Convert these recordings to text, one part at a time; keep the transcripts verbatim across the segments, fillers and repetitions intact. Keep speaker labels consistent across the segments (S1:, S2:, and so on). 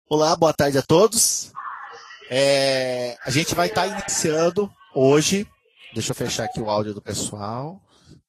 S1: Olá, boa tarde a todos. É, a gente vai estar iniciando hoje. Deixa eu fechar aqui o áudio do pessoal.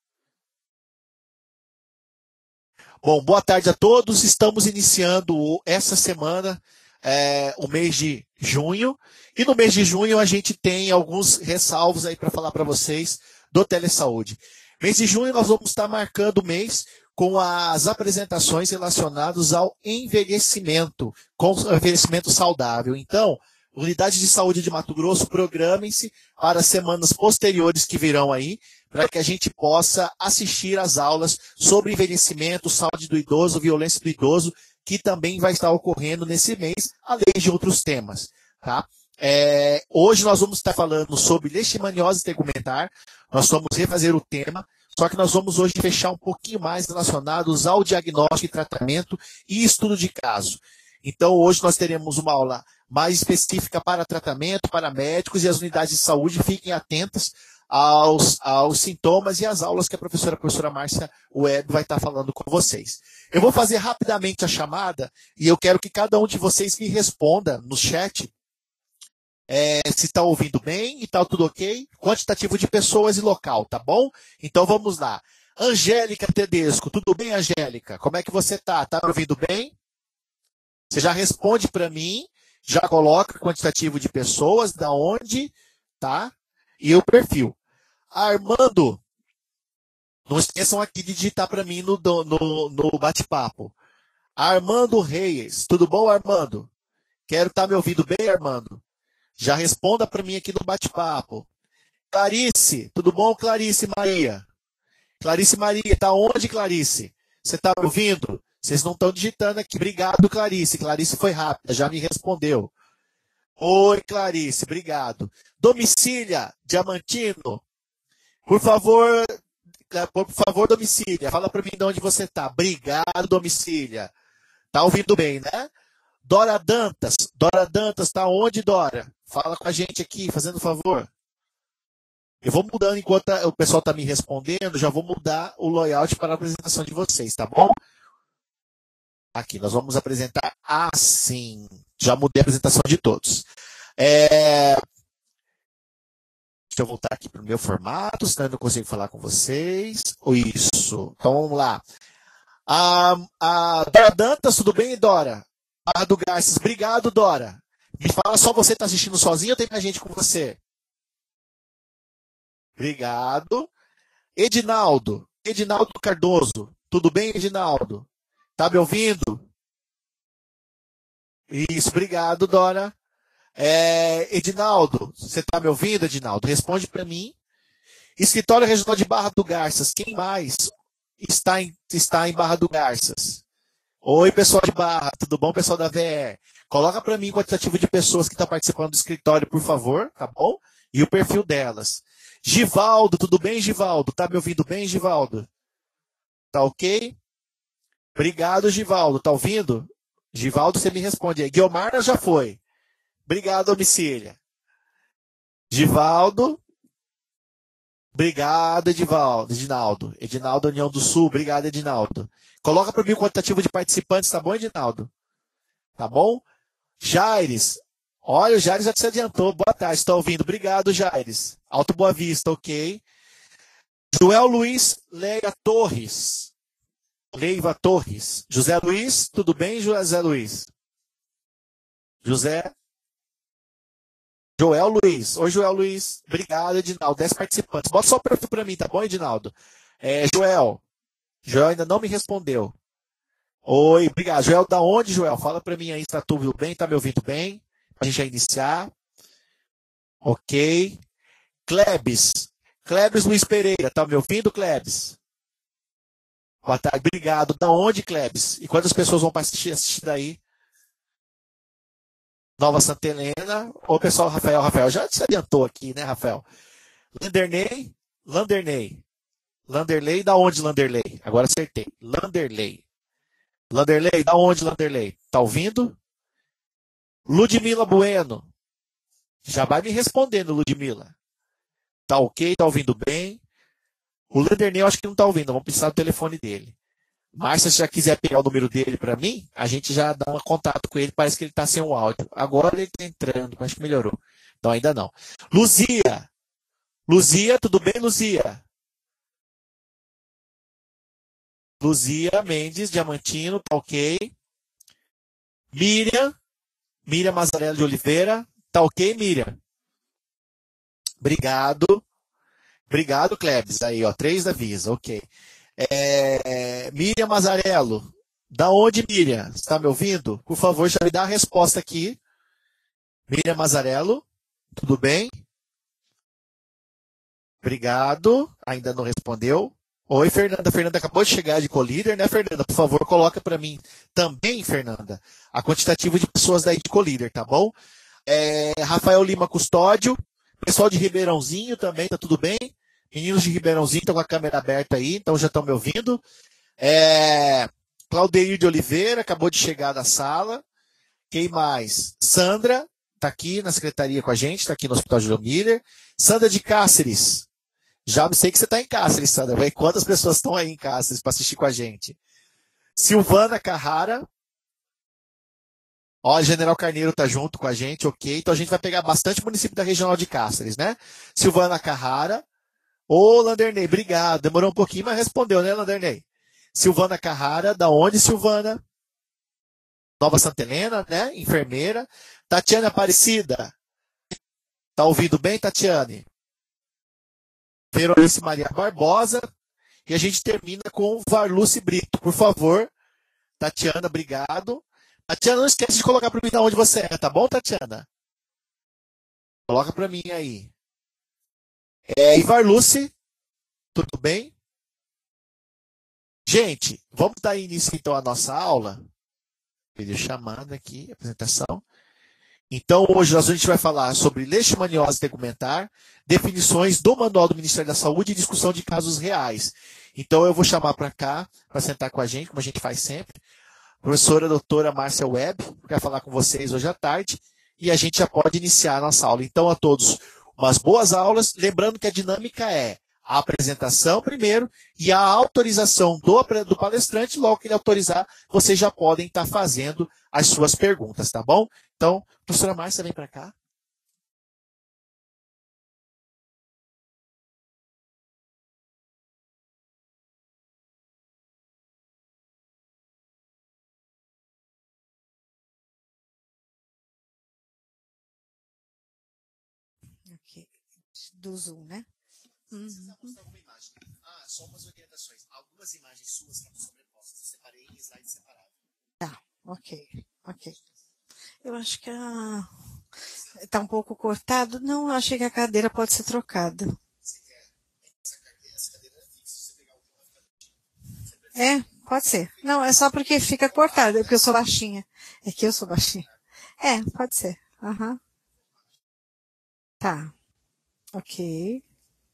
S1: Bom, boa tarde a todos. Estamos iniciando essa semana é, o mês de junho. E no mês de junho a gente tem alguns ressalvos aí para falar para vocês do Telesaúde. Mês de junho nós vamos estar marcando o mês com as apresentações relacionadas ao envelhecimento, com o envelhecimento saudável. Então, Unidade de Saúde de Mato Grosso, programem-se para as semanas posteriores que virão aí, para que a gente possa assistir às aulas sobre envelhecimento, saúde do idoso, violência do idoso, que também vai estar ocorrendo nesse mês, além de outros temas. Tá? É, hoje nós vamos estar falando sobre leishmaniose tegumentar, nós vamos refazer o tema, só que nós vamos hoje fechar um pouquinho mais relacionados ao diagnóstico e tratamento e estudo de caso. Então hoje nós teremos uma aula mais específica para tratamento, para médicos, e as unidades de saúde fiquem atentas aos, aos sintomas e às aulas que a professora, a professora Márcia Web vai estar falando com vocês. Eu vou fazer rapidamente a chamada e eu quero que cada um de vocês me responda no chat é, se está ouvindo bem e está tudo ok, quantitativo de pessoas e local, tá bom? Então vamos lá. Angélica Tedesco, tudo bem, Angélica? Como é que você está? Está me ouvindo bem? Você já responde para mim, já coloca quantitativo de pessoas, da onde, tá? E o perfil. Armando, não esqueçam aqui de digitar para mim no, no, no bate-papo. Armando Reis, tudo bom, Armando? Quero estar tá me ouvindo bem, Armando? Já responda para mim aqui no bate-papo. Clarice, tudo bom, Clarice Maria? Clarice Maria, tá onde, Clarice? Você está me ouvindo? Vocês não estão digitando aqui. Obrigado, Clarice. Clarice foi rápida, já me respondeu. Oi, Clarice, obrigado. Domicília, Diamantino. Por favor, por favor, Domicília, fala para mim de onde você está. Obrigado, Domicília. Tá ouvindo bem, né? Dora Dantas. Dora Dantas, tá onde, Dora? Fala com a gente aqui, fazendo favor. Eu vou mudando enquanto o pessoal está me respondendo, já vou mudar o layout para a apresentação de vocês, tá bom? Aqui, nós vamos apresentar assim. Já mudei a apresentação de todos. É... Deixa eu voltar aqui para o meu formato, senão eu não consigo falar com vocês. Isso. Então vamos lá. A, a Dora Dantas, tudo bem, Dora? Barra do Garças, obrigado, Dora. Me fala, só você está assistindo sozinho ou tem mais gente com você? Obrigado. Edinaldo, Edinaldo Cardoso, tudo bem, Edinaldo? Tá me ouvindo? Isso, obrigado, Dora. É, Edinaldo, você tá me ouvindo, Edinaldo? Responde para mim. Escritório Regional de Barra do Garças, quem mais está em, está em Barra do Garças? Oi, pessoal de Barra, tudo bom, pessoal da V E? Coloca para mim o quantitativo de pessoas que estão participando do escritório, por favor, tá bom? E o perfil delas. Givaldo, tudo bem, Givaldo? Tá me ouvindo bem, Givaldo? Tá ok? Obrigado, Givaldo. Tá ouvindo? Givaldo, você me responde aí. Guilmar já foi. Obrigado, Domicília. Givaldo. Obrigado, Edivaldo. Edinaldo. Edinaldo, União do Sul. Obrigado, Edinaldo. Coloca para mim o quantitativo de participantes, tá bom, Edinaldo? Tá bom? Jaires. Olha, o Jaires já se adiantou. Boa tarde, está ouvindo? Obrigado, Jaires. Alto Boa Vista, ok. Joel Luiz Leia Torres. Leiva Torres. José Luiz, tudo bem, José Luiz? José? Joel Luiz. Oi, Joel Luiz. Obrigado, Edinaldo. dez participantes. Bota só o perfil para mim, tá bom, Edinaldo? É, Joel. Joel ainda não me respondeu. Oi, obrigado. Joel, da onde, Joel? Fala para mim aí, está tudo bem? Tá me ouvindo bem? A gente já iniciar. Ok. Klebs. Klebs Luiz Pereira. Tá me ouvindo, Klebs? Boa tarde. Obrigado. Da onde, Klebs? E quantas pessoas vão assistir, assistir daí? Nova Santa Helena. Ô, pessoal, Rafael. Rafael já se adiantou aqui, né, Rafael? Landerney. Landerney. Landerley, da onde, Landerley? Agora acertei. Landerley. Landerley, da onde, Landerley? Tá ouvindo? Ludmila Bueno. Já vai me respondendo, Ludmila. Tá ok? Tá ouvindo bem? O Landerney eu acho que não tá ouvindo. Vamos precisar do telefone dele. Márcia, se já quiser pegar o número dele para mim, a gente já dá um contato com ele. Parece que ele está sem o áudio. Agora ele está entrando, acho que melhorou. Então ainda não. Luzia. Luzia, tudo bem, Luzia? Luzia Mendes, Diamantino, tá ok. Miriam. Miriam Mazarello de Oliveira. Tá ok, Miriam? Obrigado. Obrigado, Klebs. Aí, ó, três da Visa, ok. É, Miriam Mazarello. Da onde, Miriam? Você está me ouvindo? Por favor, já me dá a resposta aqui. Miriam Mazarello, tudo bem? Obrigado. Ainda não respondeu. Oi, Fernanda. Fernanda acabou de chegar de Colíder, né, Fernanda? Por favor, coloca para mim também, Fernanda, a quantitativa de pessoas daí de Colíder, tá bom? É, Rafael Lima Custódio. Pessoal de Ribeirãozinho também, tá tudo bem? Meninos de Ribeirãozinho estão com a câmera aberta aí, então já estão me ouvindo. É, Claudeir de Oliveira, acabou de chegar da sala. Quem mais? Sandra, está aqui na secretaria com a gente, está aqui no Hospital Júlio Miller. Sandra de Cáceres. Já sei que você está em Cáceres, Sandra. Vai, quantas pessoas estão aí em Cáceres para assistir com a gente? Silvana Carrara. Ó, General Carneiro está junto com a gente, ok. Então a gente vai pegar bastante município da Regional de Cáceres, né? Silvana Carrara. Ô, Landernei, obrigado. Demorou um pouquinho, mas respondeu, né, Landernei? Silvana Carrara, da onde, Silvana? Nova Santa Helena, né? Enfermeira. Tatiana Aparecida. Tá ouvindo bem, Tatiane? Veronice Maria Barbosa. E a gente termina com Varluce Brito. Por favor, Tatiana, obrigado. Tatiana, não esquece de colocar para mim de onde você é, tá bom, Tatiana? Coloca para mim aí. É, e Varluce, tudo bem? Gente, vamos dar início então à nossa aula. Vídeo chamada aqui, apresentação. Então, hoje nós a gente vai falar sobre leishmaniose tegumentar, definições do Manual do Ministério da Saúde e discussão de casos reais. Então, eu vou chamar para cá, para sentar com a gente, como a gente faz sempre, a professora doutora Márcia Webb, que vai falar com vocês hoje à tarde, e a gente já pode iniciar a nossa aula. Então, a todos, umas boas aulas, lembrando que a dinâmica é a apresentação primeiro e a autorização do, do palestrante, logo que ele autorizar, vocês já podem estar fazendo as suas perguntas, tá bom? Então, professora Márcia, vem para cá.
S2: Ok. Do Zoom, né? Uhum.
S1: Ah, só umas orientações. Algumas imagens suas estão sobrepostas. Eu separei em slide separado.
S2: Tá, ok, ok. Eu acho que a... tá um pouco cortado. Não, eu achei que a cadeira pode ser trocada.
S1: Você quer essa cadeira, essa cadeira é fixa, se você pegar o
S2: É, pode ser. Não, é só porque fica cortado, é porque eu sou baixinha. É que eu sou baixinha. É, pode ser. Aham. Tá. Ok.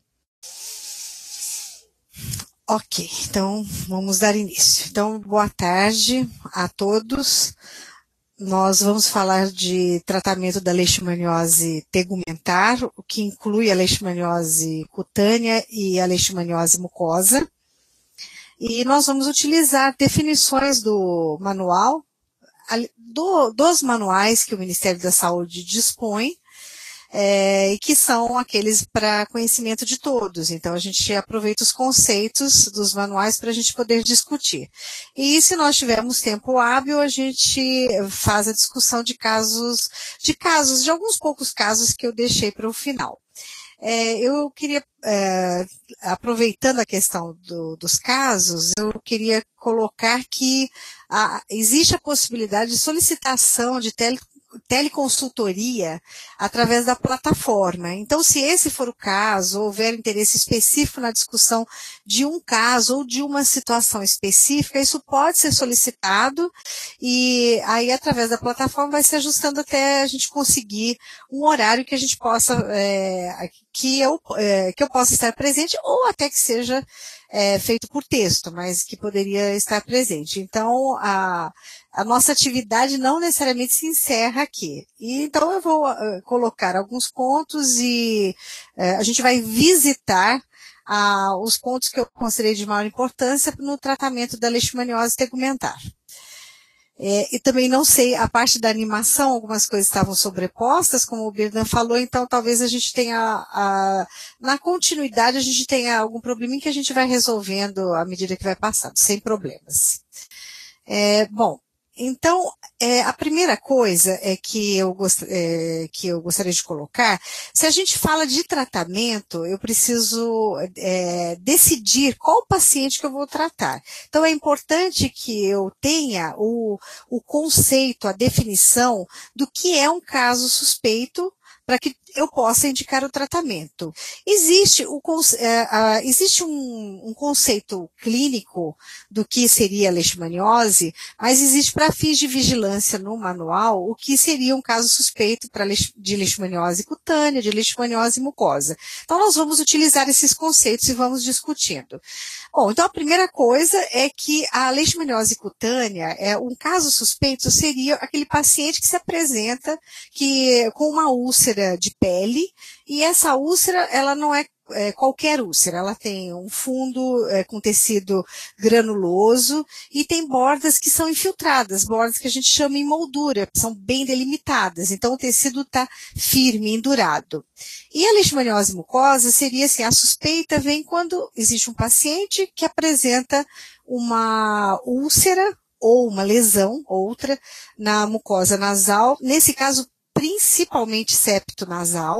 S2: Ok, então vamos dar início. Então, boa tarde a todos. Nós vamos falar de tratamento da leishmaniose tegumentar, o que inclui a leishmaniose cutânea e a leishmaniose mucosa. E nós vamos utilizar definições do manual, do, dos manuais que o Ministério da Saúde dispõe, É, e que são aqueles para conhecimento de todos. Então, a gente aproveita os conceitos dos manuais para a gente poder discutir. E se nós tivermos tempo hábil, a gente faz a discussão de casos, de casos, de alguns poucos casos que eu deixei para o final. É, eu queria, é, aproveitando a questão do, dos casos, eu queria colocar que a, existe a possibilidade de solicitação de tele teleconsultoria através da plataforma. Então, se esse for o caso, houver interesse específico na discussão de um caso ou de uma situação específica, isso pode ser solicitado e aí, através da plataforma, vai se ajustando até a gente conseguir um horário que a gente possa, é, que, eu, é, que eu possa estar presente ou até que seja é, feito por texto, mas que poderia estar presente. Então, a A nossa atividade não necessariamente se encerra aqui. E, então, eu vou uh, colocar alguns pontos e uh, a gente vai visitar ah, os pontos que eu considerei de maior importância no tratamento da leishmaniose tegumentar. É, e também não sei, a parte da animação, algumas coisas estavam sobrepostas, como o Birdan falou, então talvez a gente tenha, a, na continuidade, a gente tenha algum probleminha que a gente vai resolvendo à medida que vai passando, sem problemas. É, bom, então, é, a primeira coisa é que, eu gost, é, que eu gostaria de colocar, se a gente fala de tratamento, eu preciso é, decidir qual paciente que eu vou tratar. Então, é importante que eu tenha o, o conceito, a definição do que é um caso suspeito, para que eu possa indicar o tratamento. Existe, o, é, uh, existe um, um conceito clínico do que seria a leishmaniose, mas existe para fins de vigilância no manual o que seria um caso suspeito pra, de leishmaniose cutânea, de leishmaniose mucosa. Então nós vamos utilizar esses conceitos e vamos discutindo. Bom, então a primeira coisa é que a leishmaniose cutânea, é, um caso suspeito seria aquele paciente que se apresenta que, com uma úlcera de pele, e essa úlcera, ela não é, é qualquer úlcera, ela tem um fundo é, com tecido granuloso e tem bordas que são infiltradas, bordas que a gente chama em moldura, são bem delimitadas, então o tecido está firme, endurado. E a leishmaniose mucosa seria assim, a suspeita vem quando existe um paciente que apresenta uma úlcera ou uma lesão, outra, na mucosa nasal, nesse caso principalmente septo nasal,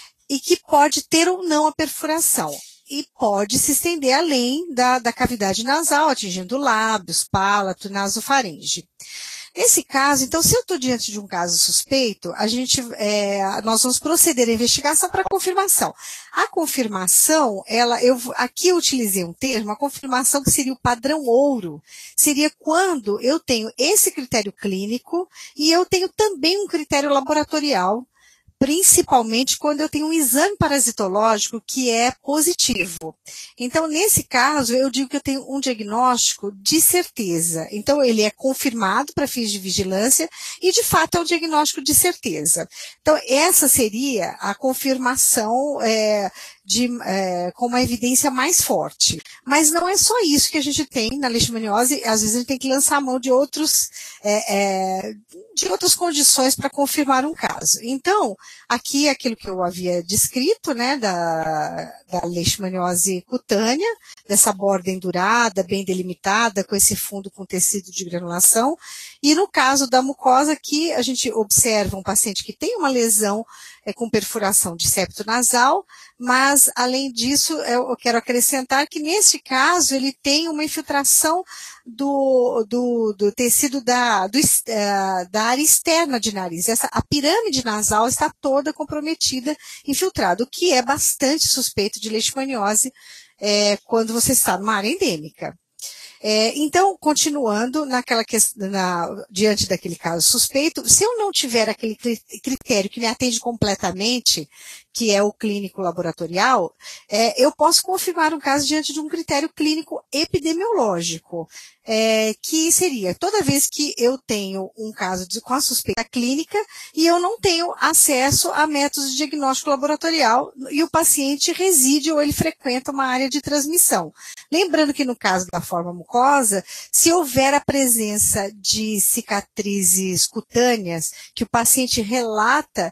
S2: e que pode ter ou não a perfuração. E pode se estender além da, da cavidade nasal, atingindo lábios, palato, nasofaringe. Nesse caso, então, se eu estou diante de um caso suspeito, a gente, é, nós vamos proceder à investigação para confirmação. A confirmação, ela, eu, aqui eu utilizei um termo, a confirmação que seria o padrão ouro, seria quando eu tenho esse critério clínico e eu tenho também um critério laboratorial, principalmente quando eu tenho um exame parasitológico que é positivo. Então, nesse caso, eu digo que eu tenho um diagnóstico de certeza. Então, ele é confirmado para fins de vigilância e, de fato, é um diagnóstico de certeza. Então, essa seria a confirmação é, de, é, com uma evidência mais forte. Mas não é só isso que a gente tem na leishmaniose, às vezes a gente tem que lançar a mão de outros, é, é, de outras condições para confirmar um caso. Então, aqui é aquilo que eu havia descrito, né, da, da leishmaniose cutânea, dessa borda endurada, bem delimitada, com esse fundo com tecido de granulação. E no caso da mucosa, aqui a gente observa um paciente que tem uma lesão é, com perfuração de septo nasal, mas, além disso, eu quero acrescentar que, neste caso, ele tem uma infiltração do, do, do tecido da, do, uh, da área externa de nariz. Essa, a pirâmide nasal está toda comprometida, infiltrada, o que é bastante suspeito de leishmaniose é, quando você está numa área endêmica. É, então, continuando naquela questão, na, diante daquele caso suspeito, se eu não tiver aquele critério que me atende completamente, que é o clínico laboratorial, é, eu posso confirmar um caso diante de um critério clínico epidemiológico, é, que seria toda vez que eu tenho um caso de, com a suspeita clínica e eu não tenho acesso a métodos de diagnóstico laboratorial e o paciente reside ou ele frequenta uma área de transmissão. Lembrando que no caso da forma mucosa, se houver a presença de cicatrizes cutâneas, que o paciente relata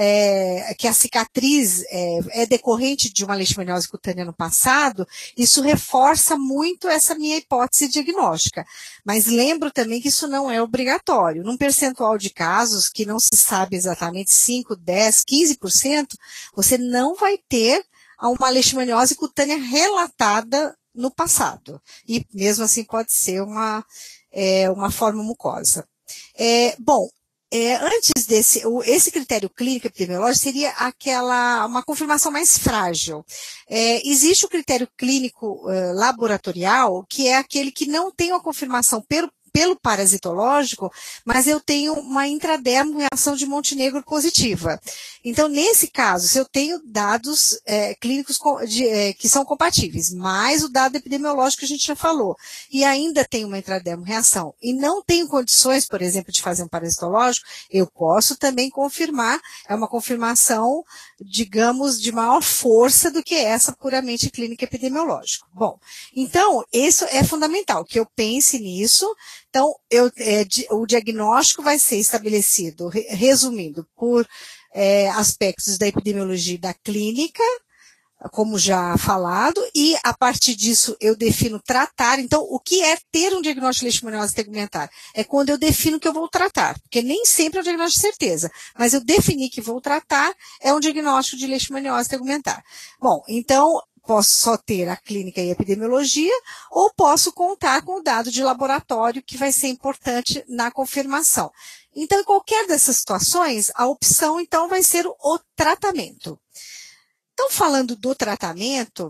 S2: é, que a cicatriz é, é decorrente de uma leishmaniose cutânea no passado, isso reforça muito essa minha hipótese diagnóstica. Mas lembro também que isso não é obrigatório. Num percentual de casos, que não se sabe exatamente cinco, dez, quinze por cento, você não vai ter uma leishmaniose cutânea relatada no passado. E mesmo assim pode ser uma, é, uma forma mucosa. É, bom, é, antes desse, o, esse critério clínico epidemiológico seria aquela, uma confirmação mais frágil. É, existe o critério clínico uh, laboratorial, que é aquele que não tem uma confirmação pelo pelo parasitológico, mas eu tenho uma intradermo reação de Montenegro positiva. Então, nesse caso, se eu tenho dados é, clínicos de, é, que são compatíveis, mais o dado epidemiológico que a gente já falou, e ainda tenho uma intradermo reação, e não tenho condições, por exemplo, de fazer um parasitológico, eu posso também confirmar, é uma confirmação, digamos, de maior força do que essa puramente clínica epidemiológica. Bom, então, isso é fundamental, que eu pense nisso. Então, eu, é, o diagnóstico vai ser estabelecido, resumindo, por é, aspectos da epidemiologia e da clínica, como já falado, e a partir disso eu defino tratar. Então, o que é ter um diagnóstico de leishmaniose tegumentar? É quando eu defino que eu vou tratar, porque nem sempre é um diagnóstico de certeza, mas eu defini que vou tratar, é um diagnóstico de leishmaniose tegumentar. Bom, então, posso só ter a clínica e a epidemiologia, ou posso contar com o dado de laboratório, que vai ser importante na confirmação. Então, em qualquer dessas situações, a opção, então, vai ser o tratamento. Então, falando do tratamento,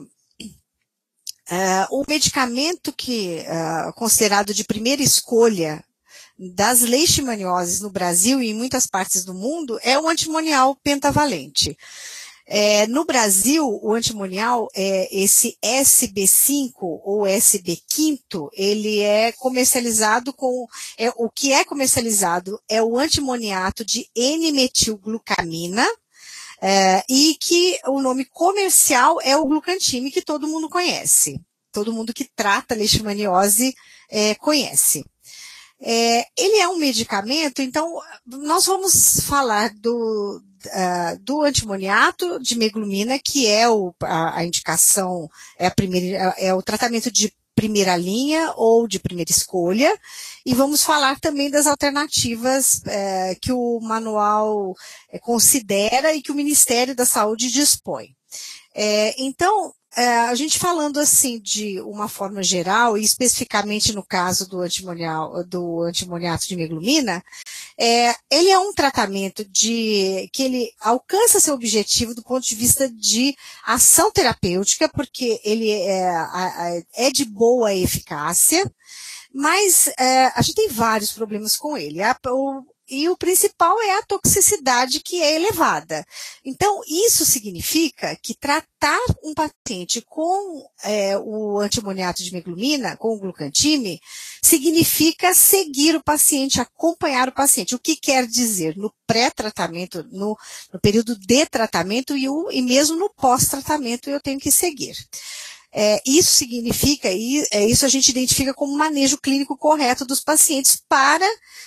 S2: uh, o medicamento que uh, considerado de primeira escolha das leishmanioses no Brasil e em muitas partes do mundo é o antimonial pentavalente. É, no Brasil, o antimonial, é, esse S B cinco ou S B cinco, ele é comercializado com, é, o que é comercializado é o antimoniato de N-metilglucamina, É, e que o nome comercial é o Glucantime, que todo mundo conhece. Todo mundo que trata leishmaniose é, conhece. É, ele é um medicamento, então nós vamos falar do, uh, do antimoniato de meglumina, que é o, a, a indicação, é, a primeira, é o tratamento de primeira linha ou de primeira escolha, e vamos falar também das alternativas é, que o manual é, considera e que o Ministério da Saúde dispõe. É, então, é, a gente falando assim de uma forma geral, e especificamente no caso do, antimonial, do antimoniato de meglumina, é, ele é um tratamento de, que ele alcança seu objetivo do ponto de vista de ação terapêutica, porque ele é, é de boa eficácia, mas é, a gente tem vários problemas com ele. A, o, E o principal é a toxicidade, que é elevada. Então, isso significa que tratar um paciente com é, o antimoniato de meglumina, com o glucantime, significa seguir o paciente, acompanhar o paciente. O que quer dizer? No pré-tratamento, no, no período de tratamento e, o, e mesmo no pós-tratamento eu tenho que seguir. É, isso significa, e é, isso a gente identifica como manejo clínico correto dos pacientes para...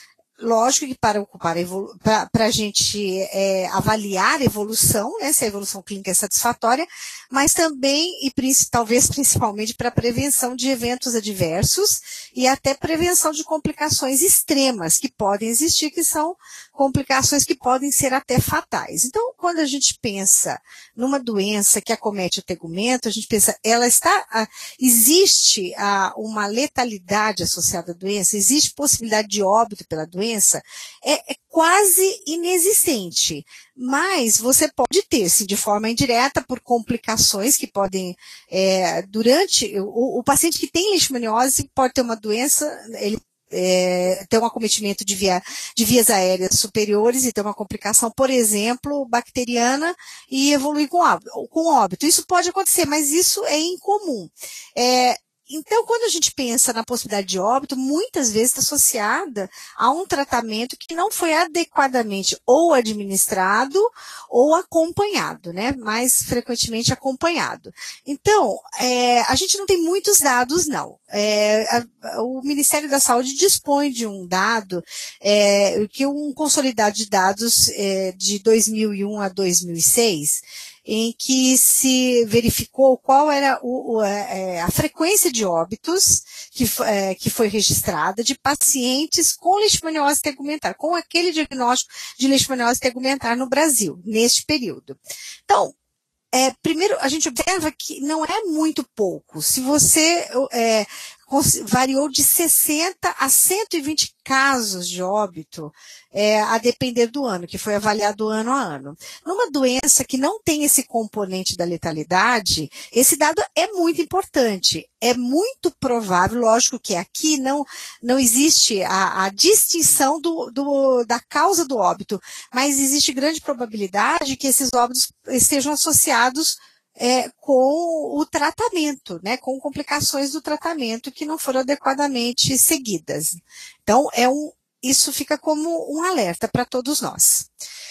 S2: Lógico que para ocupar para a gente é, avaliar a evolução, né, se a evolução clínica é satisfatória, mas também e talvez principalmente para a prevenção de eventos adversos e até prevenção de complicações extremas que podem existir, que são complicações que podem ser até fatais. Então, quando a gente pensa numa doença que acomete o tegumento, a gente pensa, ela está, a, existe a, uma letalidade associada à doença, existe possibilidade de óbito pela doença, é, é quase inexistente, mas você pode ter, sim, de forma indireta, por complicações que podem, é, durante, o, o paciente que tem leishmaniose pode ter uma doença, ele É, ter um acometimento de, via, de vias aéreas superiores e ter uma complicação, por exemplo, bacteriana e evoluir com óbito. Com óbito. Isso pode acontecer, mas isso é incomum. É, Então, quando a gente pensa na possibilidade de óbito, muitas vezes está associada a um tratamento que não foi adequadamente ou administrado ou acompanhado, né? Mais frequentemente acompanhado. Então, é, a gente não tem muitos dados, não. É, a, o Ministério da Saúde dispõe de um dado, é, que é um consolidado de dados é, de dois mil e um a dois mil e seis, em que se verificou qual era o, o, a, a frequência de óbitos que, é, que foi registrada de pacientes com leishmaniose tegumentar, com aquele diagnóstico de leishmaniose tegumentar no Brasil, neste período. Então, É, primeiro, a gente observa que não é muito pouco. Se você é, variou de sessenta a cento e vinte casos de óbito, é, a depender do ano, que foi avaliado ano a ano. Numa doença que não tem esse componente da letalidade, esse dado é muito importante. É muito provável, lógico que aqui não, não existe a, a distinção do, do, da causa do óbito, mas existe grande probabilidade que esses óbitos estejam associados É, com o tratamento, né, com complicações do tratamento que não foram adequadamente seguidas. Então, é um, isso fica como um alerta para todos nós.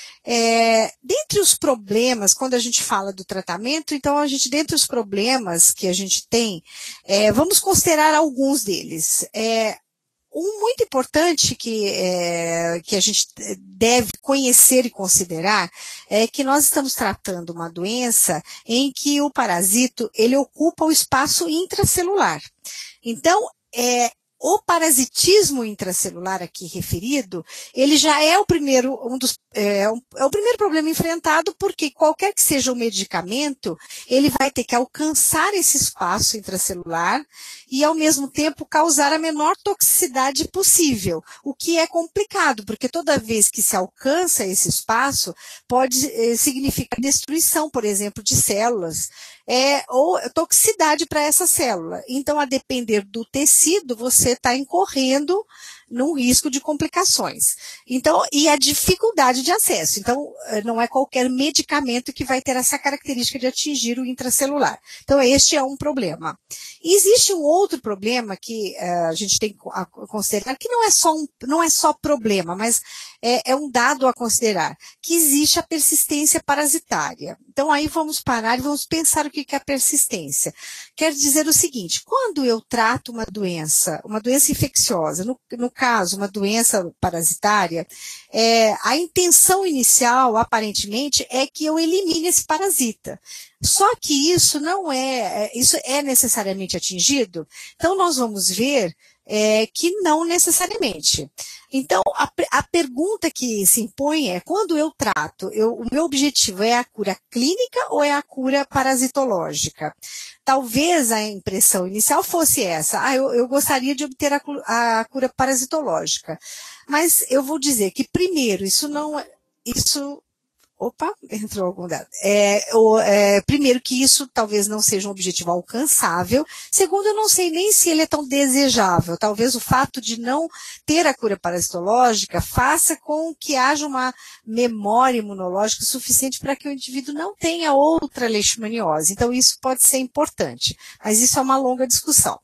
S2: É, dentre os problemas, quando a gente fala do tratamento, então a gente, dentre os problemas que a gente tem, é, vamos considerar alguns deles. É, Um muito importante que, é, que a gente deve conhecer e considerar é que nós estamos tratando uma doença em que o parasito, ele ocupa o espaço intracelular. Então, é, o parasitismo intracelular aqui referido, ele já é o primeiro, um dos, é, um, é o primeiro problema enfrentado, porque qualquer que seja o medicamento, ele vai ter que alcançar esse espaço intracelular e, ao mesmo tempo, causar a menor toxicidade possível, o que é complicado, porque toda vez que se alcança esse espaço, pode eh, significar destruição, por exemplo, de células, é, ou toxicidade para essa célula. Então, a depender do tecido, você está incorrendo num risco de complicações. Então, e a dificuldade de acesso. Então, não é qualquer medicamento que vai ter essa característica de atingir o intracelular. Então, este é um problema. E existe um outro problema que uh, a gente tem que considerar, que não é só, um, não é só problema, mas é, é um dado a considerar, que existe a persistência parasitária. Então, aí vamos parar e vamos pensar o que é a persistência. Quer dizer o seguinte, quando eu trato uma doença, uma doença infecciosa, no, no caso, uma doença parasitária, é, a intenção inicial, aparentemente, é que eu elimine esse parasita. Só que isso não é, isso é necessariamente atingido, então nós vamos ver é, que não necessariamente. Então, a, a pergunta que se impõe é, quando eu trato, eu, o meu objetivo é a cura clínica ou é a cura parasitológica? Talvez a impressão inicial fosse essa, ah, eu, eu gostaria de obter a, a cura parasitológica, mas eu vou dizer que, primeiro, isso não é, isso... Opa, entrou algum dado. É, o, é, primeiro que isso talvez não seja um objetivo alcançável. Segundo, eu não sei nem se ele é tão desejável. Talvez o fato de não ter a cura parasitológica faça com que haja uma memória imunológica suficiente para que o indivíduo não tenha outra leishmaniose. Então, isso pode ser importante, mas isso é uma longa discussão.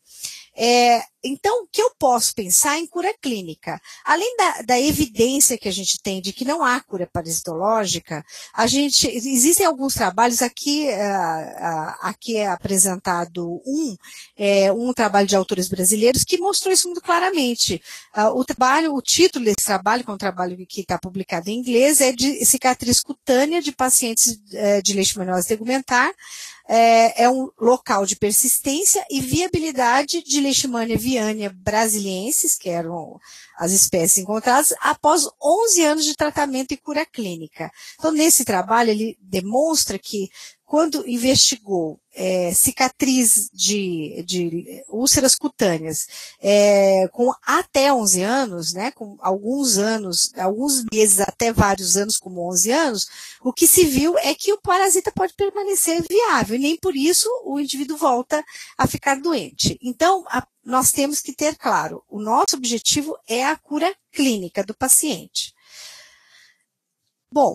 S2: É, então, o que eu posso pensar em cura clínica? Além da, da evidência que a gente tem de que não há cura parasitológica, a gente, existem alguns trabalhos, aqui, uh, uh, aqui é apresentado um, é, um trabalho de autores brasileiros que mostrou isso muito claramente. Uh, o trabalho, o título desse trabalho, que é um trabalho que está publicado em inglês, é de cicatriz cutânea de pacientes uh, de leishmaniose tegumentar. É, é um local de persistência e viabilidade de Leishmania viana brasiliensis, que eram as espécies encontradas, após onze anos de tratamento e cura clínica. Então, nesse trabalho, ele demonstra que, quando investigou é, cicatriz de, de úlceras cutâneas é, com até onze anos, né, com alguns anos, alguns meses até vários anos, como onze anos, o que se viu é que o parasita pode permanecer viável, e nem por isso o indivíduo volta a ficar doente. Então, a, nós temos que ter claro, o nosso objetivo é a cura clínica do paciente. Bom,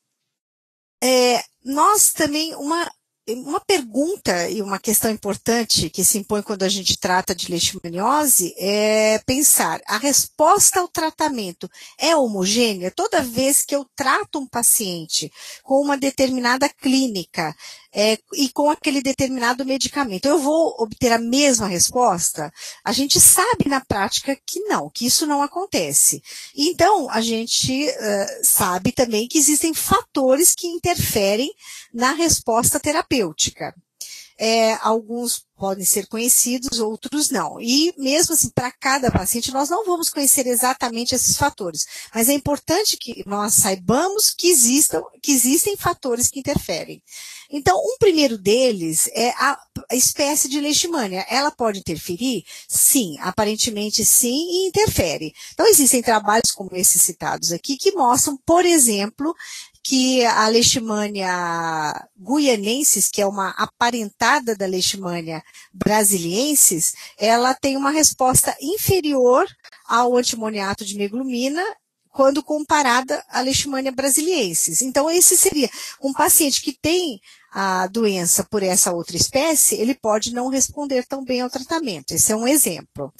S2: É, nós também, uma, uma pergunta e uma questão importante que se impõe quando a gente trata de leishmaniose é pensar, a resposta ao tratamento é homogênea? Toda vez que eu trato um paciente com uma determinada clínica é, e com aquele determinado medicamento, eu vou obter a mesma resposta? A gente sabe na prática que não, que isso não acontece. Então, a gente uh, sabe também que existem fatores que interferem na resposta terapêutica. É, alguns podem ser conhecidos, outros não. E mesmo assim, para cada paciente, nós não vamos conhecer exatamente esses fatores, mas é importante que nós saibamos que existam, que existem fatores que interferem. Então, um primeiro deles é a, a espécie de leishmania. Ela pode interferir? Sim, aparentemente sim, e interfere. Então, existem trabalhos como esses citados aqui que mostram, por exemplo, que a leishmania guianensis, que é uma aparentada da leishmania brasiliensis, ela tem uma resposta inferior ao antimoniato de meglumina quando comparada à leishmania brasiliensis. Então, esse seria um paciente que tem a doença por essa outra espécie, ele pode não responder tão bem ao tratamento. Esse é um exemplo.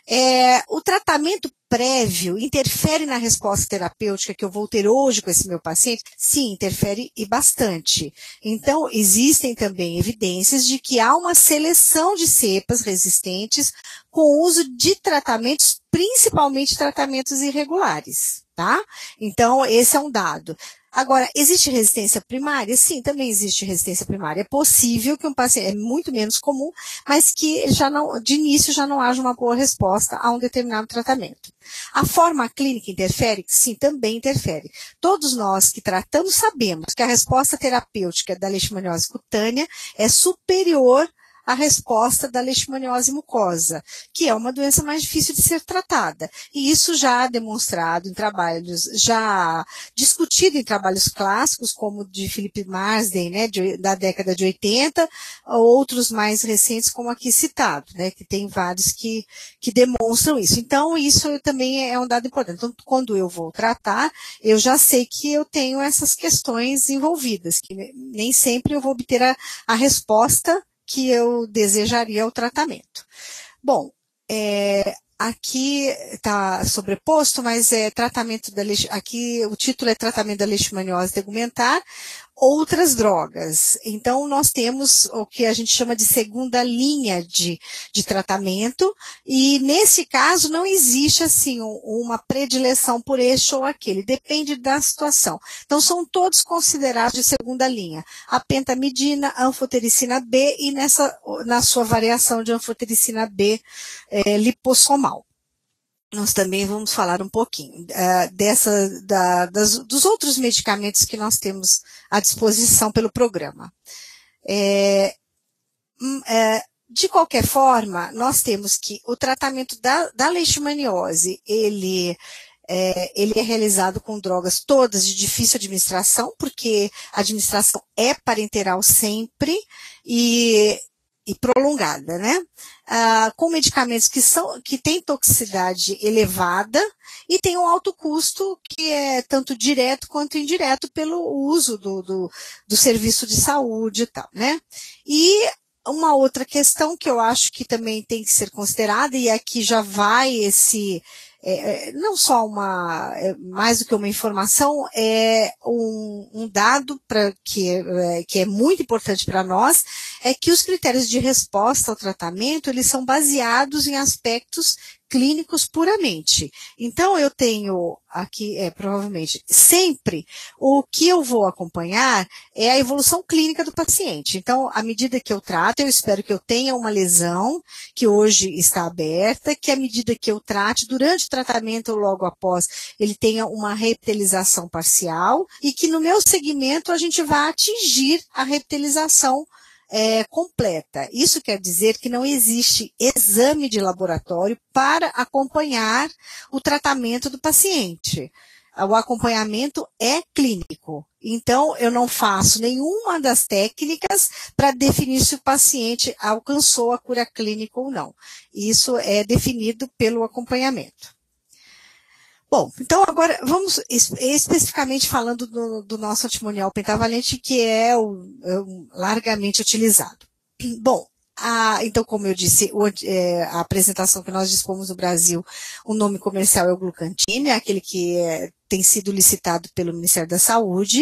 S2: É, o tratamento prévio interfere na resposta terapêutica que eu vou ter hoje com esse meu paciente? Sim, interfere e bastante. Então, existem também evidências de que há uma seleção de cepas resistentes com o uso de tratamentos, principalmente tratamentos irregulares, tá? Então, esse é um dado. Agora, existe resistência primária? Sim, também existe resistência primária. É possível que um paciente, é muito menos comum, mas que já não, de início já não haja uma boa resposta a um determinado tratamento. A forma clínica interfere? Sim, também interfere. Todos nós que tratamos sabemos que a resposta terapêutica da leishmaniose cutânea é superior a resposta da leishmaniose mucosa, que é uma doença mais difícil de ser tratada. E isso já demonstrado em trabalhos, já discutido em trabalhos clássicos, como o de Philip Marsden, né, de, da década de oitenta, outros mais recentes, como aqui citado, né, que tem vários que, que demonstram isso. Então, isso também é um dado importante. Então, quando eu vou tratar, eu já sei que eu tenho essas questões envolvidas, que nem sempre eu vou obter a, a resposta que eu desejaria ao tratamento. Bom, é, aqui está sobreposto, mas é tratamento da aqui o título é tratamento da leishmaniose tegumentar, outras drogas. Então, nós temos o que a gente chama de segunda linha de, de tratamento, e nesse caso não existe, assim, uma predileção por este ou aquele, depende da situação. Então, são todos considerados de segunda linha. A pentamidina, a anfotericina B e nessa, na sua variação de anfotericina B é, lipossomal. Nós também vamos falar um pouquinho uh, dessa, da, das, dos outros medicamentos que nós temos à disposição pelo programa. É, é, de qualquer forma, nós temos que o tratamento da, da leishmaniose, ele é, ele é realizado com drogas todas de difícil administração, porque a administração é parenteral sempre e e prolongada, né? Ah, com medicamentos que são, que têm toxicidade elevada e tem um alto custo que é tanto direto quanto indireto pelo uso do, do, do serviço de saúde e tal, né? E uma outra questão que eu acho que também tem que ser considerada, e aqui já vai esse, é, não só uma, é, mais do que uma informação, é um, um dado pra, que, é, que é muito importante para nós, é que os critérios de resposta ao tratamento, eles são baseados em aspectos clínicos puramente. Então, eu tenho aqui, é, provavelmente, sempre, o que eu vou acompanhar é a evolução clínica do paciente. Então, à medida que eu trato, eu espero que eu tenha uma lesão, que hoje está aberta, que à medida que eu trate, durante o tratamento ou logo após, ele tenha uma reepitelização parcial, e que no meu segmento a gente vai atingir a reepitelização É, completa. Isso quer dizer que não existe exame de laboratório para acompanhar o tratamento do paciente. O acompanhamento é clínico. Então, eu não faço nenhuma das técnicas para definir se o paciente alcançou a cura clínica ou não. Isso é definido pelo acompanhamento. Bom, então agora vamos especificamente falando do, do nosso antimonial pentavalente, que é o, é o largamente utilizado. Bom, a, então como eu disse, o, é, a apresentação que nós dispomos no Brasil, o nome comercial é o Glucantine, é aquele que é, tem sido licitado pelo Ministério da Saúde,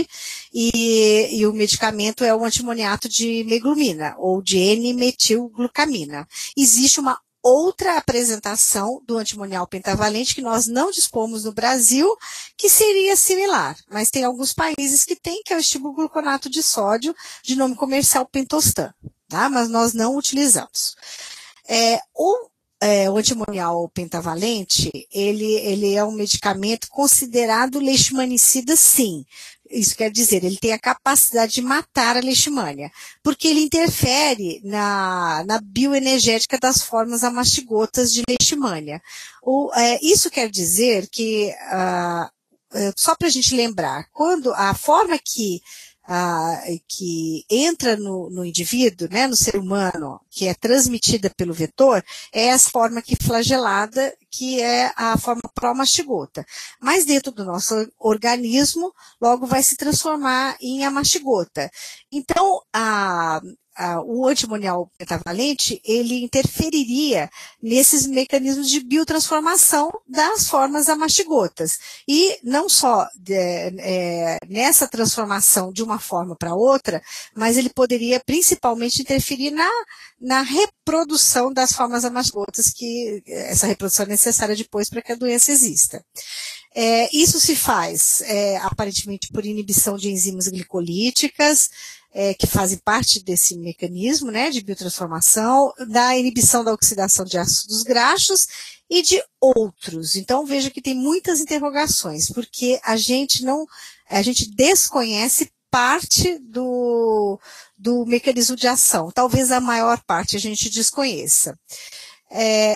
S2: e, e o medicamento é o antimoniato de meglumina, ou de N-metilglucamina. Existe uma outra apresentação do antimonial pentavalente que nós não dispomos no Brasil, que seria similar, mas tem alguns países que tem, que é o estibogluconato de sódio, de nome comercial Pentostan. tá? Mas nós não utilizamos. É, o, é, o antimonial pentavalente, ele, ele é um medicamento considerado leishmanicida, sim. Isso quer dizer, ele tem a capacidade de matar a leishmania, porque ele interfere na, na bioenergética das formas amastigotas de leishmania. O, é, isso quer dizer que, ah, só para a gente lembrar, quando a forma que Ah, que entra no, no indivíduo, né, no ser humano, que é transmitida pelo vetor, é a forma que flagelada, que é a forma pró-mastigota. Mas dentro do nosso organismo, logo vai se transformar em amastigota. Então, a, a, o antimonial pentavalente, ele interferiria nesses mecanismos de biotransformação das formas amastigotas. E não só de, é, nessa transformação de uma forma para outra, mas ele poderia principalmente interferir na, na reprodução das formas amastigotas, que essa reprodução é necessária depois para que a doença exista. É, isso se faz, é, aparentemente, por inibição de enzimas glicolíticas, é, que fazem parte desse mecanismo, né, de biotransformação, da inibição da oxidação de ácidos graxos e de outros. Então, veja que tem muitas interrogações, porque a gente não, a gente desconhece parte do, do mecanismo de ação. Talvez a maior parte a gente desconheça. É,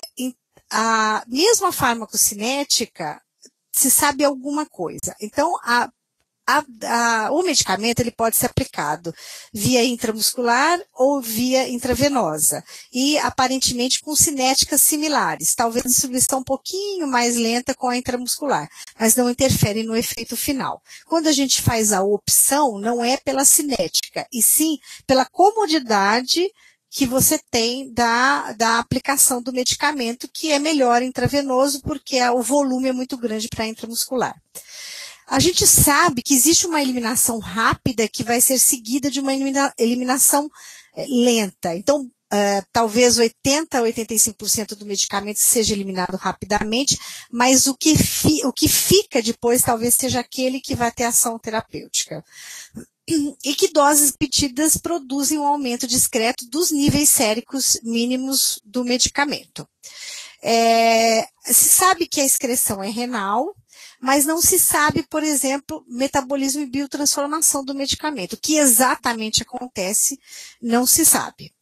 S2: a mesma farmacocinética, se sabe alguma coisa. Então, a, a, a, o medicamento ele pode ser aplicado via intramuscular ou via intravenosa, e aparentemente com cinéticas similares, talvez distribuição um pouquinho mais lenta com a intramuscular, mas não interfere no efeito final. Quando a gente faz a opção, não é pela cinética, e sim pela comodidade que você tem da, da aplicação do medicamento, que é melhor intravenoso, porque o volume é muito grande para intramuscular. A gente sabe que existe uma eliminação rápida que vai ser seguida de uma elimina, eliminação lenta. Então, uh, talvez oitenta a oitenta e cinco por cento do medicamento seja eliminado rapidamente, mas o que, fi, o que fica depois talvez seja aquele que vai ter ação terapêutica. E que doses repetidas produzem um aumento discreto dos níveis séricos mínimos do medicamento. É, se sabe que a excreção é renal, mas não se sabe, por exemplo, metabolismo e biotransformação do medicamento. O que exatamente acontece, não se sabe.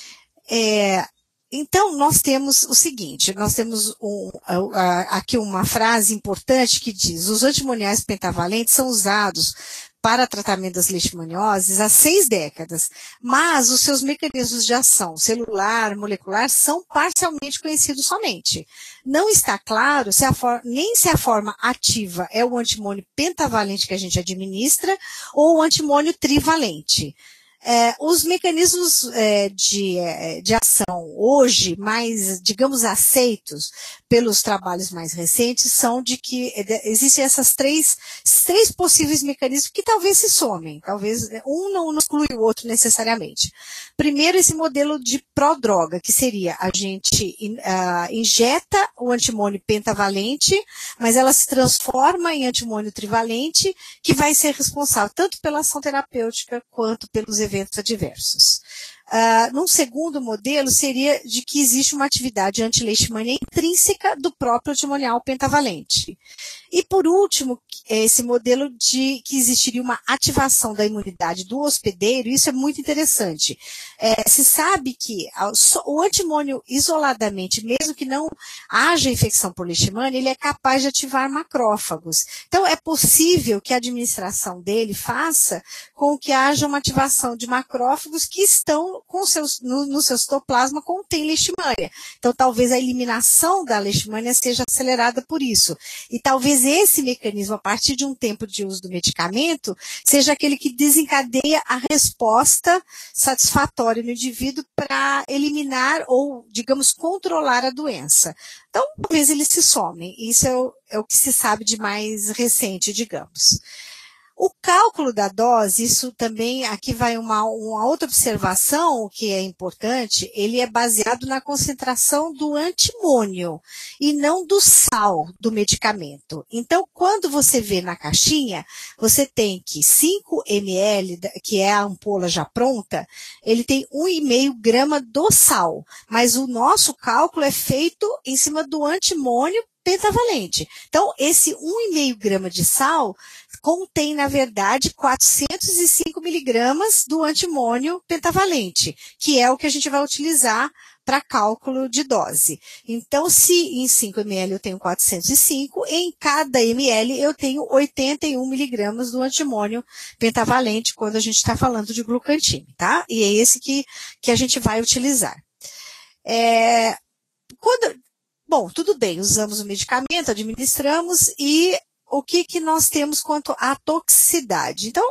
S2: É, então, nós temos o seguinte, nós temos um, aqui uma frase importante que diz: os antimoniais pentavalentes são usados para tratamento das leishmanioses há seis décadas, mas os seus mecanismos de ação celular, molecular, são parcialmente conhecidos somente. Não está claro se a for- nem se a forma ativa é o antimônio pentavalente que a gente administra ou o antimônio trivalente. É, os mecanismos é, de, é, de ação hoje mais, digamos, aceitos pelos trabalhos mais recentes são de que é, existem essas três, três possíveis mecanismos que talvez se somem, talvez um não, não exclui o outro necessariamente. Primeiro, esse modelo de prodroga, que seria a gente uh, injeta o antimônio pentavalente, mas ela se transforma em antimônio trivalente, que vai ser responsável tanto pela ação terapêutica quanto pelos eventos adversos. Uh, num segundo modelo, seria de que existe uma atividade anti-leishmania intrínseca do próprio antimonial pentavalente. E, por último, esse modelo de que existiria uma ativação da imunidade do hospedeiro, isso é muito interessante. É, se sabe que o antimônio isoladamente, mesmo que não haja infecção por leishmania, ele é capaz de ativar macrófagos. Então, é possível que a administração dele faça com que haja uma ativação de macrófagos que estão com seus, no, no seu citoplasma contém leishmania. Então, talvez a eliminação da leishmania seja acelerada por isso. E talvez esse mecanismo, a partir de um tempo de uso do medicamento, seja aquele que desencadeia a resposta satisfatória no indivíduo para eliminar ou, digamos, controlar a doença. Então, talvez eles se somem. Isso é o, é o que se sabe de mais recente, digamos. O cálculo da dose, isso também, aqui vai uma, uma outra observação que é importante, ele é baseado na concentração do antimônio e não do sal do medicamento. Então, quando você vê na caixinha, você tem que cinco mililitros, que é a ampola já pronta, ele tem um vírgula cinco grama do sal, mas o nosso cálculo é feito em cima do antimônio pentavalente. Então, esse um vírgula cinco grama de sal contém, na verdade, quatrocentos e cinco miligramas do antimônio pentavalente, que é o que a gente vai utilizar para cálculo de dose. Então, se em cinco mililitros eu tenho quatrocentos e cinco, em cada ml eu tenho oitenta e um miligramas do antimônio pentavalente, quando a gente está falando de glucantine, tá? E é esse que, que a gente vai utilizar. É, quando, bom, tudo bem, usamos o medicamento, administramos, e o que, que nós temos quanto à toxicidade? Então,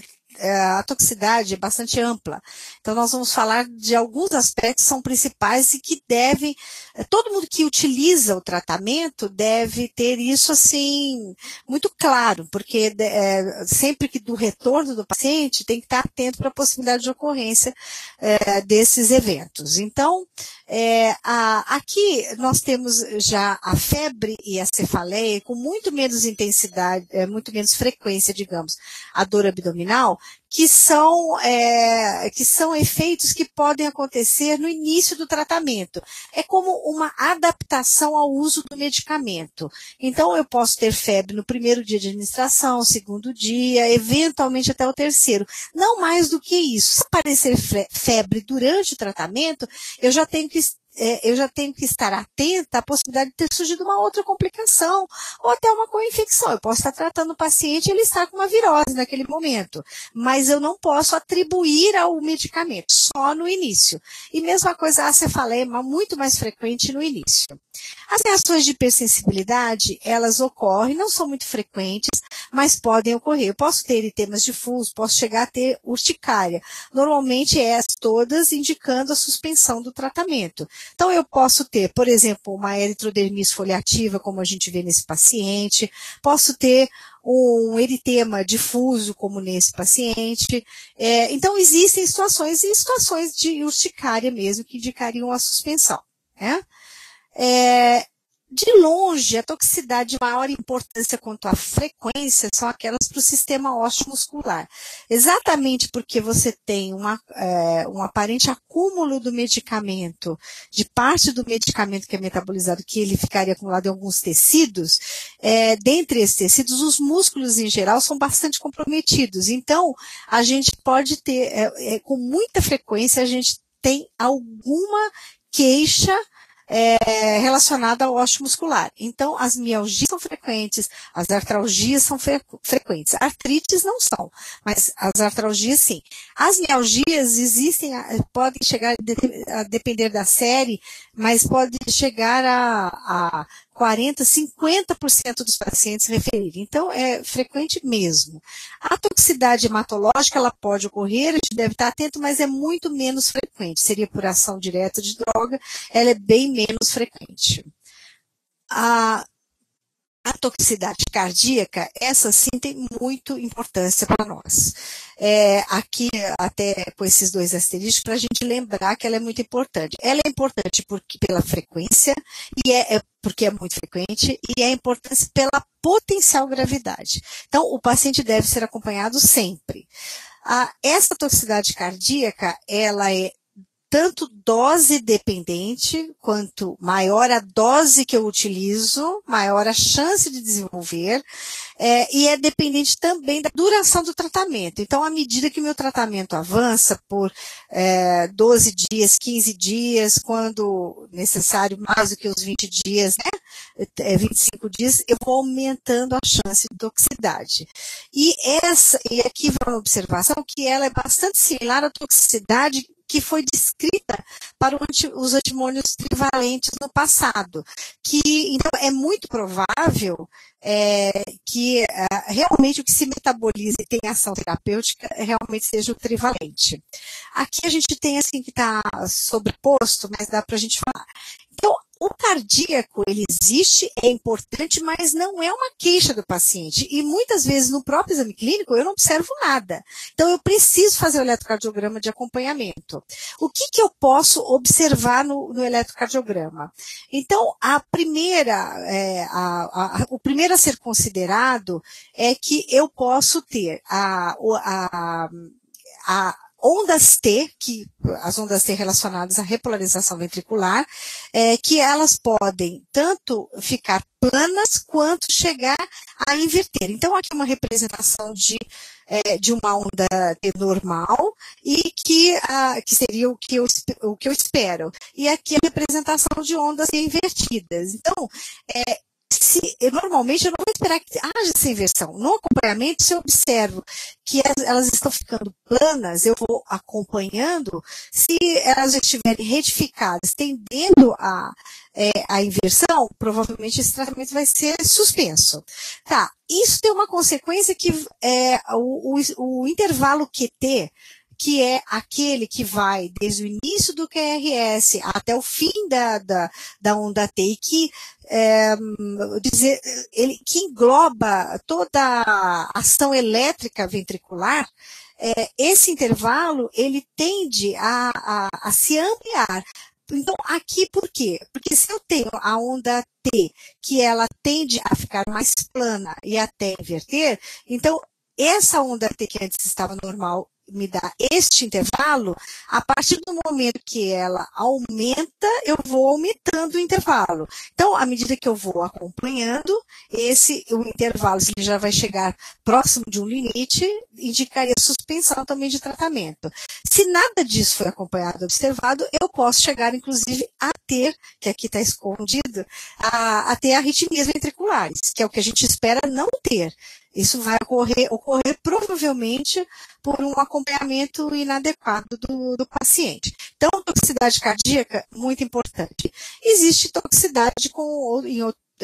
S2: a toxicidade é bastante ampla. Então, nós vamos falar de alguns aspectos que são principais e que devem, todo mundo que utiliza o tratamento deve ter isso, assim, muito claro, porque é, sempre que do retorno do paciente tem que estar atento para a possibilidade de ocorrência é, desses eventos. Então, é, a, aqui nós temos já a febre e a cefaleia com muito menos intensidade, é, muito menos frequência, digamos, a dor abdominal, que são, é, que são efeitos que podem acontecer no início do tratamento. É como uma adaptação ao uso do medicamento. Então, eu posso ter febre no primeiro dia de administração, segundo dia, eventualmente até o terceiro. Não mais do que isso. Se aparecer febre durante o tratamento, eu já tenho que eu já tenho que estar atenta à possibilidade de ter surgido uma outra complicação ou até uma co-infecção. Eu posso estar tratando o paciente e ele está com uma virose naquele momento, mas eu não posso atribuir ao medicamento, só no início. E mesma coisa, a cefaleia é muito mais frequente no início. As reações de hipersensibilidade, elas ocorrem, não são muito frequentes, mas podem ocorrer. Eu posso ter eritemas difusos, posso chegar a ter urticária. Normalmente, essas todas indicando a suspensão do tratamento. Então, eu posso ter, por exemplo, uma eritrodermia esfoliativa, como a gente vê nesse paciente, posso ter um eritema difuso, como nesse paciente. É, então, existem situações e situações de urticária mesmo, que indicariam a suspensão, né? É, de longe, a toxicidade de maior importância quanto à frequência são aquelas para o sistema ósseo muscular. Exatamente porque você tem uma, é, um aparente acúmulo do medicamento, de parte do medicamento que é metabolizado, que ele ficaria acumulado em alguns tecidos, é, dentre esses tecidos, os músculos em geral são bastante comprometidos. Então, a gente pode ter, é, é, com muita frequência, a gente tem alguma queixa É, relacionada ao ósseo muscular. Então, as mialgias são frequentes, as artralgias são fre frequentes. Artrites não são, mas as artralgias sim. As mialgias existem, podem chegar a depender da série, mas pode chegar a, a quarenta, cinquenta por cento dos pacientes referirem. Então, é frequente mesmo. A toxicidade hematológica, ela pode ocorrer, a gente deve estar atento, mas é muito menos frequente. Seria por ação direta de droga, ela é bem menos frequente. A, a toxicidade cardíaca, essa sim tem muito importância para nós. É, aqui, até com esses dois asteriscos, para a gente lembrar que ela é muito importante. Ela é importante porque, pela frequência, e é, é porque é muito frequente, e é importante pela potencial gravidade. Então, o paciente deve ser acompanhado sempre. Ah, essa toxicidade cardíaca, ela é tanto dose dependente, quanto maior a dose que eu utilizo, maior a chance de desenvolver, é, e é dependente também da duração do tratamento. Então, à medida que o meu tratamento avança por é, doze dias, quinze dias, quando necessário mais do que os vinte dias, né, vinte e cinco dias, eu vou aumentando a chance de toxicidade. E, essa, e aqui vai uma observação que ela é bastante similar à toxicidade que foi descrita para os antimônios trivalentes no passado, que então é muito provável é, que é, realmente o que se metaboliza e tem ação terapêutica realmente seja o trivalente. Aqui a gente tem assim que está sobreposto, mas dá para a gente falar. Então, o cardíaco, ele existe, é importante, mas não é uma queixa do paciente. E muitas vezes no próprio exame clínico eu não observo nada. Então eu preciso fazer o eletrocardiograma de acompanhamento. O que que eu posso observar no, no eletrocardiograma? Então, a primeira, é, a, a, o primeiro a ser considerado é que eu posso ter a, a, a ondas T, que, as ondas T relacionadas à repolarização ventricular, é, que elas podem tanto ficar planas quanto chegar a inverter. Então, aqui uma representação de, é, de uma onda T normal e que, a, que seria o que, eu, o que eu espero. E aqui a representação de ondas T invertidas. Então, é, Se, eu, normalmente eu não vou esperar que haja essa inversão. No acompanhamento, se eu observo que elas estão ficando planas, eu vou acompanhando. Se elas estiverem retificadas, tendendo a, é, a inversão, provavelmente esse tratamento vai ser suspenso. Tá, isso tem uma consequência que é, o, o, o intervalo Q T, que é aquele que vai desde o início do Q R S até o fim da, da, da onda T, e que, é, dizer, ele, que engloba toda a ação elétrica ventricular, é, esse intervalo, ele tende a, a, a se ampliar. Então, aqui por quê? Porque se eu tenho a onda T, que ela tende a ficar mais plana e até inverter, então, essa onda T que antes estava normal, me dá este intervalo, a partir do momento que ela aumenta, eu vou aumentando o intervalo. Então, à medida que eu vou acompanhando, esse, o intervalo, se ele já vai chegar próximo de um limite, indicaria suspensão também de tratamento. Se nada disso foi acompanhado, observado, eu posso chegar, inclusive, a ter, que aqui está escondido, a, a ter arritmias ventriculares, que é o que a gente espera não ter. Isso vai ocorrer, ocorrer provavelmente por um acompanhamento inadequado do, do paciente. Então, toxicidade cardíaca, muito importante. Existe toxicidade com, em,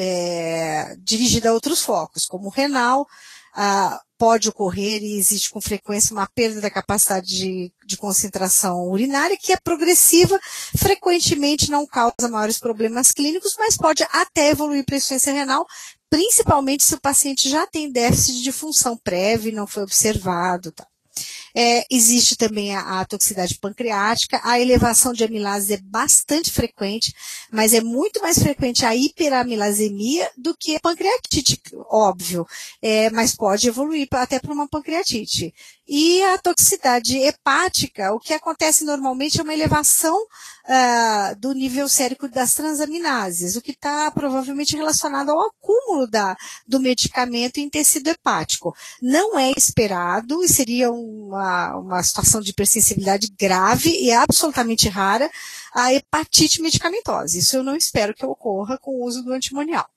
S2: é, dirigida a outros focos, como o renal, ah, pode ocorrer e existe com frequência uma perda da capacidade de, de concentração urinária, que é progressiva, frequentemente não causa maiores problemas clínicos, mas pode até evoluir para insuficiência renal, principalmente se o paciente já tem déficit de função prévia e não foi observado. Tá? É, existe também a, a toxicidade pancreática, a elevação de amilase é bastante frequente, mas é muito mais frequente a hiperamilasemia do que a pancreatite, óbvio, é, mas pode evoluir até para uma pancreatite. E a toxicidade hepática, o que acontece normalmente é uma elevação uh, do nível sérico das transaminases, o que está provavelmente relacionado ao acúmulo da, do medicamento em tecido hepático. Não é esperado e seria uma, uma situação de hipersensibilidade grave e absolutamente rara a hepatite medicamentosa. Isso eu não espero que ocorra com o uso do antimonial.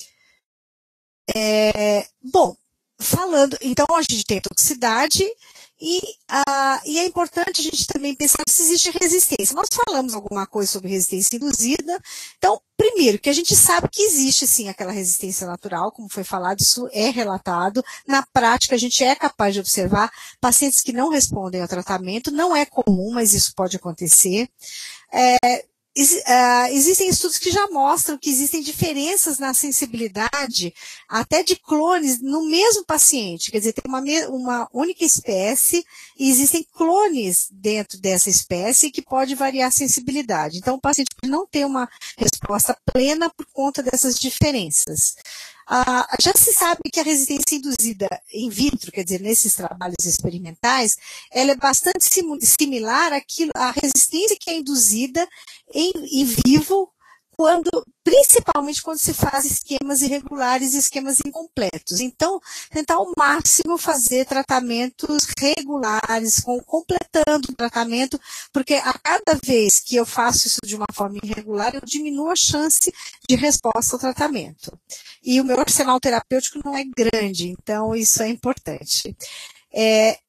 S2: É, bom, falando, então a gente tem a toxicidade e, a, e é importante a gente também pensar se existe resistência. Nós falamos alguma coisa sobre resistência induzida. Então, primeiro, que a gente sabe que existe sim aquela resistência natural, como foi falado, isso é relatado. Na prática, a gente é capaz de observar pacientes que não respondem ao tratamento. Não é comum, mas isso pode acontecer. É, Uh, existem estudos que já mostram que existem diferenças na sensibilidade até de clones no mesmo paciente, quer dizer, tem uma, uma única espécie e existem clones dentro dessa espécie que pode variar a sensibilidade. Então, o paciente não tem uma resposta plena por conta dessas diferenças. Uh, já se sabe que a resistência induzida in vitro, quer dizer, nesses trabalhos experimentais, ela é bastante sim, similar àquilo, à resistência que é induzida em, em vivo, quando, principalmente quando se faz esquemas irregulares e esquemas incompletos. Então, tentar ao máximo fazer tratamentos regulares, com, completando o tratamento, porque a cada vez que eu faço isso de uma forma irregular, eu diminuo a chance de resposta ao tratamento. E o meu arsenal terapêutico não é grande, então isso é importante. É,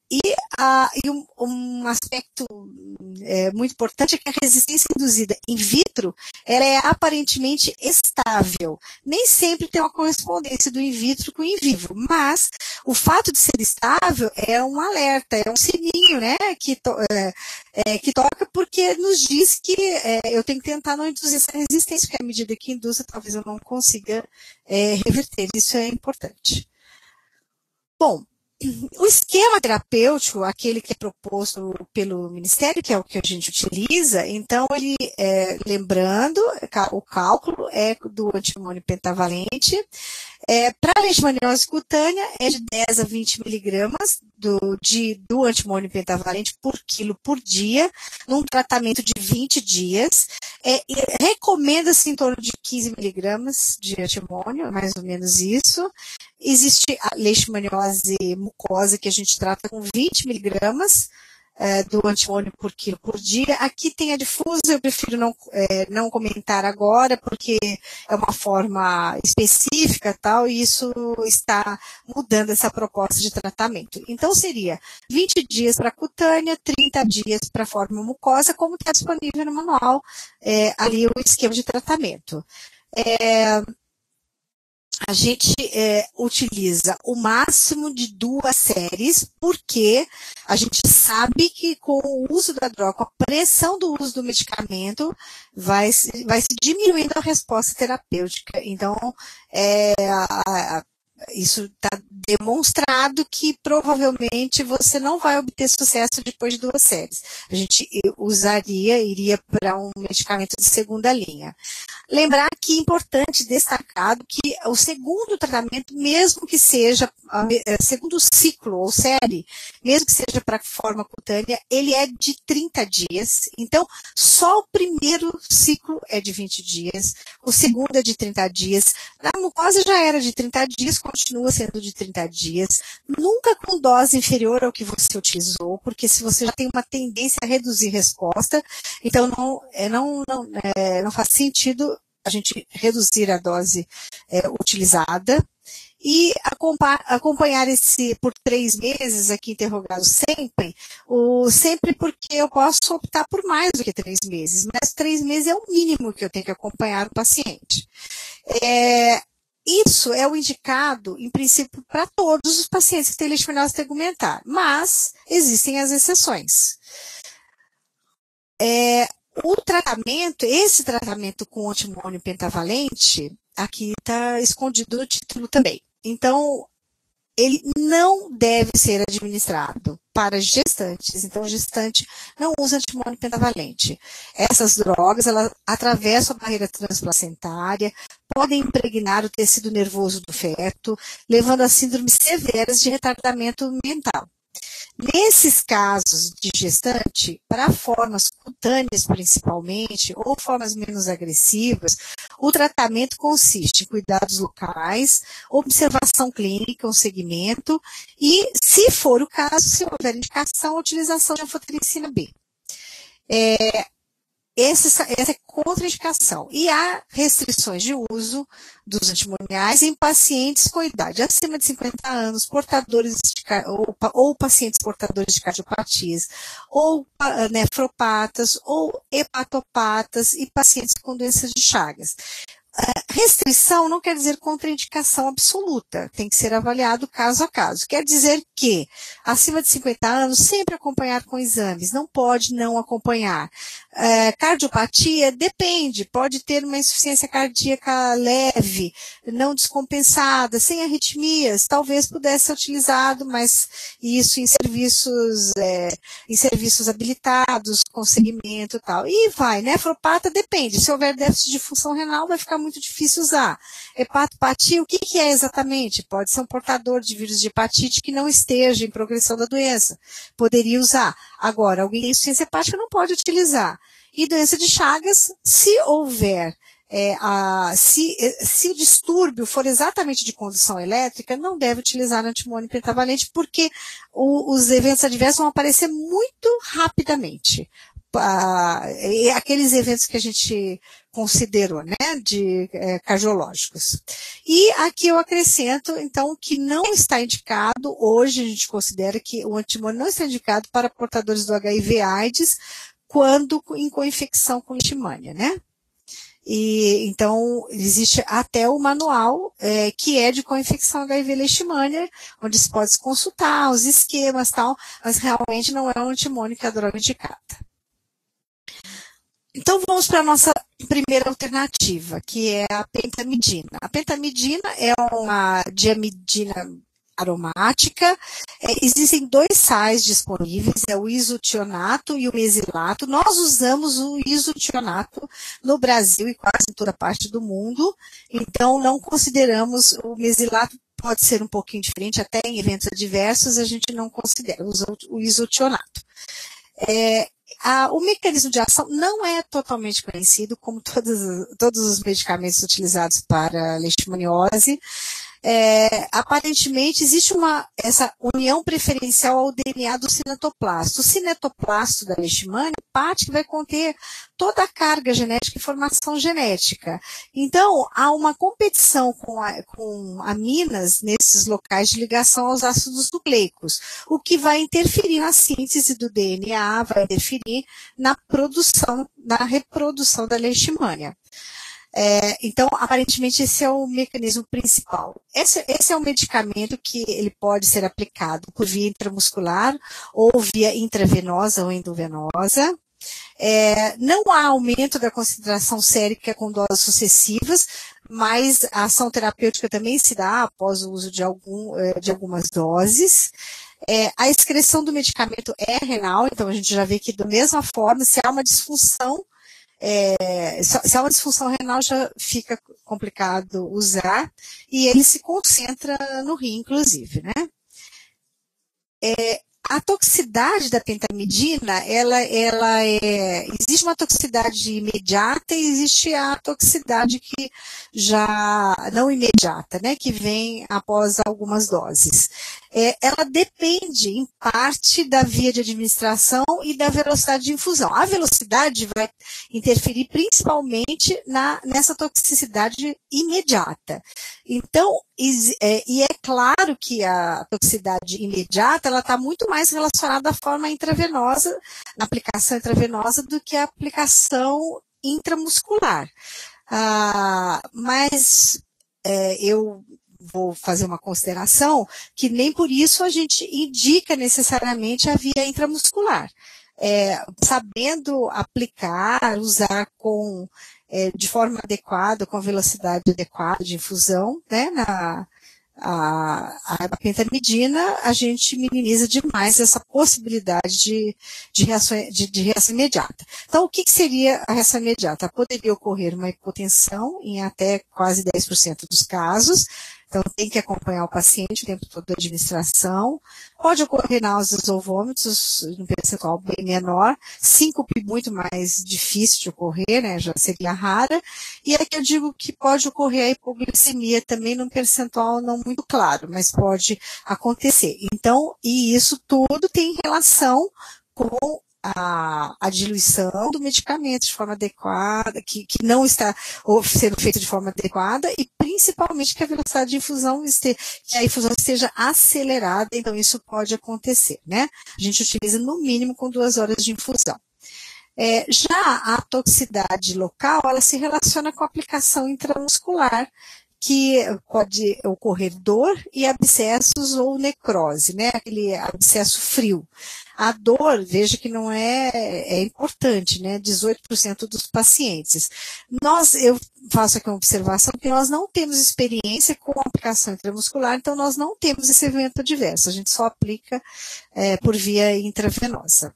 S2: E, a, e um, um aspecto é, muito importante é que a resistência induzida in vitro, ela é aparentemente estável. Nem sempre tem uma correspondência do in vitro com o in vivo, mas o fato de ser estável é um alerta, é um sininho, né, que, to, é, é, que toca porque nos diz que é, eu tenho que tentar não induzir essa resistência, porque à medida que induza, talvez eu não consiga é, reverter. Isso é importante. Bom, o esquema terapêutico, aquele que é proposto pelo Ministério, que é o que a gente utiliza, então ele, é, lembrando, o cálculo é do antimônio pentavalente, é, para a leishmaniose cutânea é de dez a vinte miligramas do, de, do antimônio pentavalente por quilo por dia, num tratamento de vinte dias. É, recomenda-se em torno de quinze miligramas de antimônio, mais ou menos isso. Existe a leishmaniose mucosa, que a gente trata com vinte miligramas é, do antimônio por quilo por dia. Aqui tem a difusa, eu prefiro não, é, não comentar agora, porque é uma forma específica tal, e isso está mudando essa proposta de tratamento. Então, seria vinte dias para cutânea, trinta dias para forma mucosa, como está disponível no manual, é, ali o esquema de tratamento. É, a gente é, utiliza o máximo de duas séries, porque a gente sabe que com o uso da droga, com a pressão do uso do medicamento, vai, vai se diminuindo a resposta terapêutica. Então, é, a, a, isso está demonstrado que provavelmente você não vai obter sucesso depois de duas séries. A gente usaria, iria para um medicamento de segunda linha. Lembrar que é importante destacado que o segundo tratamento, mesmo que seja segundo ciclo ou série, mesmo que seja para forma cutânea, ele é de trinta dias. Então, só o primeiro ciclo é de vinte dias, o segundo é de trinta dias. Na mucosa já era de trinta dias, continua sendo de trinta dias. Nunca com dose inferior ao que você utilizou, porque se você já tem uma tendência a reduzir resposta, então não, não, não, é, não faz sentido a gente reduzir a dose é, utilizada. E acompanhar esse por três meses, aqui interrogado sempre, o, sempre porque eu posso optar por mais do que três meses, mas três meses é o mínimo que eu tenho que acompanhar o paciente. É, isso é o indicado, em princípio, para todos os pacientes que têm leishmaniose tegumentar, mas existem as exceções. É, o tratamento, esse tratamento com antimônio pentavalente, aqui está escondido no título também. Então, ele não deve ser administrado para gestantes. Então, o gestante não usa antimônio pentavalente. Essas drogas, elas atravessam a barreira transplacentária, podem impregnar o tecido nervoso do feto, levando a síndromes severas de retardamento mental. Nesses casos de gestante, para formas cutâneas principalmente, ou formas menos agressivas, o tratamento consiste em cuidados locais, observação clínica, um segmento, e, se for o caso, se houver indicação, a utilização de anfotericina B. É, Essa, essa é contraindicação. E há restrições de uso dos antimoniais em pacientes com idade acima de cinquenta anos, portadores de, ou, ou pacientes portadores de cardiopatias, ou nefropatas, ou hepatopatas e pacientes com doenças de Chagas. Restrição não quer dizer contraindicação absoluta, tem que ser avaliado caso a caso. Quer dizer que, acima de cinquenta anos, sempre acompanhar com exames, não pode não acompanhar. É, cardiopatia, depende, pode ter uma insuficiência cardíaca leve, não descompensada, sem arritmias, talvez pudesse ser utilizado, mas isso em serviços, é, em serviços habilitados, com segmento e tal. E vai, nefropata depende, se houver déficit de função renal, vai ficar muito difícil usar. Hepatopatia, o que, que é exatamente? Pode ser um portador de vírus de hepatite que não esteja em progressão da doença. Poderia usar. Agora, alguém tem insuficiência hepática não pode utilizar. E doença de Chagas, se houver, é, a, se, se o distúrbio for exatamente de condução elétrica, não deve utilizar antimônio pentavalente, porque o, os eventos adversos vão aparecer muito rapidamente. ah, aqueles eventos que a gente considerou, né, de é, cardiológicos. E aqui eu acrescento, então, que não está indicado, hoje a gente considera que o antimônio não está indicado para portadores do H I V AIDS quando em co-infecção com leishmania, né? E, então, existe até o manual é, que é de co-infecção H I V leishmania, onde se pode consultar os esquemas e tal, mas realmente não é o antimônio que é a droga indicada. Então, vamos para a nossa primeira alternativa, que é a pentamidina. A pentamidina é uma diamidina aromática. É, existem dois sais disponíveis, é o isotionato e o mesilato. Nós usamos o isotionato no Brasil e quase em toda parte do mundo, então não consideramos o mesilato. Pode ser um pouquinho diferente, até em eventos adversos a gente não considera, usa o isotionato. É, a, o mecanismo de ação não é totalmente conhecido, como todos, todos os medicamentos utilizados para leishmaniose. É, aparentemente existe uma, essa união preferencial ao D N A do cinetoplasto. O cinetoplasto da leishmania é parte que vai conter toda a carga genética e informação genética. Então, há uma competição com, a, com aminas nesses locais de ligação aos ácidos nucleicos, o que vai interferir na síntese do D N A, vai interferir na produção, na reprodução da leishmania. É, então, aparentemente, esse é o mecanismo principal. Esse, esse é um medicamento que ele pode ser aplicado por via intramuscular ou via intravenosa ou endovenosa. É, não há aumento da concentração sérica com doses sucessivas, mas a ação terapêutica também se dá após o uso de, algum, de algumas doses. É, a excreção do medicamento é renal, então a gente já vê que da mesma forma, se há uma disfunção, É, se há uma disfunção renal já fica complicado usar e ele se concentra no rim, inclusive, né? É, a toxicidade da pentamidina, ela, ela é, existe uma toxicidade imediata e existe a toxicidade que já, não imediata, né, que vem após algumas doses. É, ela depende, em parte, da via de administração e da velocidade de infusão. A velocidade vai interferir principalmente na, nessa toxicidade imediata. Então, é, e é claro que a toxicidade imediata, ela está muito mais relacionada à forma intravenosa, na aplicação intravenosa, do que a aplicação intramuscular. Ah, mas é, eu vou fazer uma consideração que nem por isso a gente indica necessariamente a via intramuscular. É, sabendo aplicar, usar com, é, de forma adequada, com velocidade adequada de infusão, né, na, a, a pentamidina, a gente minimiza demais essa possibilidade de, de, reação, de, de reação imediata. Então, o que, que seria a reação imediata? Poderia ocorrer uma hipotensão em até quase dez por cento dos casos. Então, tem que acompanhar o paciente o tempo todo da administração. Pode ocorrer náuseas ou vômitos, num percentual bem menor. Síncope muito mais difícil de ocorrer, né? Já seria rara. E aqui eu digo que pode ocorrer a hipoglicemia também num percentual não muito claro, mas pode acontecer. Então, e isso tudo tem relação com A, a diluição do medicamento de forma adequada, que, que não está sendo feita de forma adequada e principalmente que a velocidade de infusão esteja, que a infusão esteja acelerada, então isso pode acontecer, né? A gente utiliza no mínimo com duas horas de infusão. É, já a toxicidade local, ela se relaciona com a aplicação intramuscular, que pode ocorrer dor e abscessos ou necrose, né? Aquele abscesso frio. A dor, veja que não é, é importante, né? dezoito por cento dos pacientes. Nós, eu faço aqui uma observação que nós não temos experiência com a aplicação intramuscular, então nós não temos esse evento adverso, a gente só aplica é, por via intravenosa.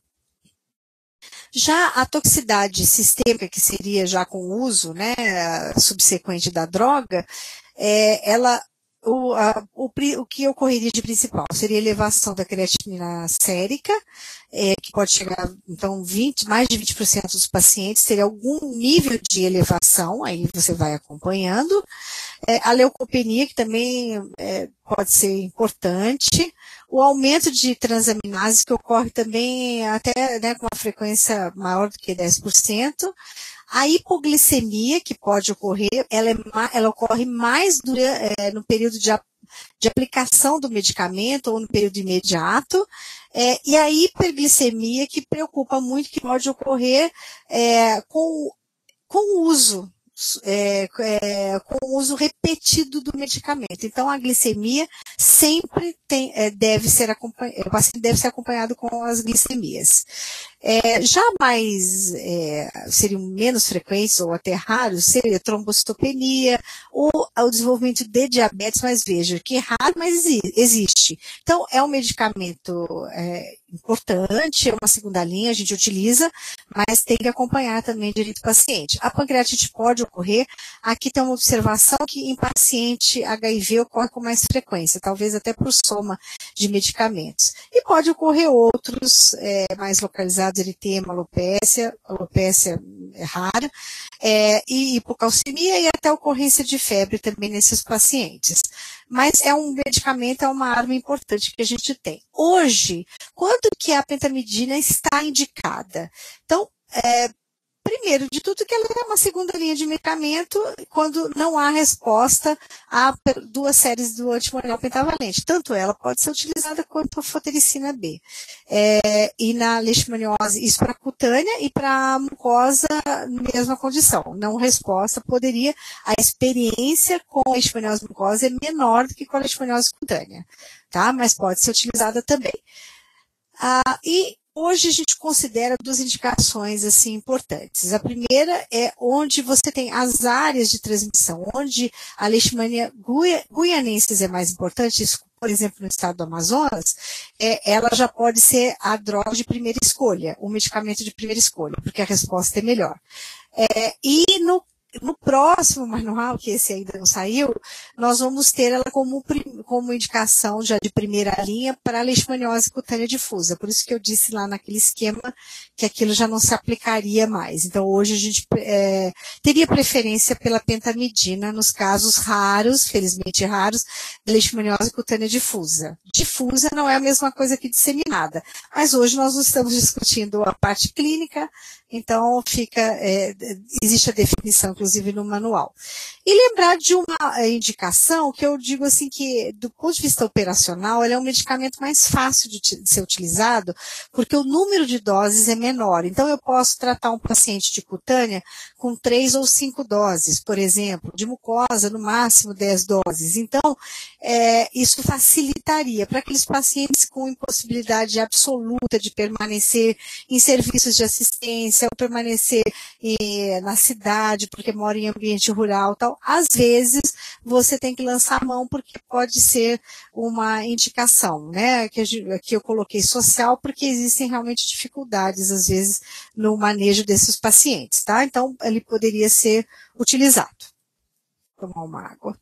S2: Já a toxicidade sistêmica, que seria já com o uso, né, subsequente da droga, é, ela o, a, o, o que ocorreria de principal seria a elevação da creatinina sérica, é, que pode chegar, então, vinte, mais de vinte por cento dos pacientes teria algum nível de elevação, aí você vai acompanhando. É, a leucopenia, que também é, pode ser importante. O aumento de transaminases, que ocorre também até, né, com uma frequência maior do que dez por cento. A hipoglicemia, que pode ocorrer, ela, é, ela ocorre mais durante, é, no período de, de aplicação do medicamento ou no período imediato. É, e a hiperglicemia, que preocupa muito, que pode ocorrer é, com, com o uso. É, é, com o uso repetido do medicamento. Então, a glicemia sempre tem, é, deve ser acompanhado, o paciente deve ser acompanhado com as glicemias. É, já mais, é, seriam menos frequentes ou até raros, seria trombocitopenia ou o desenvolvimento de diabetes, mas veja que é raro, mas existe. Então, é um medicamento é, importante, é uma segunda linha, a gente utiliza, mas tem que acompanhar também direito do paciente. A pancreatite pode ocorrer, aqui tem uma observação que em paciente H I V ocorre com mais frequência, talvez até por soma de medicamentos. E pode ocorrer outros é, mais localizados, eritema, alopécia, alopécia é rara, é, e hipocalcemia e até ocorrência de febre também nesses pacientes. Mas é um medicamento, é uma arma importante que a gente tem. Hoje, quando que a pentamidina está indicada? Então, é, primeiro de tudo que ela é uma segunda linha de medicamento quando não há resposta a duas séries do antimonial pentavalente. Tanto ela pode ser utilizada quanto a fotericina B. É, e na leishmaniose, isso para cutânea e para mucosa, mesma condição. Não resposta poderia, a experiência com a leishmaniose mucosa é menor do que com a leishmaniose cutânea, tá? Mas pode ser utilizada também. Ah, e hoje a gente considera duas indicações assim importantes. A primeira é onde você tem as áreas de transmissão, onde a leishmania guianensis é mais importante, isso, por exemplo, no estado do Amazonas, é, ela já pode ser a droga de primeira escolha, o medicamento de primeira escolha, porque a resposta é melhor. É, e no No próximo manual, que esse ainda não saiu, nós vamos ter ela como, como indicação já de primeira linha para a leishmaniose cutânea difusa. Por isso que eu disse lá naquele esquema que aquilo já não se aplicaria mais. Então, hoje a gente é, teria preferência pela pentamidina nos casos raros, felizmente raros, da leishmaniose cutânea difusa. Difusa não é a mesma coisa que disseminada. Mas hoje nós não estamos discutindo a parte clínica, então fica, é, existe a definição, inclusive no manual. E lembrar de uma indicação que eu digo assim que, do ponto de vista operacional, ele é um medicamento mais fácil de, de ser utilizado, porque o número de doses é menor. Então eu posso tratar um paciente de cutânea com três ou cinco doses, por exemplo, de mucosa, no máximo dez doses. Então, é, isso facilitaria para aqueles pacientes com impossibilidade absoluta de permanecer em serviços de assistência, ou permanecer eh, na cidade, porque mora em ambiente rural, tal. Às vezes, você tem que lançar a mão, porque pode ser uma indicação, né, que, que eu coloquei social, porque existem realmente dificuldades, às vezes, no manejo desses pacientes, tá? Então, ele poderia ser utilizado. Vou tomar uma água.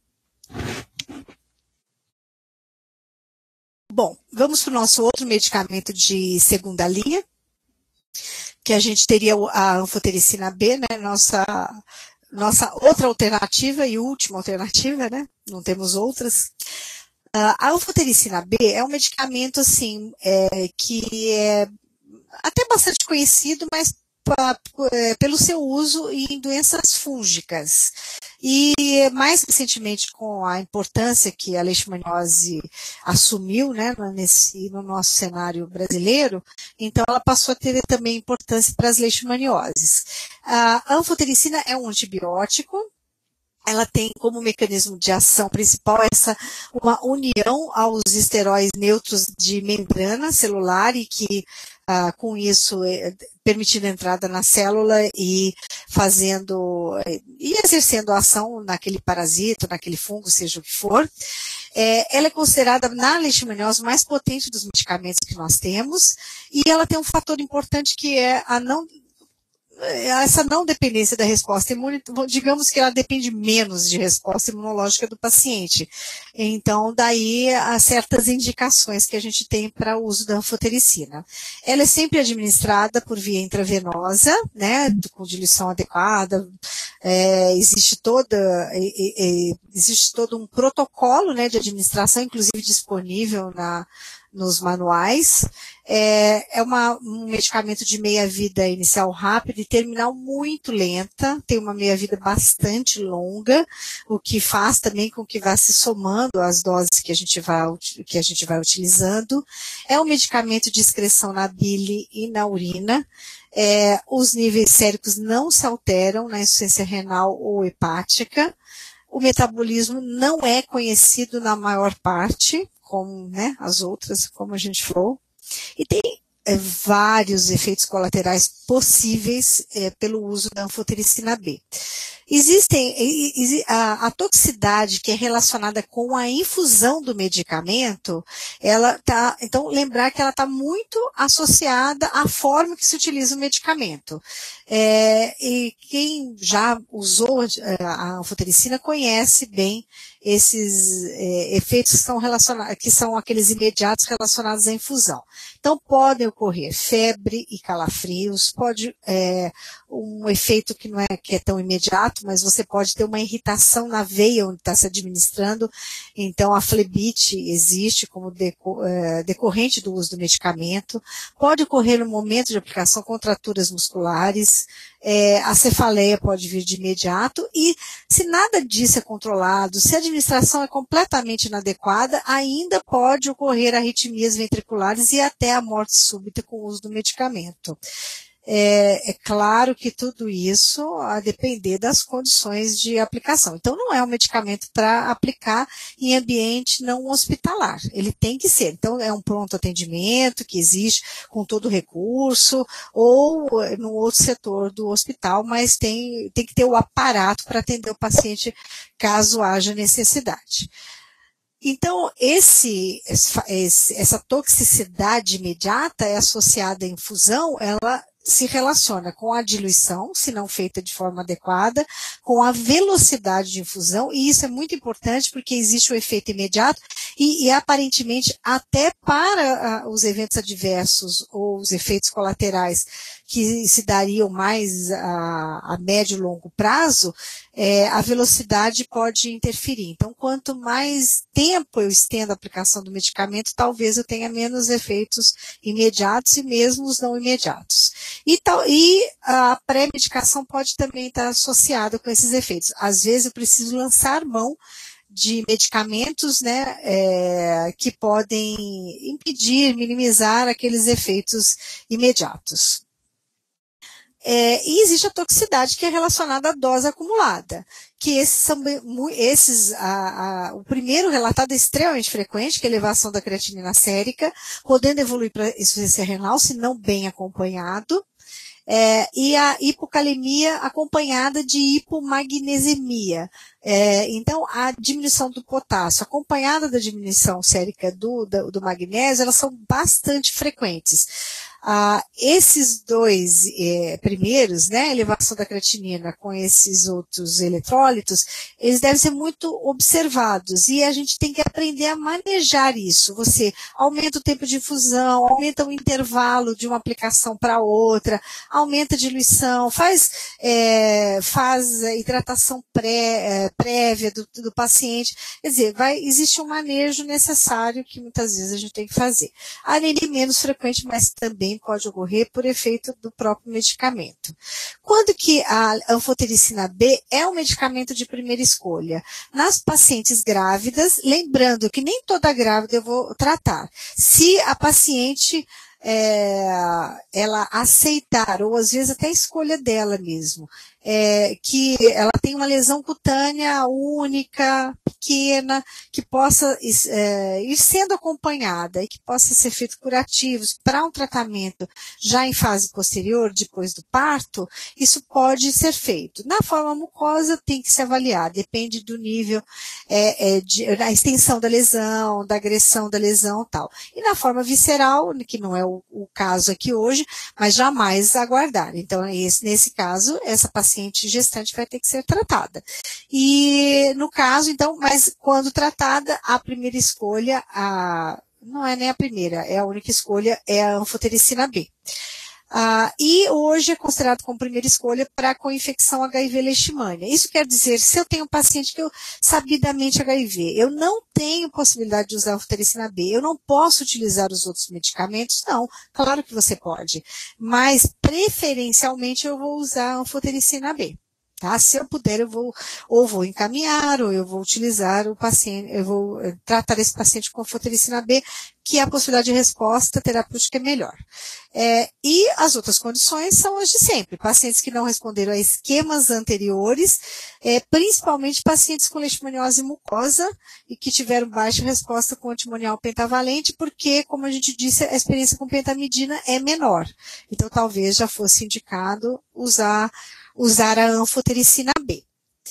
S2: Bom, vamos para o nosso outro medicamento de segunda linha, que a gente teria a anfotericina B, né, nossa, nossa outra alternativa e última alternativa, né, não temos outras. Uh, a anfotericina B é um medicamento, assim, é, que é até bastante conhecido, mas pra, é, pelo seu uso em doenças fúngicas. E mais recentemente, com a importância que a leishmaniose assumiu, né, nesse, no nosso cenário brasileiro, então ela passou a ter também importância para as leishmanioses. A anfotericina é um antibiótico. Ela tem como mecanismo de ação principal essa, uma união aos esteróis neutros de membrana celular e que, ah, com isso, é, permitindo a entrada na célula e fazendo, e exercendo a ação naquele parasita, naquele fungo, seja o que for. É, ela é considerada na leishmaniose o mais potente dos medicamentos que nós temos e ela tem um fator importante que é a não essa não dependência da resposta imunológica, digamos que ela depende menos de resposta imunológica do paciente. Então, daí, há certas indicações que a gente tem para o uso da anfotericina. Ela é sempre administrada por via intravenosa, né, com diluição adequada, é, existe toda, é, é, existe todo um protocolo, né, de administração, inclusive disponível na nos manuais. É, é uma, um medicamento de meia-vida inicial rápida e terminal muito lenta, tem uma meia-vida bastante longa, o que faz também com que vá se somando as doses que a gente vai, que a gente vai utilizando. É um medicamento de excreção na bile e na urina. É, os níveis séricos não se alteram na insuficiência renal ou hepática. O metabolismo não é conhecido na maior parte, como, né, as outras, como a gente falou, e tem é, vários efeitos colaterais possíveis é, pelo uso da anfotericina B. Existem, a, a toxicidade que é relacionada com a infusão do medicamento, ela tá, então lembrar que ela está muito associada à forma que se utiliza o medicamento. É, e quem já usou a anfotericina conhece bem esses é, efeitos que são, relacionados, que são aqueles imediatos relacionados à infusão. Então podem ocorrer febre e calafrios, pode é, um efeito que não é, que é tão imediato, mas você pode ter uma irritação na veia onde está se administrando, então a flebite existe como deco, é, decorrente do uso do medicamento, pode ocorrer no momento de aplicação contraturas musculares, é, a cefaleia pode vir de imediato e se nada disso é controlado, se a administração é completamente inadequada, ainda pode ocorrer arritmias ventriculares e até a morte súbita com o uso do medicamento. É, é claro que tudo isso a depender das condições de aplicação. Então, não é um medicamento para aplicar em ambiente não hospitalar. Ele tem que ser. Então, é um pronto atendimento que existe com todo o recurso ou no outro setor do hospital, mas tem, tem que ter o aparato para atender o paciente caso haja necessidade. Então, esse, esse, essa toxicidade imediata é associada à infusão, ela se relaciona com a diluição, se não feita de forma adequada, com a velocidade de infusão, e isso é muito importante porque existe o efeito imediato e, e aparentemente até para uh, os eventos adversos ou os efeitos colaterais que se dariam mais a, a médio e longo prazo, é, a velocidade pode interferir. Então, quanto mais tempo eu estendo a aplicação do medicamento, talvez eu tenha menos efeitos imediatos e mesmo os não imediatos. E, tal, e a pré-medicação pode também estar associada com esses efeitos. Às vezes eu preciso lançar mão de medicamentos, né, é, que podem impedir, minimizar aqueles efeitos imediatos. É, e existe a toxicidade que é relacionada à dose acumulada, que esses são, esses, a, a, o primeiro relatado é extremamente frequente, que é a elevação da creatinina sérica, podendo evoluir para insuficiência renal, se não bem acompanhado, é, e a hipocalemia acompanhada de hipomagnesemia. É, então, a diminuição do potássio acompanhada da diminuição sérica do, do, do magnésio, elas são bastante frequentes. Ah, esses dois eh, primeiros, né, elevação da creatinina com esses outros eletrólitos, eles devem ser muito observados e a gente tem que aprender a manejar isso. Você aumenta o tempo de infusão, aumenta o intervalo de uma aplicação para outra, aumenta a diluição, faz, é, faz hidratação pré, é, prévia do, do paciente. Quer dizer, vai, existe um manejo necessário que muitas vezes a gente tem que fazer. A anemia menos frequente, mas também pode ocorrer por efeito do próprio medicamento. Quando que a anfotericina B é um medicamento de primeira escolha? Nas pacientes grávidas, lembrando que nem toda grávida eu vou tratar. Se a paciente é, ela aceitar, ou às vezes até a escolha dela mesmo, é, que ela tem uma lesão cutânea única, pequena, que possa é, ir sendo acompanhada e que possa ser feito curativos para um tratamento já em fase posterior, depois do parto, isso pode ser feito. Na forma mucosa tem que se avaliar, depende do nível, é, é, de, da extensão da lesão, da agressão da lesão e tal. E na forma visceral, que não é o, o caso aqui hoje, mas jamais aguardar. Então, esse, nesse caso, essa paciente gestante vai ter que ser tratada. E no caso, então, mas quando tratada, a primeira escolha, a, não é nem a primeira, é a única escolha, é a anfotericina B. Ah, e hoje é considerado como primeira escolha para com infecção H I V leishmania. Isso quer dizer, se eu tenho um paciente que eu sabidamente H I V, eu não tenho possibilidade de usar a anfotericina B, eu não posso utilizar os outros medicamentos? Não, claro que você pode, mas preferencialmente eu vou usar a anfotericina B. Tá? Se eu puder, eu vou, ou vou encaminhar, ou eu vou utilizar o paciente, eu vou tratar esse paciente com anfotericina B, que a possibilidade de resposta terapêutica é melhor. É, e as outras condições são as de sempre. Pacientes que não responderam a esquemas anteriores, é, principalmente pacientes com leishmaniose mucosa e que tiveram baixa resposta com antimonial pentavalente, porque, como a gente disse, a experiência com pentamidina é menor. Então, talvez já fosse indicado usar usar a anfotericina B.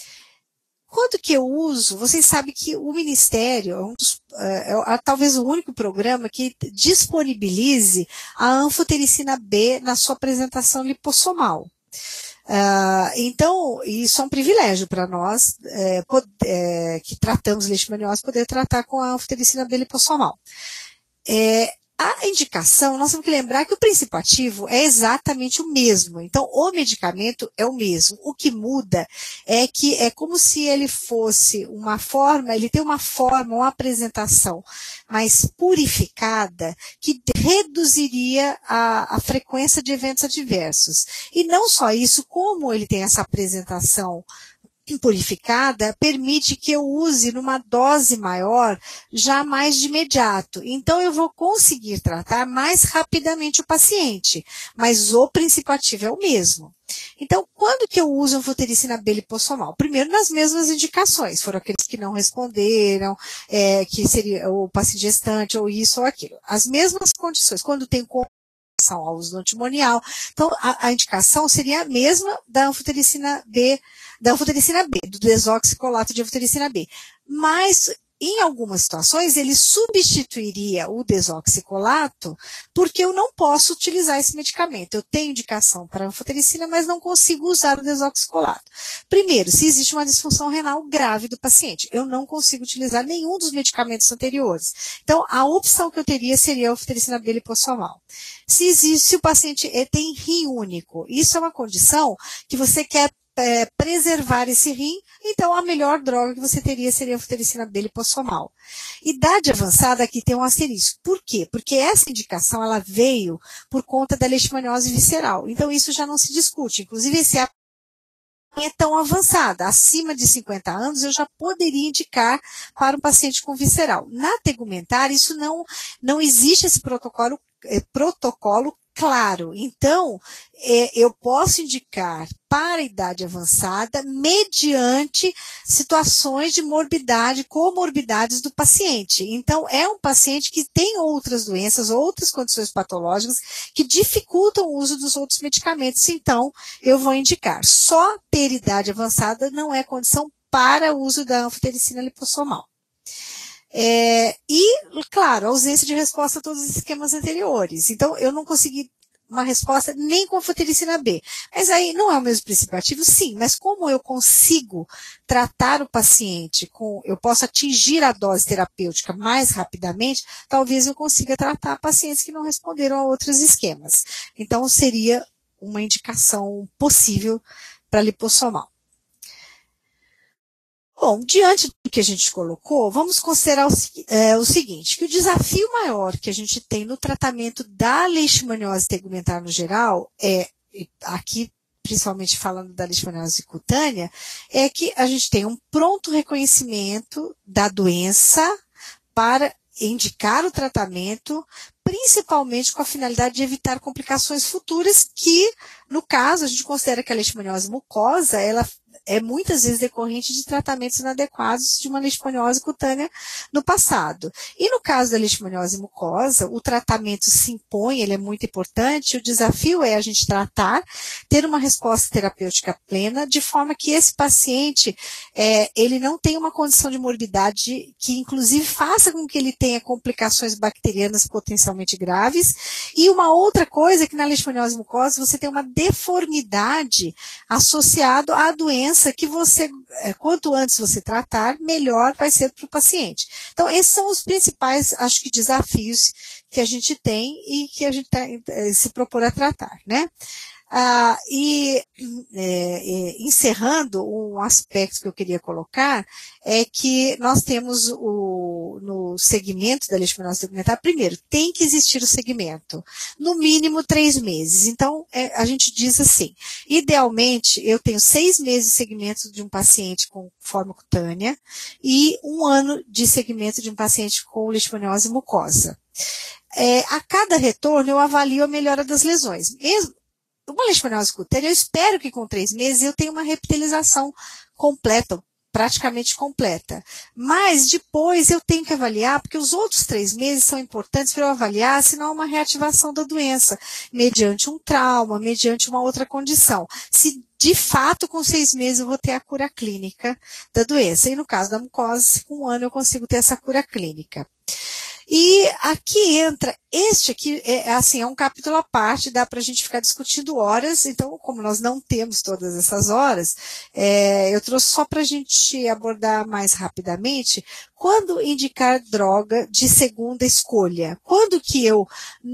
S2: Quando que eu uso, vocês sabem que o Ministério é, um dos, é, é talvez o único programa que disponibilize a anfotericina B na sua apresentação lipossomal. Uh, então, isso é um privilégio para nós, é, poder, é, que tratamos leishmaniose, poder tratar com a anfotericina B lipossomal. É, A indicação, nós temos que lembrar que o princípio ativo é exatamente o mesmo. Então, o medicamento é o mesmo. O que muda é que é como se ele fosse uma forma, ele tem uma forma, uma apresentação mais purificada que reduziria a, a frequência de eventos adversos. E não só isso, como ele tem essa apresentação purificada, permite que eu use numa dose maior já mais de imediato. Então, eu vou conseguir tratar mais rapidamente o paciente, mas o princípio ativo é o mesmo. Então, quando que eu uso a anfotericina B lipossomal? Primeiro, nas mesmas indicações, foram aqueles que não responderam, é, que seria o paciente gestante, ou isso ou aquilo. As mesmas condições, quando tem ao uso do antimonial. Então, a, a indicação seria a mesma da anfotericina B, da anfotericina B, do desoxicolato de anfotericina B. Mas, em algumas situações, ele substituiria o desoxicolato, porque eu não posso utilizar esse medicamento. Eu tenho indicação para anfotericina, mas não consigo usar o desoxicolato. Primeiro, se existe uma disfunção renal grave do paciente, eu não consigo utilizar nenhum dos medicamentos anteriores. Então, a opção que eu teria seria a anfotericina B lipossomal. Se existe, se o paciente tem rim único, isso é uma condição que você quer É, preservar esse rim, então a melhor droga que você teria seria a anfotericina B lipossomal. Idade avançada aqui tem um asterisco. Por quê? Porque essa indicação ela veio por conta da leishmaniose visceral. Então isso já não se discute. Inclusive esse é tão avançada, acima de cinquenta anos, eu já poderia indicar para um paciente com visceral. Na tegumentar, isso não, não existe esse protocolo, é, protocolo claro. Então, é, eu posso indicar para a idade avançada mediante situações de morbidade, comorbidades do paciente. Então, é um paciente que tem outras doenças, outras condições patológicas que dificultam o uso dos outros medicamentos. Então, eu vou indicar. Só ter idade avançada não é condição para o uso da anfotericina lipossomal. É, e, claro, ausência de resposta a todos os esquemas anteriores. Então, eu não consegui uma resposta nem com a anfotericina B. Mas aí, não é o mesmo princípio ativo? Sim, mas como eu consigo tratar o paciente, com, eu posso atingir a dose terapêutica mais rapidamente, talvez eu consiga tratar pacientes que não responderam a outros esquemas. Então, seria uma indicação possível para lipossomal. Bom, diante do que a gente colocou, vamos considerar o, é, o seguinte, que o desafio maior que a gente tem no tratamento da leishmaniose tegumentar no geral, é, aqui principalmente falando da leishmaniose cutânea, é que a gente tem um pronto reconhecimento da doença para indicar o tratamento, principalmente com a finalidade de evitar complicações futuras que, no caso, a gente considera que a leishmaniose mucosa, ela é muitas vezes decorrente de tratamentos inadequados de uma leishmaniose cutânea no passado. E no caso da leishmaniose mucosa, o tratamento se impõe, ele é muito importante, o desafio é a gente tratar, ter uma resposta terapêutica plena, de forma que esse paciente, é, ele não tenha uma condição de morbidade que inclusive faça com que ele tenha complicações bacterianas potencialmente graves. E uma outra coisa é que na leishmaniose mucosa você tem uma deformidade associada à doença que você, quanto antes você tratar, melhor vai ser para o paciente. Então, esses são os principais, acho que, desafios que a gente tem e que a gente tá, se propor a tratar, né? Ah, e é, é, encerrando, um aspecto que eu queria colocar é que nós temos o, no segmento da leishmaniose tegumentar, primeiro, tem que existir o segmento, no mínimo três meses. Então, é, a gente diz assim, idealmente, eu tenho seis meses de segmento de um paciente com forma cutânea e um ano de segmento de um paciente com leishmaniose mucosa. É, a cada retorno, eu avalio a melhora das lesões. Mesmo uma leishmaniose cutânea, eu espero que com três meses eu tenha uma repitelização completa, praticamente completa. Mas depois eu tenho que avaliar, porque os outros três meses são importantes para eu avaliar se não há uma reativação da doença, mediante um trauma, mediante uma outra condição. Se de fato, com seis meses eu vou ter a cura clínica da doença. E no caso da mucosa, com um ano eu consigo ter essa cura clínica. E aqui entra, este aqui, é, assim, é um capítulo à parte, dá para a gente ficar discutindo horas, então, como nós não temos todas essas horas, é, eu trouxe só para a gente abordar mais rapidamente, quando indicar droga de segunda escolha, quando que eu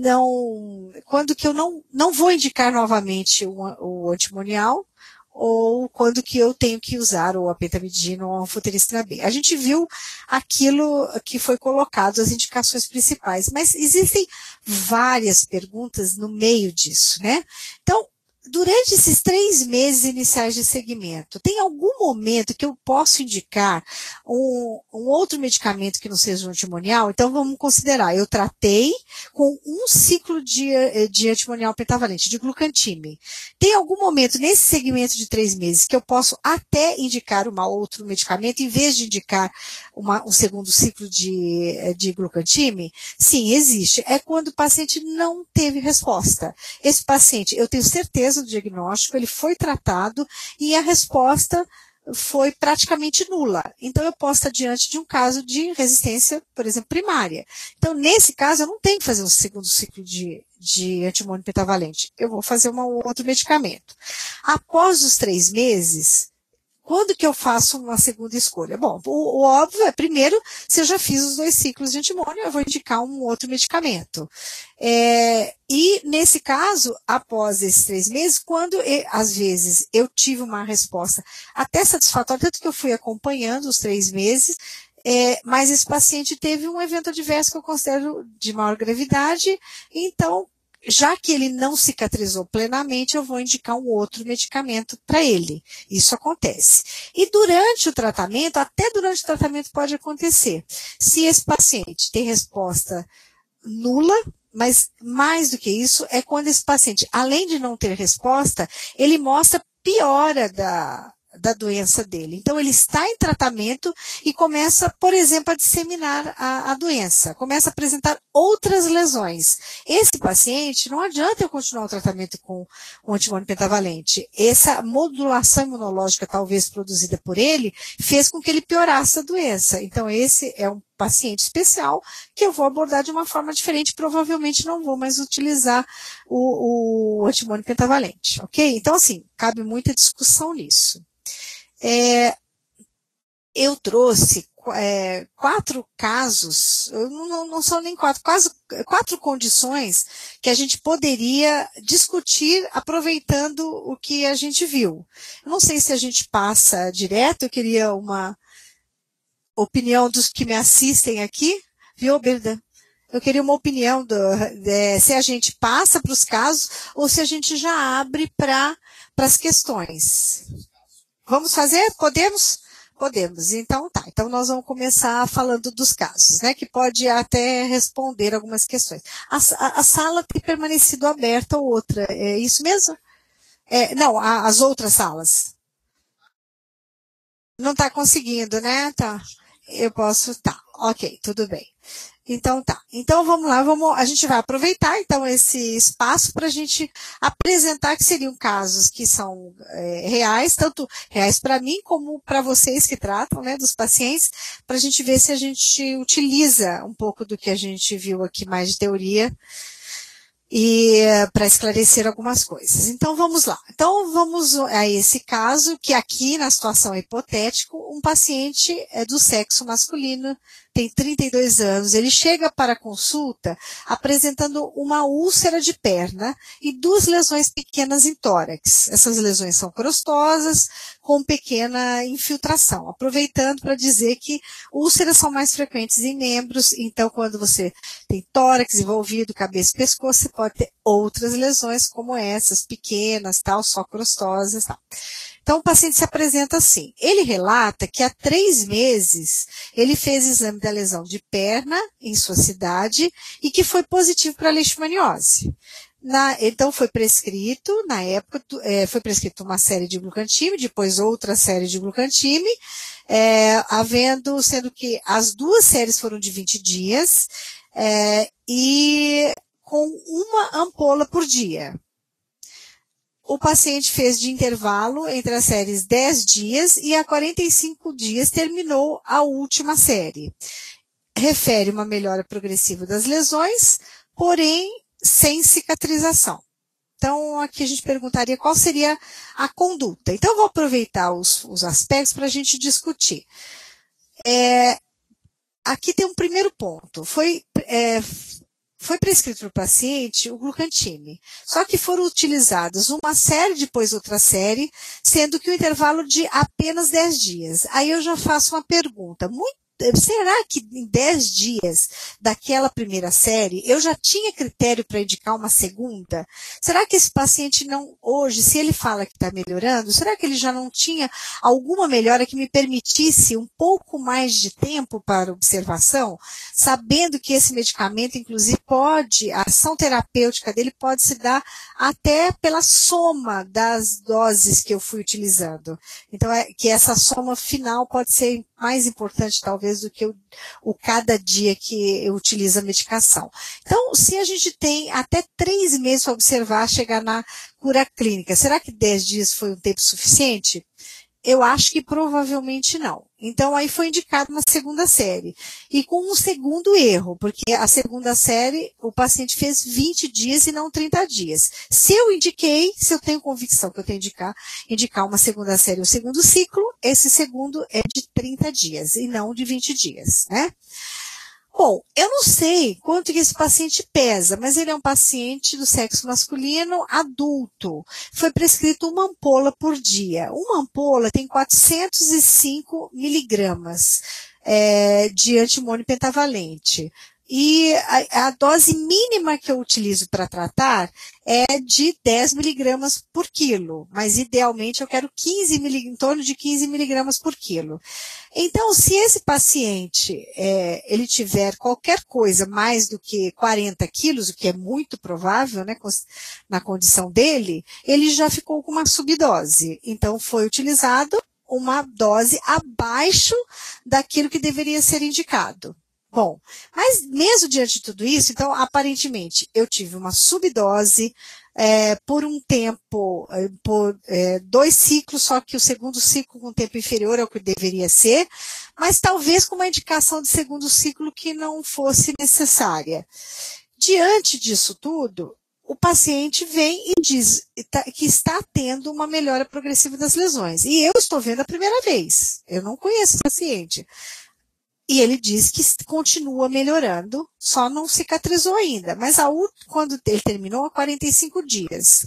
S2: não, quando que eu não, não vou indicar novamente o, o antimonial, ou quando que eu tenho que usar ou a pentamidina ou a anfotericina B. A gente viu aquilo que foi colocado, as indicações principais, mas existem várias perguntas no meio disso, né? Então, durante esses três meses iniciais de segmento, tem algum momento que eu posso indicar um, um outro medicamento que não seja um antimonial? Então, vamos considerar, eu tratei com um ciclo de, de antimonial pentavalente, de glucantime. Tem algum momento nesse segmento de três meses que eu posso até indicar um outro medicamento, em vez de indicar uma, um segundo ciclo de, de glucantime? Sim, existe. É quando o paciente não teve resposta. Esse paciente, eu tenho certeza do diagnóstico, ele foi tratado e a resposta foi praticamente nula. Então, eu posso estar diante de um caso de resistência, por exemplo, primária. Então, nesse caso, eu não tenho que fazer um segundo ciclo de, de antimônio pentavalente. Eu vou fazer um outro medicamento. Após os três meses, quando que eu faço uma segunda escolha? Bom, o, o óbvio é, primeiro, se eu já fiz os dois ciclos de antimônio, eu vou indicar um outro medicamento. É, e, nesse caso, após esses três meses, quando, às vezes, eu tive uma resposta até satisfatória, tanto que eu fui acompanhando os três meses, é, mas esse paciente teve um evento adverso que eu considero de maior gravidade, então, já que ele não cicatrizou plenamente, eu vou indicar um outro medicamento para ele. Isso acontece. E durante o tratamento, até durante o tratamento pode acontecer. Se esse paciente tem resposta nula, mas mais do que isso, é quando esse paciente, além de não ter resposta, ele mostra piora da, da doença dele. Então, ele está em tratamento e começa, por exemplo, a disseminar a, a doença, começa a apresentar outras lesões. Esse paciente, não adianta eu continuar o tratamento com o antimônio pentavalente. Essa modulação imunológica, talvez produzida por ele, fez com que ele piorasse a doença. Então, esse é um paciente especial que eu vou abordar de uma forma diferente, provavelmente não vou mais utilizar o, o antimônio pentavalente, ok? Então, assim, cabe muita discussão nisso. É, eu trouxe é, quatro casos, não, não são nem quatro, quase quatro condições que a gente poderia discutir aproveitando o que a gente viu. Eu não sei se a gente passa direto, eu queria uma opinião dos que me assistem aqui, viu, Berda? Eu queria uma opinião do, de, se a gente passa para os casos ou se a gente já abre para as questões. Vamos fazer? Podemos? Podemos, então tá. Então nós vamos começar falando dos casos, né, que pode até responder algumas questões. A, a, a sala tem permanecido aberta ou outra, é isso mesmo? É, não, a, as outras salas. Não está conseguindo, né? Tá. Eu posso, tá. Ok, tudo bem. Então tá. Então vamos lá, vamos, a gente vai aproveitar então esse espaço para a gente apresentar que seriam casos que são é, reais, tanto reais para mim como para vocês que tratam, né, dos pacientes, para a gente ver se a gente utiliza um pouco do que a gente viu aqui mais de teoria e para esclarecer algumas coisas. Então vamos lá. Então vamos a esse caso que aqui na situação hipotética, um paciente é do sexo masculino, tem trinta e dois anos, ele chega para a consulta apresentando uma úlcera de perna e duas lesões pequenas em tórax. Essas lesões são crostosas, com pequena infiltração. Aproveitando para dizer que úlceras são mais frequentes em membros, então quando você tem tórax envolvido, cabeça e pescoço, você pode ter outras lesões como essas, pequenas, tal, só crostosas, tal. Então, o paciente se apresenta assim. Ele relata que há três meses ele fez exame da lesão de perna em sua cidade e que foi positivo para leishmaniose. Na, então, foi prescrito, na época, é, foi prescrito uma série de glucantime, depois outra série de glucantime, é, havendo, sendo que as duas séries foram de vinte dias é, e com uma ampola por dia. O paciente fez de intervalo entre as séries dez dias e a quarenta e cinco dias terminou a última série. Refere uma melhora progressiva das lesões, porém sem cicatrização. Então, aqui a gente perguntaria qual seria a conduta. Então, eu vou aproveitar os, os aspectos para a gente discutir. É, aqui tem um primeiro ponto. Foi... É, Foi prescrito para o paciente o glucantime, só que foram utilizadas uma série, depois outra série, sendo que o intervalo de apenas dez dias. Aí eu já faço uma pergunta, muito será que em dez dias daquela primeira série eu já tinha critério para indicar uma segunda? Será que esse paciente não, hoje, se ele fala que está melhorando, será que ele já não tinha alguma melhora que me permitisse um pouco mais de tempo para observação, sabendo que esse medicamento, inclusive, pode, a ação terapêutica dele pode se dar até pela soma das doses que eu fui utilizando. Então, é que essa soma final pode ser mais importante, talvez, do que o, o cada dia que eu utilizo a medicação. Então, se a gente tem até três meses para observar, chegar na cura clínica, será que dez dias foi um tempo suficiente? Eu acho que provavelmente não. Então, aí foi indicado uma segunda série. E com um segundo erro, porque a segunda série, o paciente fez vinte dias e não trinta dias. Se eu indiquei, se eu tenho convicção que eu tenho que indicar, indicar uma segunda série, um segundo ciclo, esse segundo é de trinta dias e não de vinte dias, né? Bom, eu não sei quanto que esse paciente pesa, mas ele é um paciente do sexo masculino adulto. Foi prescrito uma ampola por dia. Uma ampola tem quatrocentos e cinco miligramas é, de antimônio pentavalente. E a, a dose mínima que eu utilizo para tratar é de dez miligramas por quilo, mas idealmente eu quero quinze em torno de quinze miligramas por quilo. Então, se esse paciente é, ele tiver qualquer coisa mais do que quarenta quilos, o que é muito provável, né, na condição dele, ele já ficou com uma subdose. Então, foi utilizado uma dose abaixo daquilo que deveria ser indicado. Bom, mas mesmo diante de tudo isso, então, aparentemente, eu tive uma subdose é, por um tempo, é, por é, dois ciclos, só que o segundo ciclo com tempo inferior ao que deveria ser, mas talvez com uma indicação de segundo ciclo que não fosse necessária. Diante disso tudo, o paciente vem e diz que está tendo uma melhora progressiva das lesões. E eu estou vendo a primeira vez, eu não conheço o paciente. E ele diz que continua melhorando, só não cicatrizou ainda. Mas a, quando ele terminou, há quarenta e cinco dias.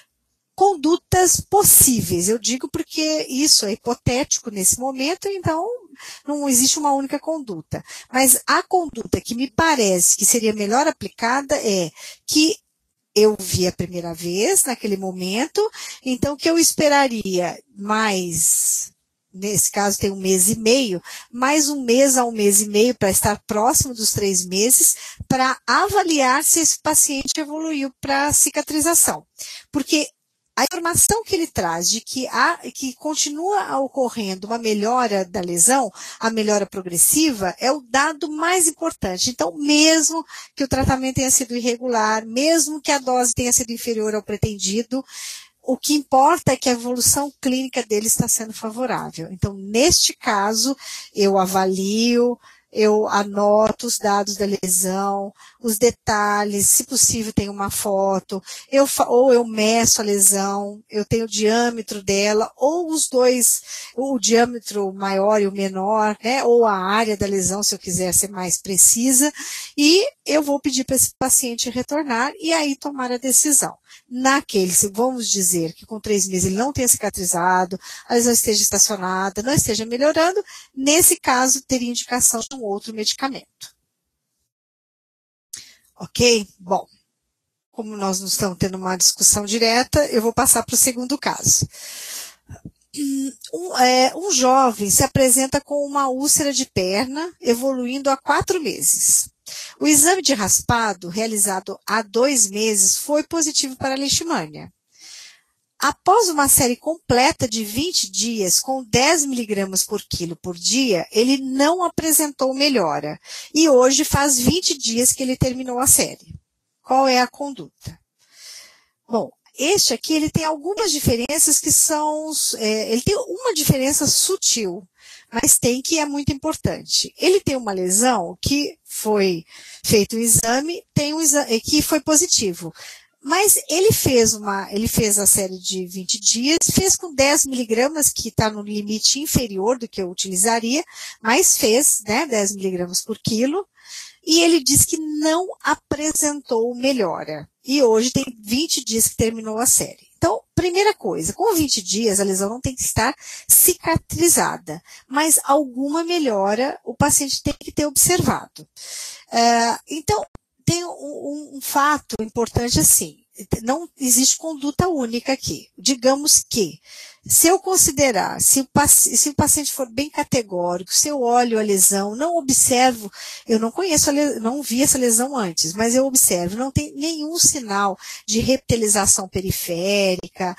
S2: Condutas possíveis, eu digo porque isso é hipotético nesse momento, então não existe uma única conduta. Mas a conduta que me parece que seria melhor aplicada é que eu vi a primeira vez, naquele momento, então que eu esperaria mais nesse caso tem um mês e meio, mais um mês a um mês e meio para estar próximo dos três meses, para avaliar se esse paciente evoluiu para cicatrização. Porque a informação que ele traz de que, há, que continua ocorrendo uma melhora da lesão, a melhora progressiva, é o dado mais importante. Então, mesmo que o tratamento tenha sido irregular, mesmo que a dose tenha sido inferior ao pretendido, o que importa é que a evolução clínica dele está sendo favorável. Então, neste caso, eu avalio, eu anoto os dados da lesão, os detalhes, se possível tenho uma foto, eu, ou eu meço a lesão, eu tenho o diâmetro dela, ou os dois, o diâmetro maior e o menor, né, ou a área da lesão, se eu quiser ser mais precisa, e eu vou pedir para esse paciente retornar e aí tomar a decisão. Naquele, se vamos dizer que com três meses ele não tenha cicatrizado, a lesão esteja estacionada, não esteja melhorando, nesse caso teria indicação de um outro medicamento. Ok? Bom, como nós não estamos tendo uma discussão direta, eu vou passar para o segundo caso. Um, é, um jovem se apresenta com uma úlcera de perna evoluindo há quatro meses. O exame de raspado, realizado há dois meses, foi positivo para a leishmania. Após uma série completa de vinte dias, com dez miligramas por quilo por dia, ele não apresentou melhora. E hoje faz vinte dias que ele terminou a série. Qual é a conduta? Bom, este aqui ele tem algumas diferenças que são... É, ele tem uma diferença sutil, mas tem que é muito importante. Ele tem uma lesão que foi feito um exame, tem um exame que foi positivo. Mas ele fez uma, ele fez a série de vinte dias, fez com dez miligramas, que está no limite inferior do que eu utilizaria, mas fez, né, dez miligramas por quilo, e ele diz que não apresentou melhora. E hoje tem vinte dias que terminou a série. Então, primeira coisa, com vinte dias a lesão não tem que estar cicatrizada, mas alguma melhora o paciente tem que ter observado. Uh, então, tem um, um, um fato importante assim, não existe conduta única aqui. Digamos que, se eu considerar, se o, se o paciente for bem categórico, se eu olho a lesão, não observo, eu não conheço, a lesão, não vi essa lesão antes, mas eu observo, não tem nenhum sinal de reptilização periférica,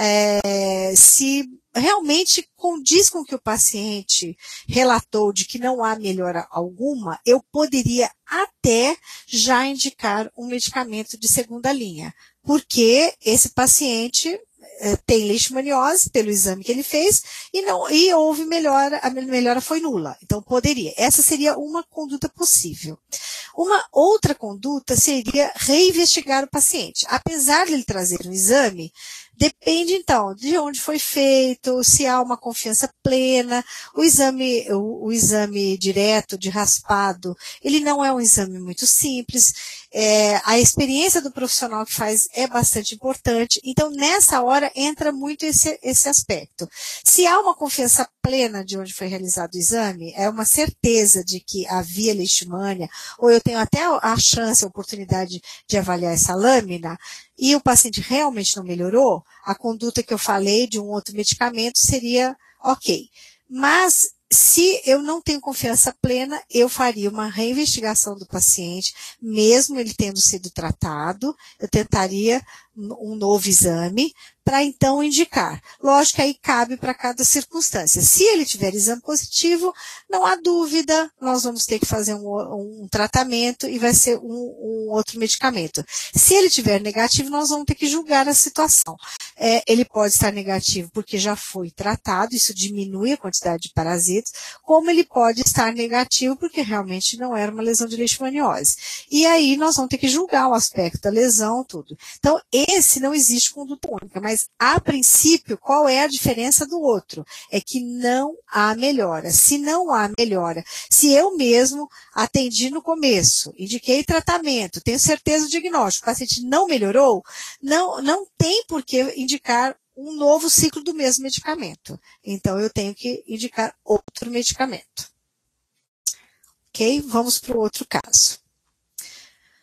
S2: é, se realmente condiz com o que o paciente relatou de que não há melhora alguma, eu poderia até já indicar um medicamento de segunda linha, porque esse paciente eh, tem leishmaniose pelo exame que ele fez e, não, e houve melhora, a melhora foi nula, então poderia. Essa seria uma conduta possível. Uma outra conduta seria reinvestigar o paciente. Apesar de ele trazer um exame, depende, então, de onde foi feito, se há uma confiança plena. O exame, o, o exame direto de raspado, ele não é um exame muito simples. É, a experiência do profissional que faz é bastante importante. Então, nessa hora, entra muito esse, esse aspecto. Se há uma confiança plena de onde foi realizado o exame, é uma certeza de que havia leishmania, ou eu tenho até a chance, a oportunidade de avaliar essa lâmina, e o paciente realmente não melhorou, a conduta que eu falei de um outro medicamento seria ok. Mas, se eu não tenho confiança plena, eu faria uma reinvestigação do paciente, mesmo ele tendo sido tratado, eu tentaria um novo exame, para então indicar. Lógico que aí cabe para cada circunstância. Se ele tiver exame positivo, não há dúvida, nós vamos ter que fazer um, um tratamento e vai ser um, um outro medicamento. Se ele tiver negativo, nós vamos ter que julgar a situação. É, ele pode estar negativo porque já foi tratado, isso diminui a quantidade de parasitas, como ele pode estar negativo porque realmente não era uma lesão de leishmaniose. E aí nós vamos ter que julgar o aspecto da lesão, tudo. Então, esse não existe conduta única, mas a princípio, qual é a diferença do outro? É que não há melhora. Se não há melhora, se eu mesmo atendi no começo, indiquei tratamento, tenho certeza do diagnóstico, o paciente não melhorou, não, não tem por que indicar um novo ciclo do mesmo medicamento. Então, eu tenho que indicar outro medicamento. Ok? Vamos para o outro caso.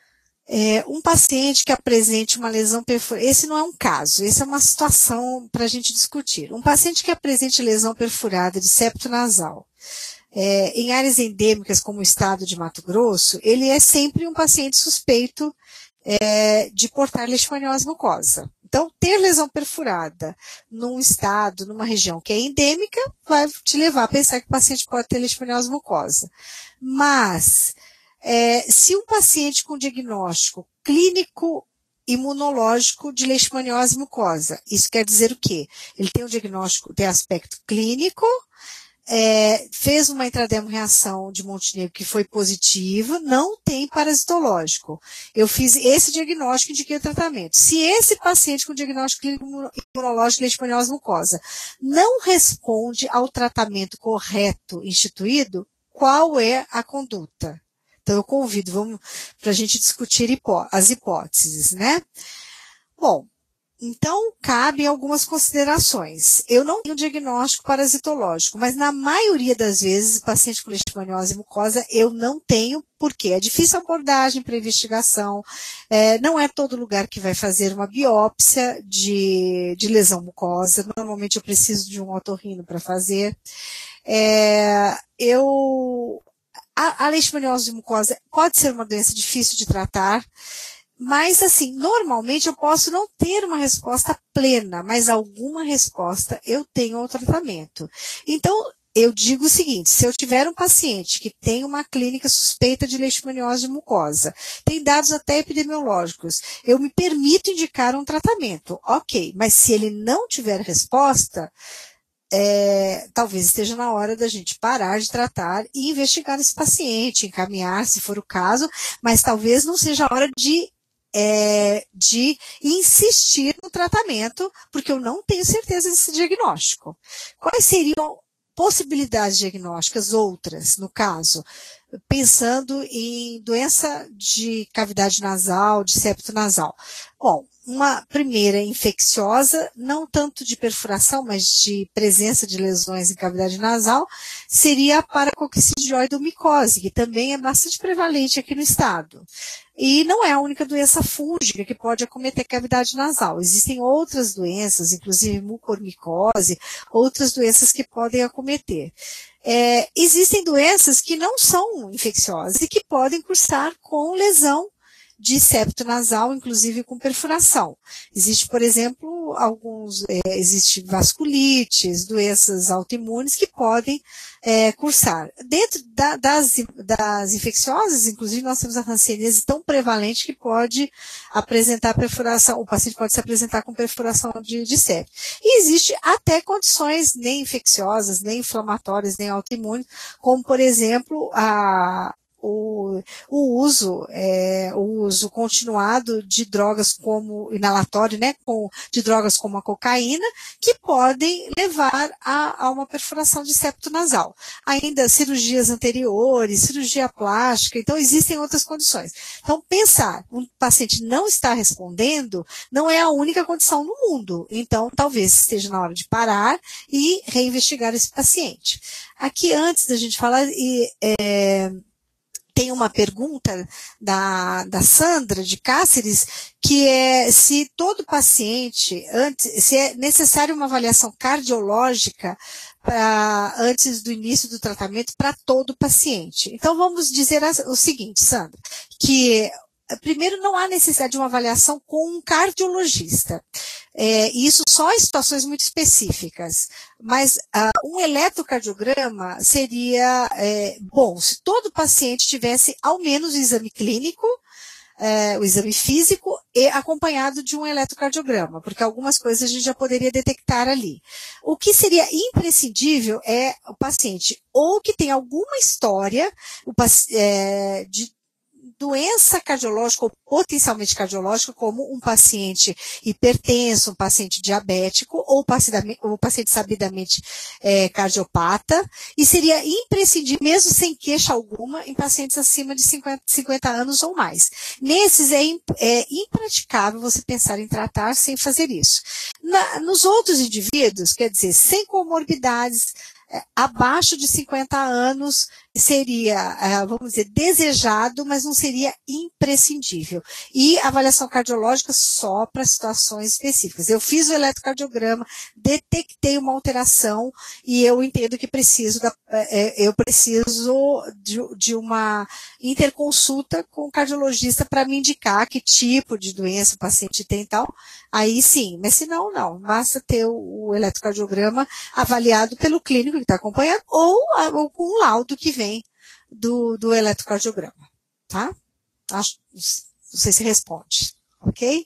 S2: É, um paciente que apresente uma lesão perfurada, esse não é um caso, esse é uma situação para a gente discutir. Um paciente que apresente lesão perfurada de septo nasal, é, em áreas endêmicas como o estado de Mato Grosso, ele é sempre um paciente suspeito é, de portar leishmaniose mucosa. Então, ter lesão perfurada num estado, numa região que é endêmica, vai te levar a pensar que o paciente pode ter leishmaniose mucosa. Mas, É, se um paciente com diagnóstico clínico imunológico de leishmaniose mucosa, isso quer dizer o quê? Ele tem um diagnóstico, tem aspecto clínico, é, fez uma intrademo-reação de Montenegro que foi positiva, não tem parasitológico. Eu fiz esse diagnóstico e indiquei o tratamento. Se esse paciente com diagnóstico clínico imunológico de leishmaniose mucosa não responde ao tratamento correto instituído, qual é a conduta? Então, eu convido, vamos, para a gente discutir hipó as hipóteses, né? Bom, então, cabem algumas considerações. Eu não tenho diagnóstico parasitológico, mas na maioria das vezes, paciente com leishmaniose mucosa, eu não tenho, porque é difícil a abordagem para investigação, é, não é todo lugar que vai fazer uma biópsia de, de lesão mucosa, normalmente eu preciso de um otorrino para fazer. É, eu... A, a leishmaniose mucosa pode ser uma doença difícil de tratar, mas assim, normalmente eu posso não ter uma resposta plena, mas alguma resposta eu tenho ao tratamento. Então, eu digo o seguinte, se eu tiver um paciente que tem uma clínica suspeita de leishmaniose mucosa, tem dados até epidemiológicos, eu me permito indicar um tratamento, ok, mas se ele não tiver resposta, É, talvez esteja na hora da gente parar de tratar e investigar esse paciente, encaminhar, se for o caso, mas talvez não seja a hora de, é, de insistir no tratamento, porque eu não tenho certeza desse diagnóstico. Quais seriam possibilidades diagnósticas outras, no caso? Pensando em doença de cavidade nasal, de septo nasal. Bom, uma primeira infecciosa, não tanto de perfuração, mas de presença de lesões em cavidade nasal, seria a paracoccidioidomicose, que também é bastante prevalente aqui no estado. E não é a única doença fúngica que pode acometer cavidade nasal. Existem outras doenças, inclusive mucormicose, outras doenças que podem acometer. É, existem doenças que não são infecciosas e que podem cursar com lesão de septo nasal, inclusive com perfuração. Existe, por exemplo, alguns, é, existe vasculites, doenças autoimunes que podem é, cursar. Dentro da, das, das infecciosas, inclusive, nós temos a hanseníase tão prevalente que pode apresentar perfuração, o paciente pode se apresentar com perfuração de, de septo. E existe até condições nem infecciosas, nem inflamatórias, nem autoimunes, como, por exemplo, a O, o uso, é, o uso continuado de drogas como inalatório, né, com, de drogas como a cocaína, que podem levar a, a uma perfuração de septo nasal. Ainda cirurgias anteriores, cirurgia plástica, então existem outras condições. Então, pensar, um paciente não está respondendo, não é a única condição no mundo. Então, talvez esteja na hora de parar e reinvestigar esse paciente. Aqui, antes da gente falar, e, é, tem uma pergunta da, da Sandra de Cáceres, que é se todo paciente, antes, se é necessário uma avaliação cardiológica pra, antes do início do tratamento para todo paciente. Então vamos dizer o seguinte, Sandra, que primeiro não há necessidade de uma avaliação com um cardiologista. É, isso só em situações muito específicas. Mas uh, um eletrocardiograma seria é, bom se todo paciente tivesse ao menos o exame clínico, é, o exame físico e acompanhado de um eletrocardiograma, porque algumas coisas a gente já poderia detectar ali. O que seria imprescindível é o paciente ou que tem alguma história o, é, de doença cardiológica ou potencialmente cardiológica, como um paciente hipertenso, um paciente diabético ou um paciente sabidamente é, cardiopata, e seria imprescindível, mesmo sem queixa alguma, em pacientes acima de cinquenta, cinquenta anos ou mais. Nesses é, é impraticável você pensar em tratar sem fazer isso. Na, nos outros indivíduos, quer dizer, sem comorbidades, abaixo de cinquenta anos, seria, vamos dizer, desejado, mas não seria imprescindível. E avaliação cardiológica só para situações específicas. Eu fiz o eletrocardiograma, detectei uma alteração e eu entendo que preciso, da, eu preciso de, de uma interconsulta com o cardiologista para me indicar que tipo de doença o paciente tem e tal. Aí sim, mas se não, não. Basta ter o, o eletrocardiograma avaliado pelo clínico que está acompanhando ou, ou com um laudo que vem do, do eletrocardiograma, tá? Acho, não sei se responde, ok?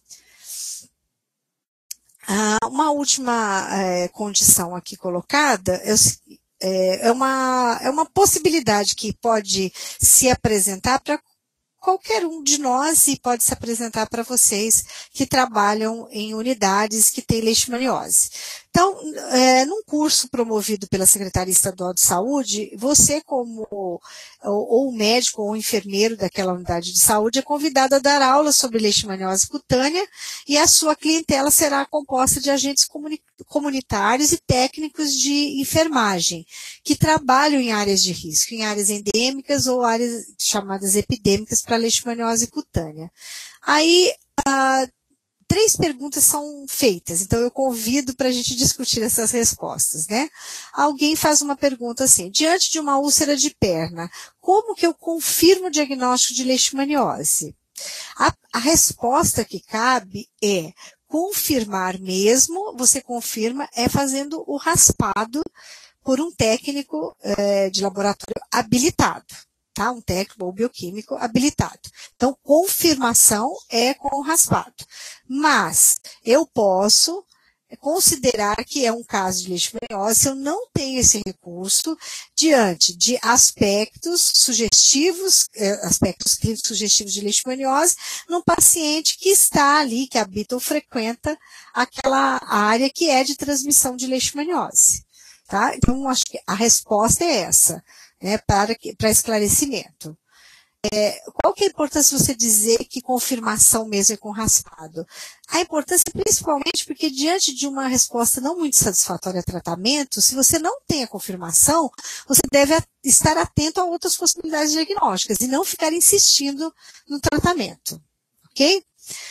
S2: Ah, uma última é, condição aqui colocada é, é, uma, é uma possibilidade que pode se apresentar para qualquer um de nós e pode se apresentar para vocês que trabalham em unidades que têm leishmaniose. Então, é, num curso promovido pela Secretaria Estadual de Saúde, você como ou, ou médico ou enfermeiro daquela unidade de saúde é convidado a dar aulas sobre leishmaniose cutânea e a sua clientela será composta de agentes comuni- comunitários e técnicos de enfermagem que trabalham em áreas de risco, em áreas endêmicas ou áreas chamadas epidêmicas para leishmaniose cutânea. Aí, ah, três perguntas são feitas, então eu convido para a gente discutir essas respostas, né? Alguém faz uma pergunta assim, diante de uma úlcera de perna, como que eu confirmo o diagnóstico de leishmaniose? A, a resposta que cabe é confirmar mesmo, você confirma, é fazendo o raspado por um técnico é, de laboratório habilitado. Tá? Um técnico ou bioquímico habilitado. Então, confirmação é com o raspado. Mas, eu posso considerar que é um caso de leishmaniose se eu não tenho esse recurso diante de aspectos sugestivos, aspectos clínicos sugestivos de leishmaniose, num paciente que está ali, que habita ou frequenta aquela área que é de transmissão de leishmaniose. Tá? Então, acho que a resposta é essa. Né, para, para esclarecimento. É, qual que é a importância de você dizer que confirmação mesmo é com raspado? A importância principalmente porque diante de uma resposta não muito satisfatória a tratamento, se você não tem a confirmação, você deve estar atento a outras possibilidades diagnósticas e não ficar insistindo no tratamento, ok?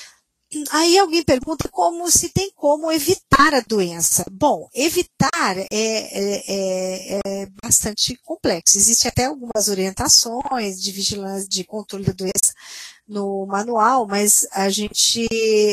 S2: Aí alguém pergunta como se tem como evitar a doença. Bom, evitar é, é, é, é bastante complexo. Existem até algumas orientações de vigilância, de controle da doença no manual, mas a gente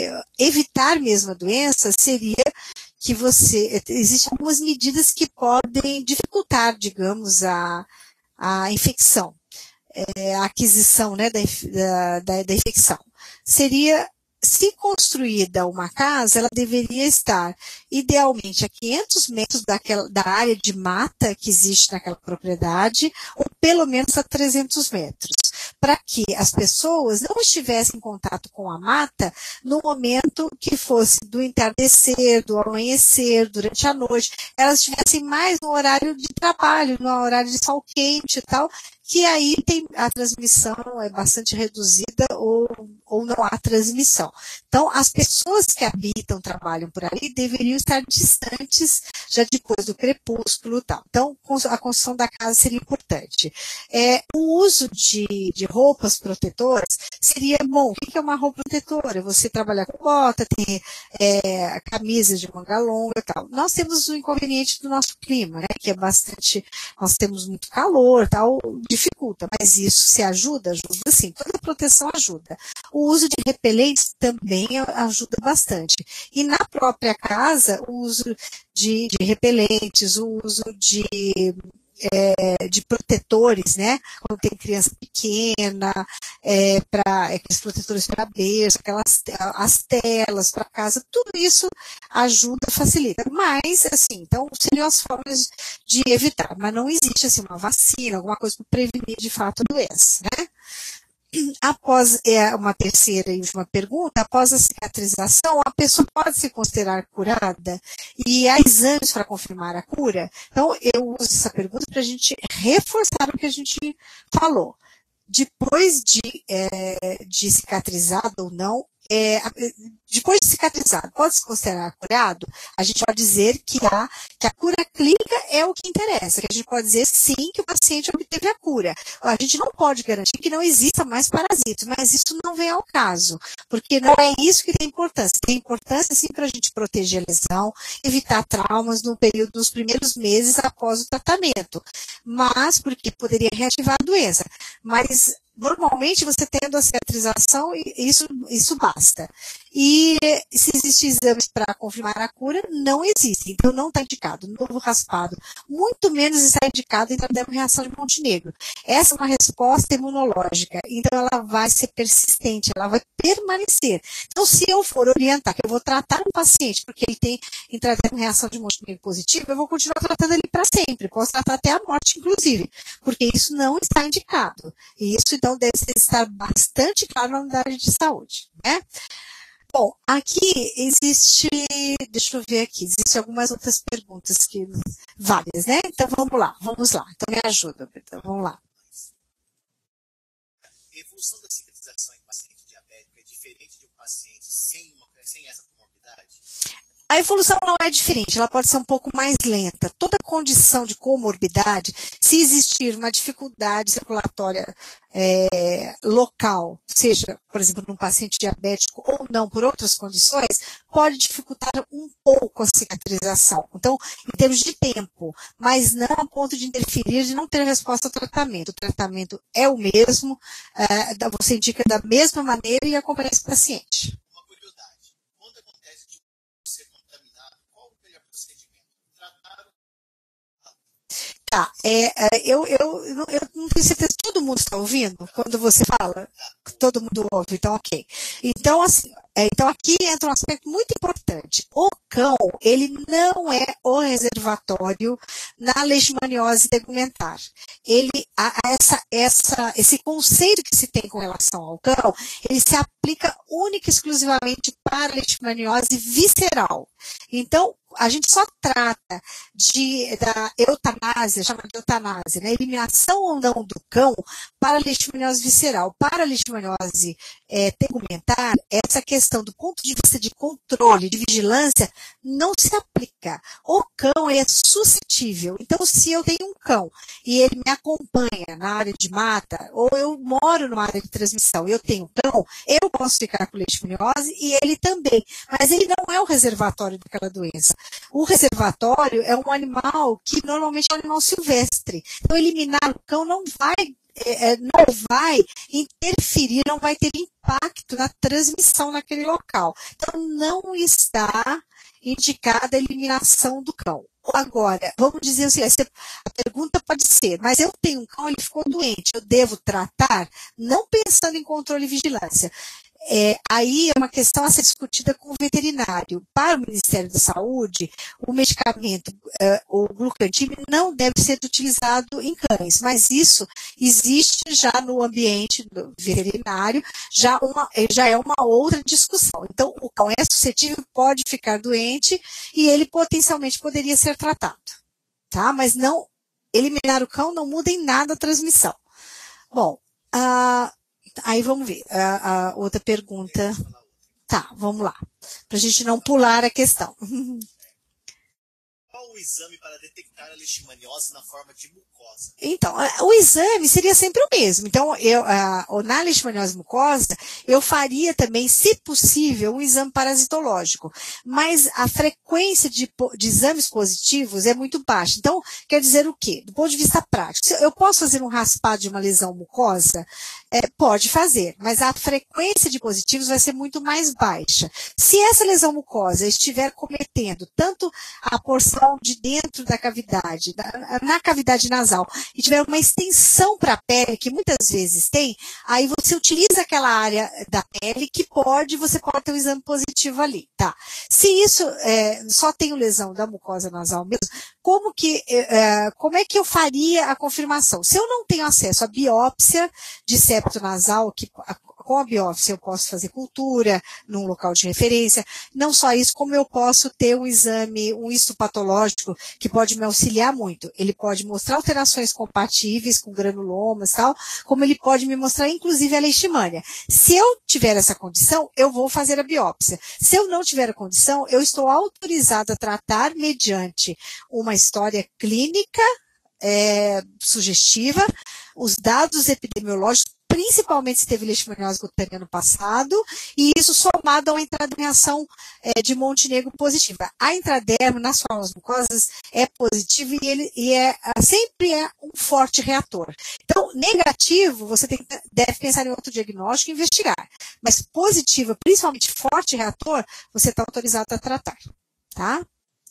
S2: evitar mesmo a doença seria que você, existem algumas medidas que podem dificultar, digamos, a, a infecção, é, a aquisição, né, da, da, da infecção. Seria se construída uma casa, ela deveria estar idealmente a quinhentos metros daquela, da área de mata que existe naquela propriedade, ou pelo menos a trezentos metros, para que as pessoas não estivessem em contato com a mata no momento que fosse do entardecer, do amanhecer, durante a noite, elas estivessem mais no horário de trabalho, no horário de sol quente e tal, que aí tem, a transmissão é bastante reduzida ou, ou não há transmissão. Então, as pessoas que habitam, trabalham por ali, deveriam estar distantes já depois do crepúsculo e tal. Então, a construção da casa seria importante. É, o uso de, de roupas protetoras seria bom. O que é uma roupa protetora? Você trabalhar com bota, ter é, camisas de manga longa e tal. Nós temos o inconveniente do nosso clima, né, que é bastante, nós temos muito calor, tal, dificulta, mas isso se ajuda, ajuda sim, toda proteção ajuda. O uso de repelentes também ajuda bastante. E na própria casa, o uso de, de repelentes, o uso de, é, de protetores, né? Quando tem criança pequena, é, para aqueles protetores para berço, aquelas as telas para casa, tudo isso ajuda, facilita. Mas, assim, então, seriam as formas de evitar. Mas não existe, assim, uma vacina, alguma coisa para prevenir, de fato, a doença, né? Após é, uma terceira e última pergunta, após a cicatrização, a pessoa pode se considerar curada? E há exames para confirmar a cura? Então, eu uso essa pergunta para a gente reforçar o que a gente falou. Depois de, é, de cicatrizado ou não, é, depois de cicatrizado, pode se considerar curado? A gente pode dizer que a, que a cura clínica é o que interessa, que a gente pode dizer sim que o paciente obteve a cura. A gente não pode garantir que não exista mais parasitos, mas isso não vem ao caso, porque não é isso que tem importância. Tem importância sim para a gente proteger a lesão, evitar traumas no período dos primeiros meses após o tratamento, mas porque poderia reativar a doença. Mas normalmente você tendo a cicatrização, isso, isso basta. E se existem exames para confirmar a cura, não existem. Então não está indicado novo raspado, muito menos está indicado em tratamento de reação de Montenegro. Essa é uma resposta imunológica, então ela vai ser persistente, ela vai permanecer. Então se eu for orientar, que eu vou tratar um paciente porque ele tem em tratamento de reação de Montenegro positivo, eu vou continuar tratando ele para sempre, posso tratar até a morte inclusive, porque isso não está indicado. E isso então deve estar bastante claro na unidade de saúde, né? Bom, aqui existe, deixa eu ver aqui, existem algumas outras perguntas que várias, né? Então vamos lá, vamos lá. Então me ajuda, Berta, vamos lá.
S1: A evolução da cicatrização em paciente diabético é diferente de um paciente sem, uma, sem essa comorbidade?
S2: A evolução não é diferente, ela pode ser um pouco mais lenta. Toda condição de comorbidade, se existir uma dificuldade circulatória é, local, seja, por exemplo, num paciente diabético ou não por outras condições, pode dificultar um pouco a cicatrização. Então, em termos de tempo, mas não a ponto de interferir, de não ter resposta ao tratamento. O tratamento é o mesmo, é, você indica da mesma maneira e acompanha esse paciente. Tá, é, é, eu, eu, eu não tenho certeza, todo mundo está ouvindo quando você fala? Todo mundo ouve, então ok. Então, assim, é, então aqui entra um aspecto muito importante. O cão, ele não é o reservatório na leishmaniose tegumentar. Ele, a, a essa, essa, esse conceito que se tem com relação ao cão, ele se aplica única e exclusivamente para a leishmaniose visceral. Então, a gente só trata de, da eutanásia, chama de eutanásia, né? Eliminação ou não do cão para a leishmaniose visceral. Para a leishmaniose é, tegumentar, essa questão do ponto de vista de controle, de vigilância, não se aplica. O cão é suscetível. Então, se eu tenho um cão e ele me acompanha na área de mata, ou eu moro numa área de transmissão e eu tenho um cão, eu posso ficar com leishmaniose e ele também. Mas ele não é o reservatório daquela doença. O reservatório é um animal que normalmente é um animal silvestre. Então, eliminar o cão não vai, é, não vai interferir, não vai ter impacto na transmissão naquele local. Então, não está indicada a eliminação do cão. Agora, vamos dizer assim, a pergunta pode ser, mas eu tenho um cão, ele ficou doente, eu devo tratar? Não pensando em controle e vigilância. É, aí é uma questão a ser discutida com o veterinário. Para o Ministério da Saúde, o medicamento, uh, o glucantime, não deve ser utilizado em cães, mas isso existe já no ambiente do veterinário, já, uma, já é uma outra discussão. Então, o cão é suscetível, pode ficar doente e ele potencialmente poderia ser tratado, tá? Mas não, eliminar o cão não muda em nada a transmissão. Bom, a uh, aí vamos ver, a, a outra pergunta. Tá, vamos lá. Para a gente não pular a questão.
S1: Qual o exame para detectar a leishmaniose na forma de mucosa?
S2: Então, o exame seria sempre o mesmo. Então, eu, a, na leishmaniose mucosa, eu faria também, se possível, um exame parasitológico. Mas a frequência de, de exames positivos é muito baixa. Então, quer dizer o quê? Do ponto de vista prático, eu posso fazer um raspado de uma lesão mucosa? É, pode fazer, mas a frequência de positivos vai ser muito mais baixa. Se essa lesão mucosa estiver cometendo tanto a porção de dentro da cavidade, na, na cavidade nasal, e tiver uma extensão para a pele, que muitas vezes tem, aí você utiliza aquela área da pele que pode, você pode ter um exame positivo ali, tá? Se isso é, só tem lesão da mucosa nasal mesmo, como que, é, como é que eu faria a confirmação? Se eu não tenho acesso à biópsia de septo nasal, que com a biópsia eu posso fazer cultura num local de referência. Não só isso, como eu posso ter um exame, um histopatológico que pode me auxiliar muito. Ele pode mostrar alterações compatíveis com granulomas e tal, como ele pode me mostrar inclusive a leishmania. Se eu tiver essa condição, eu vou fazer a biópsia. Se eu não tiver a condição, eu estou autorizada a tratar mediante uma história clínica é, sugestiva, os dados epidemiológicos, principalmente se teve leishmaniose cutânea no passado, e isso somado a uma entrada em ação é, de Montenegro positiva. A intradermo nas formas mucosas é positiva e ele e é, sempre é um forte reator. Então, negativo, você tem, deve pensar em outro diagnóstico e investigar. Mas positiva, principalmente forte reator, você está autorizado a tratar. Tá?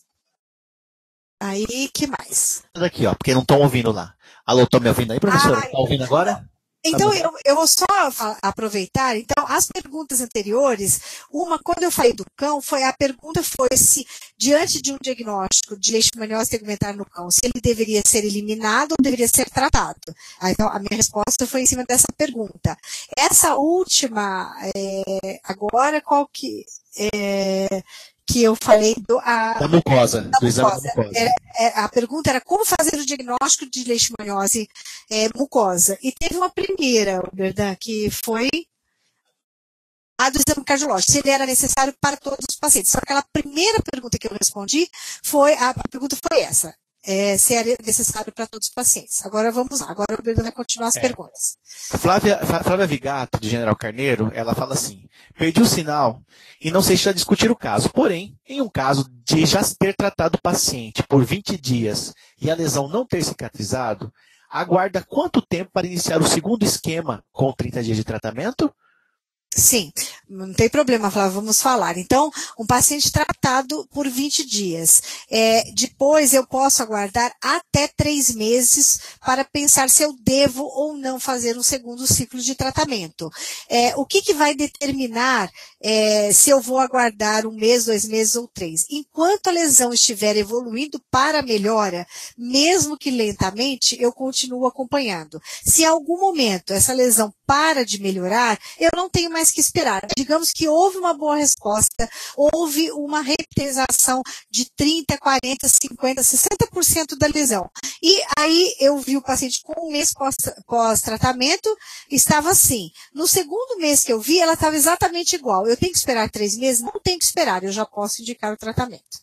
S2: Aí, que mais?
S1: Aqui, ó, porque não estão ouvindo lá. Alô, estão me ouvindo aí, professora? Está ouvindo agora?
S2: Então,
S1: tá
S2: eu, eu vou só aproveitar, então, as perguntas anteriores, uma, quando eu falei do cão, foi, a pergunta foi se, diante de um diagnóstico de leishmaniose tegumentar no cão, se ele deveria ser eliminado ou deveria ser tratado. Ah, então, a minha resposta foi em cima dessa pergunta. Essa última, é, agora, qual que... É, que eu falei do... A,
S1: da mucosa,
S2: da
S1: do exame
S2: mucosa.
S1: da mucosa.
S2: Era, é, a pergunta era como fazer o diagnóstico de leishmaniose é, mucosa. E teve uma primeira, Berdan, que foi a do exame cardiológico, se ele era necessário para todos os pacientes. Só que aquela primeira pergunta que eu respondi, foi, a, a pergunta foi essa. É, se era necessário para todos os pacientes. Agora vamos lá, agora o Berdan vai continuar as é. perguntas.
S1: Flávia, Flávia Vigato, de General Carneiro, ela fala assim, perdi o sinal e não sei se já discutir o caso, porém, em um caso de já ter tratado o paciente por vinte dias e a lesão não ter cicatrizado, aguarda quanto tempo para iniciar o segundo esquema com trinta dias de tratamento?
S2: Sim, não tem problema, Flávia, vamos falar. Então, um paciente tratado por vinte dias. É, depois eu posso aguardar até três meses para pensar se eu devo ou não fazer um segundo ciclo de tratamento. É, o que, que vai determinar é, se eu vou aguardar um mês, dois meses ou três? Enquanto a lesão estiver evoluindo para a melhora, mesmo que lentamente, eu continuo acompanhando. Se em algum momento essa lesão para de melhorar, eu não tenho mais que esperar. Digamos que houve uma boa resposta, houve uma repetização de trinta, quarenta, cinquenta, sessenta por cento da lesão. E aí eu vi o paciente com um mês pós-tratamento, estava assim. No segundo mês que eu vi, ela estava exatamente igual. Eu tenho que esperar três meses? Não tenho que esperar, eu já posso indicar o tratamento.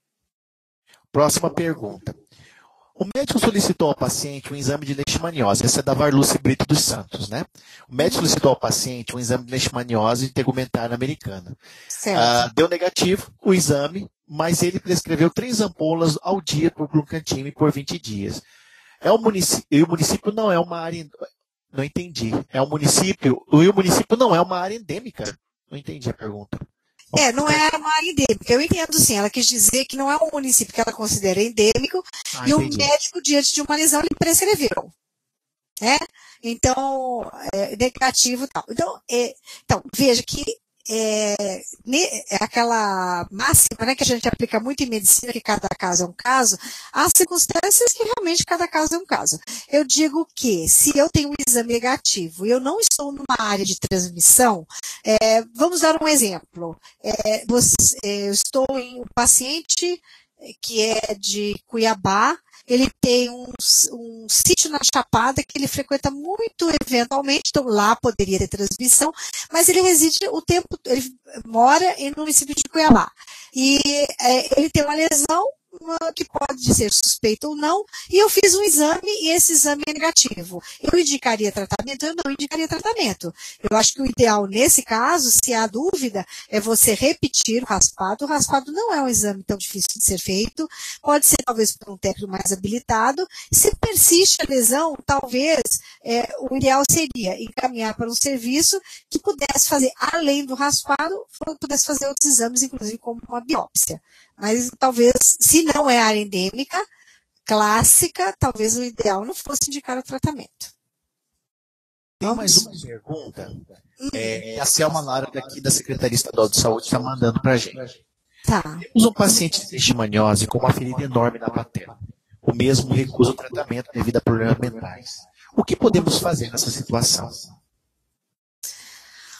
S1: Próxima pergunta. O médico solicitou ao paciente um exame de leishmaniose, essa é da Varluce Brito dos Santos, né? O médico solicitou ao paciente um exame de leishmaniose tegumentar americana. Ah, deu negativo o exame, mas ele prescreveu três ampolas ao dia por glucantime por vinte dias. É o município, e o município não é uma área, não entendi, é um município, e o município não é uma área endêmica. Não entendi a pergunta.
S2: É, não é uma área endêmica. Eu entendo sim, ela quis dizer que não é um município que ela considera endêmico ah, e entendi. O médico, diante de uma lesão, ele prescreveu. É? Então, é negativo e tal. Então, é, então, veja que é, é aquela máxima, né, que a gente aplica muito em medicina, que cada caso é um caso, há circunstâncias que realmente cada caso é um caso. Eu digo que, se eu tenho um exame negativo e eu não estou numa área de transmissão, é, vamos dar um exemplo. É, você, eu estou em um paciente que é de Cuiabá, ele tem um, um sítio na Chapada que ele frequenta muito eventualmente, então lá poderia ter transmissão, mas ele reside o tempo, ele mora no município de Cuiabá. E é, ele tem uma lesão que pode ser suspeita ou não, e eu fiz um exame e esse exame é negativo. Eu indicaria tratamento? Eu não indicaria tratamento. Eu acho que o ideal nesse caso, se há dúvida, é você repetir o raspado. O raspado não é um exame tão difícil de ser feito, pode ser talvez por um técnico mais habilitado. Se persiste a lesão, talvez é, o ideal seria encaminhar para um serviço que pudesse fazer, além do raspado, pudesse fazer outros exames, inclusive como uma biópsia. Mas talvez, se não é área endêmica, clássica, talvez o ideal não fosse indicar o tratamento.
S1: Tem mais uma pergunta. É, a Selma Lara, daqui da Secretaria Estadual de Saúde, está mandando para a gente.
S2: Tá.
S1: Temos um paciente de leishmaniose com uma ferida enorme na patela. O mesmo recusa o tratamento devido a problemas mentais. O que podemos fazer nessa situação?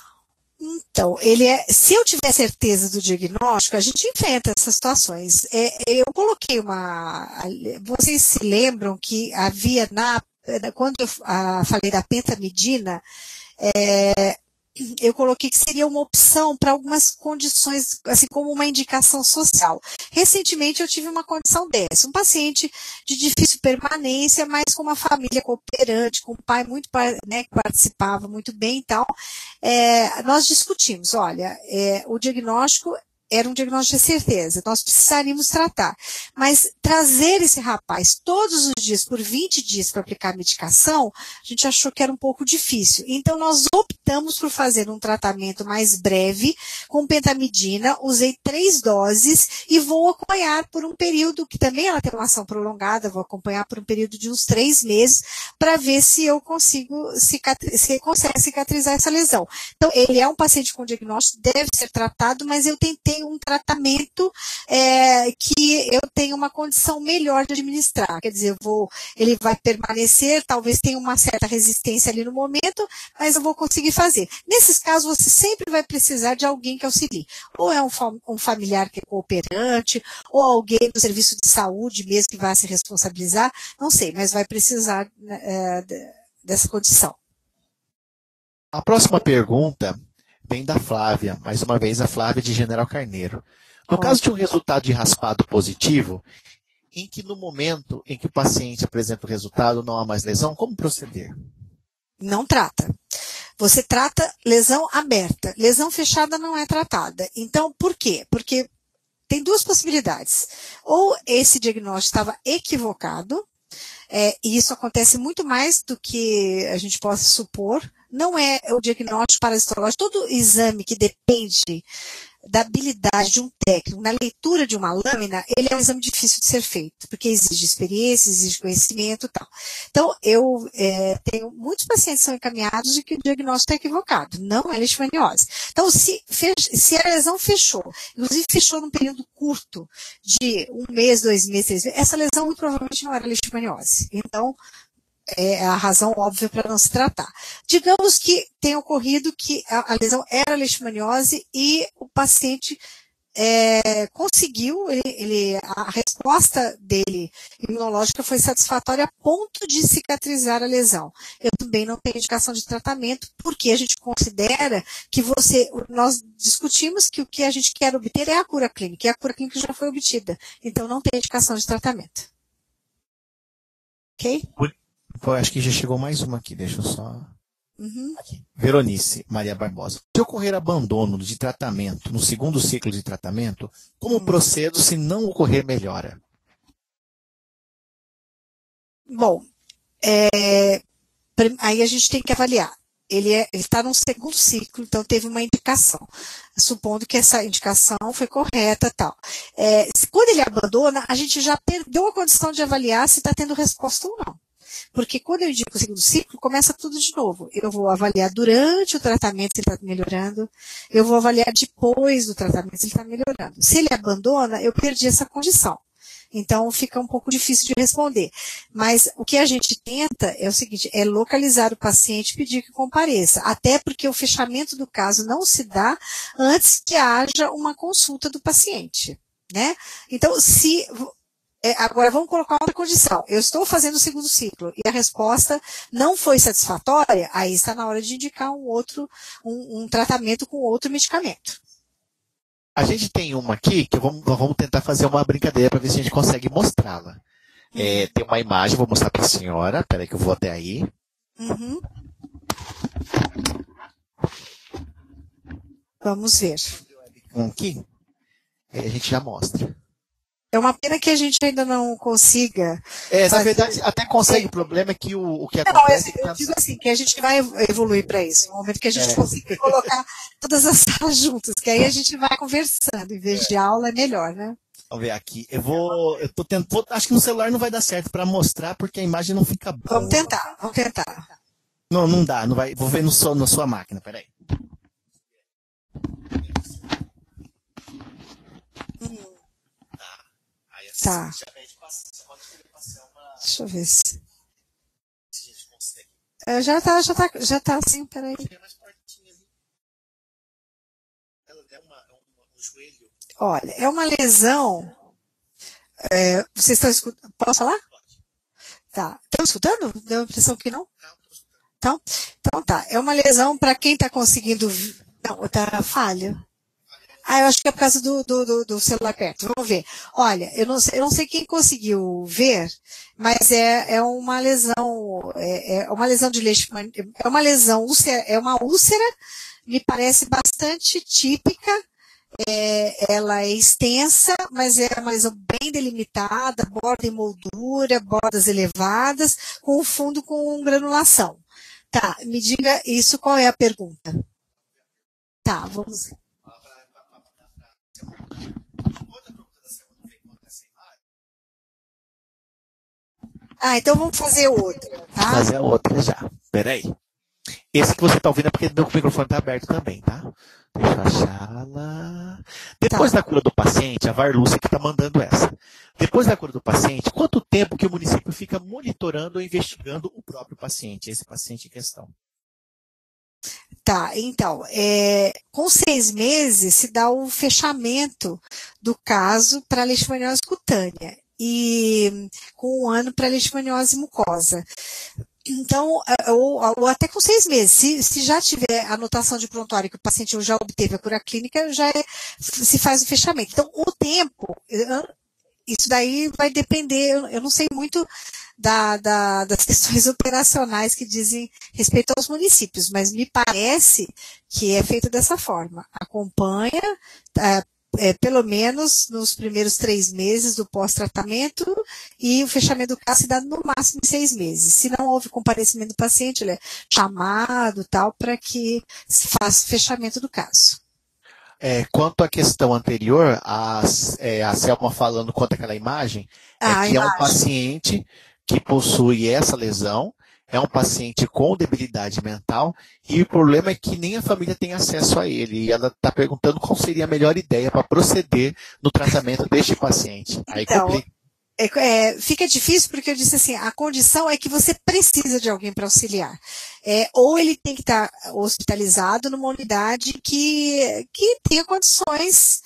S2: Então, ele é, se eu tiver certeza do diagnóstico, a gente enfrenta essas situações. É, eu coloquei uma. Vocês se lembram que havia na. Quando eu ah, falei da pentamidina, é, eu coloquei que seria uma opção para algumas condições, assim como uma indicação social. Recentemente eu tive uma condição dessa, um paciente de difícil permanência, mas com uma família cooperante, com um pai muito, né, que participava muito bem e tal. É, nós discutimos, olha, é, o diagnóstico era um diagnóstico de certeza, nós precisaríamos tratar. Mas trazer esse rapaz todos os dias, por vinte dias, para aplicar a medicação, a gente achou que era um pouco difícil. Então, nós optamos por fazer um tratamento mais breve, com pentamidina, usei três doses e vou acompanhar por um período, que também ela tem uma ação prolongada, vou acompanhar por um período de uns três meses, para ver se eu consigo cicatri- se consegue cicatrizar essa lesão. Então, ele é um paciente com diagnóstico, deve ser tratado, mas eu tentei um tratamento é, que eu tenho uma condição melhor de administrar. Quer dizer, eu vou, ele vai permanecer, talvez tenha uma certa resistência ali no momento, mas eu vou conseguir fazer. Nesses casos, você sempre vai precisar de alguém que auxilie. Ou é um, um familiar que é cooperante, ou alguém do serviço de saúde mesmo que vai se responsabilizar, não sei, mas vai precisar é, dessa condição.
S1: A próxima pergunta vem da Flávia, mais uma vez a Flávia de General Carneiro. No caso de um resultado de raspado positivo, em que no momento em que o paciente apresenta o resultado não há mais lesão, como proceder?
S2: Não trata. Você trata lesão aberta. Lesão fechada não é tratada. Então, por quê? Porque tem duas possibilidades. Ou esse diagnóstico estava equivocado, é, e isso acontece muito mais do que a gente possa supor. Não é o diagnóstico parasitológico. Todo exame que depende da habilidade de um técnico na leitura de uma lâmina, ele é um exame difícil de ser feito, porque exige experiência, exige conhecimento e tal. Então, eu é, tenho muitos pacientes que são encaminhados de que o diagnóstico é equivocado, não é leishmaniose. Então, se, fech, se a lesão fechou, inclusive fechou num período curto, de um mês, dois meses, três meses, essa lesão muito provavelmente não era leishmaniose. Então, é a razão óbvia para não se tratar. Digamos que tenha ocorrido que a, a lesão era leishmaniose e o paciente é, conseguiu, ele, ele, a resposta dele imunológica foi satisfatória a ponto de cicatrizar a lesão. Eu também não tenho indicação de tratamento, porque a gente considera que você, nós discutimos que o que a gente quer obter é a cura clínica, e a cura clínica já foi obtida. Então não tem indicação de tratamento. Ok?
S1: Pô, acho que já chegou mais uma aqui, deixa eu só...
S2: Uhum.
S1: Aqui. Veronice Maria Barbosa. Se ocorrer abandono de tratamento no segundo ciclo de tratamento, como
S2: Hum.
S1: procedo se não ocorrer melhora?
S2: Bom, é, aí a gente tem que avaliar. Ele é, está no segundo ciclo, então teve uma indicação. Supondo que essa indicação foi correta e tal. É, quando ele abandona, a gente já perdeu a condição de avaliar se está tendo resposta ou não. Porque quando eu indico o segundo ciclo, começa tudo de novo. Eu vou avaliar durante o tratamento se ele está melhorando, eu vou avaliar depois do tratamento se ele está melhorando. Se ele abandona, eu perdi essa condição. Então fica um pouco difícil de responder. Mas o que a gente tenta é o seguinte, é localizar o paciente e pedir que compareça. Até porque o fechamento do caso não se dá antes que haja uma consulta do paciente, né? Então, se... É, agora vamos colocar outra condição. Eu estou fazendo o segundo ciclo e a resposta não foi satisfatória, aí está na hora de indicar um outro, um, um tratamento com outro medicamento.
S1: A gente tem uma aqui que vamos, vamos tentar fazer uma brincadeira para ver se a gente consegue mostrá-la. Uhum. É, tem uma imagem, vou mostrar para a senhora. Peraí que eu vou até aí.
S2: Uhum. Vamos ver.
S1: Um aqui, a gente já mostra.
S2: É uma pena que a gente ainda não consiga.
S1: É,
S2: fazer...
S1: na verdade, até consegue. O problema é que o, o que
S2: não,
S1: acontece...
S2: eu, eu digo assim, que a gente vai evoluir para isso. No momento que a gente é. conseguir colocar todas as salas juntas, que aí a gente vai conversando. Em vez de aula, é melhor, né?
S1: Vamos ver aqui. Eu vou... Eu tô tentando... Acho que no celular não vai dar certo para mostrar, porque a imagem não fica boa.
S2: Vamos tentar, vamos tentar.
S1: Não, não dá. Não vai, vou ver no seu, na sua máquina. Peraí.
S2: Hum. Tá. Deixa eu ver se. É, já tá, já tá, já tá assim, peraí. Olha, é uma lesão. É, vocês estão escutando? Posso falar? Tá. Estão escutando? Deu a impressão que não? Então, então tá. É uma lesão para quem está conseguindo. Não, tá falha. Ah, eu acho que é por causa do, do, do, do celular perto. Vamos ver. Olha, eu não sei, eu não sei quem conseguiu ver, mas é, é uma lesão, é, é uma lesão de leishmaniose, é uma lesão, é uma úlcera, me parece bastante típica. É, ela é extensa, mas é uma lesão bem delimitada, borda em moldura, bordas elevadas, com o fundo com granulação. Tá, me diga isso, qual é a pergunta? Tá, vamos ver. Ah, então vamos fazer outra, tá?
S1: Fazer outra já. Peraí. Esse que você está ouvindo é porque meu microfone está aberto também, tá? Deixa eu achá-la. Depois
S2: Tá.
S1: da cura do paciente, a Varlúcia que está mandando essa. Depois da cura do paciente, quanto tempo que o município fica monitorando ou investigando o próprio paciente, esse paciente em questão?
S2: Tá, então, é, com seis meses se dá o fechamento do caso para leishmaniose cutânea e com um ano para leishmaniose mucosa. Então, ou, ou até com seis meses, se, se já tiver anotação de prontuário que o paciente já obteve a cura clínica, já é, se faz o fechamento. Então, o tempo, isso daí vai depender, eu não sei muito da, da, das questões operacionais que dizem respeito aos municípios, mas me parece que é feito dessa forma. Acompanha, é, é, pelo menos nos primeiros três meses do pós-tratamento e o fechamento do caso se dá no máximo em seis meses. Se não houve comparecimento do paciente, ele é chamado tal para que se faça o fechamento do caso.
S1: É, quanto à questão anterior, a, é, a Selma falando quanto àquela imagem,
S2: Ah,
S1: é que
S2: imagem.
S1: é um paciente que possui essa lesão, é um paciente com debilidade mental, e o problema é que nem a família tem acesso a ele. E ela está perguntando qual seria a melhor ideia para proceder no tratamento deste paciente. Aí
S2: então,
S1: complica.
S2: É, é, fica difícil porque eu disse assim, a condição é que você precisa de alguém para auxiliar. É, ou ele tem que estar hospitalizado numa unidade que, que tenha condições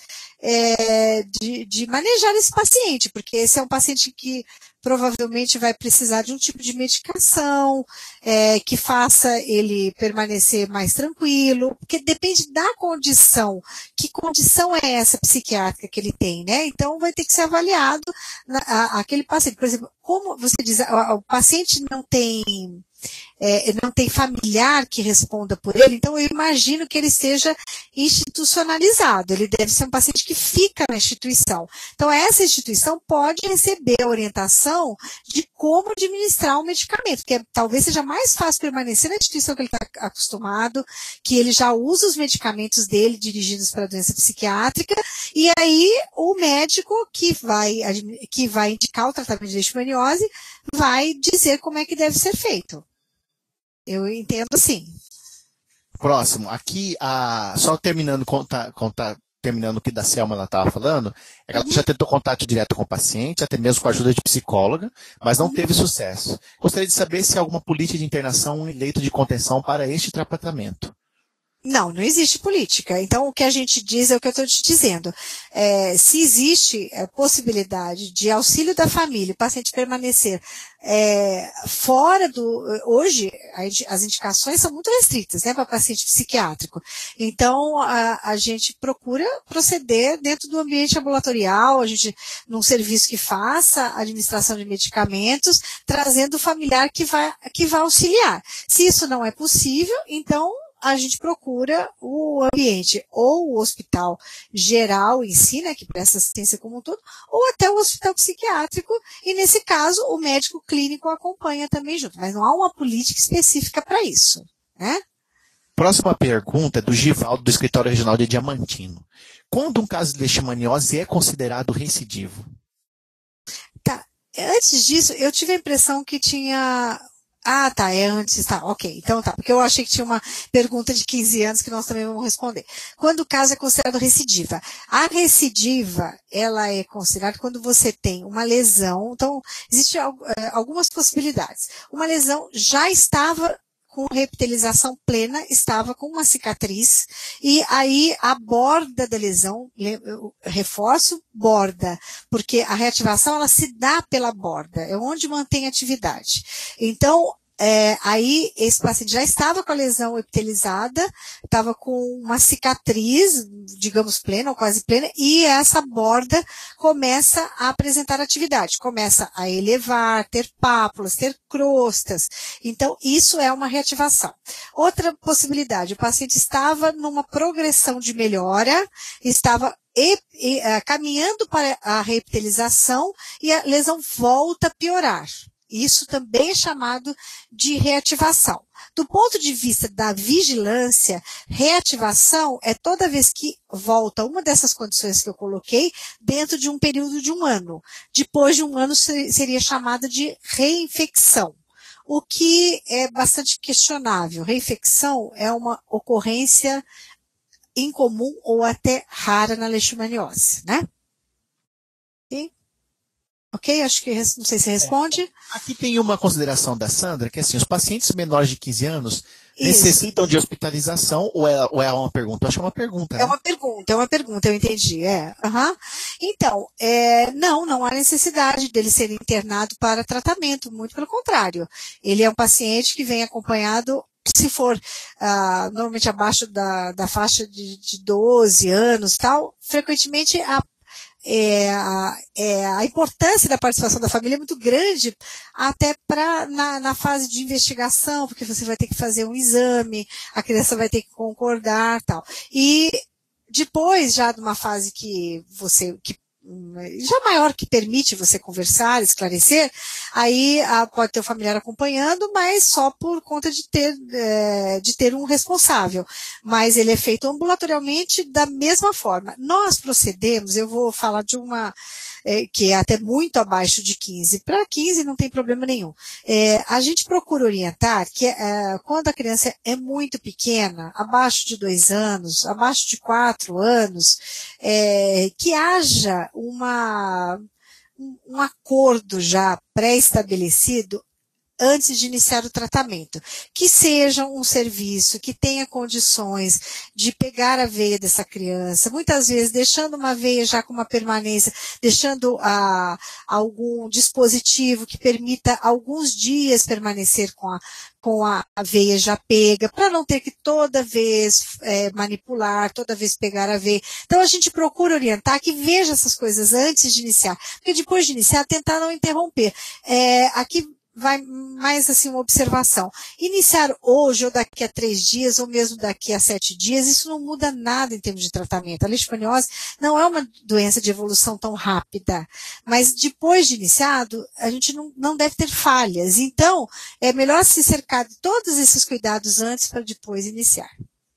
S2: é, de, de manejar esse paciente, porque esse é um paciente que provavelmente vai precisar de um tipo de medicação, é, que faça ele permanecer mais tranquilo, porque depende da condição. Que condição é essa psiquiátrica que ele tem, né? Então vai ter que ser avaliado na, a, aquele paciente. Por exemplo, como você diz, o, o paciente não tem É, não tem familiar que responda por ele, então eu imagino que ele seja institucionalizado, ele deve ser um paciente que fica na instituição. Então essa instituição pode receber a orientação de como administrar o medicamento, que é, talvez seja mais fácil permanecer na instituição que ele está acostumado, que ele já usa os medicamentos dele dirigidos para a doença psiquiátrica, e aí o médico que vai, que vai indicar o tratamento de leishmaniose vai dizer como é que deve ser feito. Eu entendo assim.
S1: Próximo, aqui, a, só terminando, conta, conta, terminando o que da Selma ela estava falando, ela uhum. já tentou contato direto com o paciente, até mesmo com a ajuda de psicóloga, mas não uhum. teve sucesso. Gostaria de saber se há alguma política de internação, um leito de contenção para este tratamento.
S2: Não, não existe política. Então, o que a gente diz é o que eu estou te dizendo. É, se existe a possibilidade de auxílio da família, o paciente permanecer é, fora do... Hoje, as indicações são muito restritas, né, para paciente psiquiátrico. Então, a, a gente procura proceder dentro do ambiente ambulatorial, a gente, num serviço que faça a administração de medicamentos, trazendo o familiar que vai, que vai auxiliar. Se isso não é possível, então, a gente procura o ambiente, ou o hospital geral em si, né, que presta assistência como um todo, ou até o hospital psiquiátrico, e nesse caso o médico clínico acompanha também junto, mas não há uma política específica para isso, né?
S1: Próxima pergunta é do Givaldo, do Escritório Regional de Diamantino. Quando um caso de leishmaniose é considerado recidivo?
S2: Tá, antes disso, eu tive a impressão que tinha... Ah, tá, é antes, tá, ok, então tá, porque eu achei que tinha uma pergunta de quinze anos que nós também vamos responder. Quando o caso é considerado recidiva? A recidiva, ela é considerada quando você tem uma lesão, então, existem algumas possibilidades. Uma lesão já estava com reepitelização plena, estava com uma cicatriz, e aí a borda da lesão, eu reforço, borda, porque a reativação ela se dá pela borda, é onde mantém a atividade. Então, É, aí esse paciente já estava com a lesão epitelizada, estava com uma cicatriz, digamos plena ou quase plena, e essa borda começa a apresentar atividade, começa a elevar, ter pápulas, ter crostas. Então isso é uma reativação. Outra possibilidade, o paciente estava numa progressão de melhora, estava E, e, uh, caminhando para a reepitelização e a lesão volta a piorar. Isso também é chamado de reativação. Do ponto de vista da vigilância, reativação é toda vez que volta uma dessas condições que eu coloquei dentro de um período de um ano. Depois de um ano seria chamada de reinfecção, o que é bastante questionável. Reinfecção é uma ocorrência incomum ou até rara na leishmaniose, né? E, ok? Acho que, não sei se responde.
S1: É, aqui tem uma consideração da Sandra, que assim, os pacientes menores de quinze anos
S2: Isso.
S1: necessitam de hospitalização ou é, ou é uma pergunta? Eu acho que é uma pergunta, né?
S2: É uma pergunta, é uma pergunta, eu entendi, é. Uhum. Então, é, não, não há necessidade dele ser internado para tratamento, muito pelo contrário. Ele é um paciente que vem acompanhado, se for ah, normalmente abaixo da, da faixa de, de doze anos tal, frequentemente a, é, a, é, a importância da participação da família é muito grande, até pra, na, na fase de investigação, porque você vai ter que fazer um exame, a criança vai ter que concordar tal. E depois, já de uma fase que você, que já maior, que permite você conversar, esclarecer, aí a, pode ter o familiar acompanhando, mas só por conta de ter, é, de ter um responsável. Mas ele é feito ambulatorialmente da mesma forma. Nós procedemos, eu vou falar de uma, é, que é até muito abaixo de quinze. Para quinze não tem problema nenhum. É, a gente procura orientar que é, quando a criança é muito pequena, abaixo de dois anos, abaixo de quatro anos, é, que haja uma, um acordo já pré-estabelecido antes de iniciar o tratamento, que seja um serviço que tenha condições de pegar a veia dessa criança, muitas vezes deixando uma veia já com uma permanência, deixando ah, algum dispositivo que permita alguns dias permanecer com a, com a, a veia já pega, para não ter que toda vez é, manipular, toda vez pegar a veia. Então a gente procura orientar que veja essas coisas antes de iniciar, porque depois de iniciar, tentar não interromper. É, aqui vai mais assim uma observação. Iniciar hoje ou daqui a três dias ou mesmo daqui a sete dias, isso não muda nada em termos de tratamento. A leishmaniose não é uma doença de evolução tão rápida, mas depois de iniciado, a gente não, não deve ter falhas. Então, é melhor se cercar de todos esses cuidados antes para depois iniciar.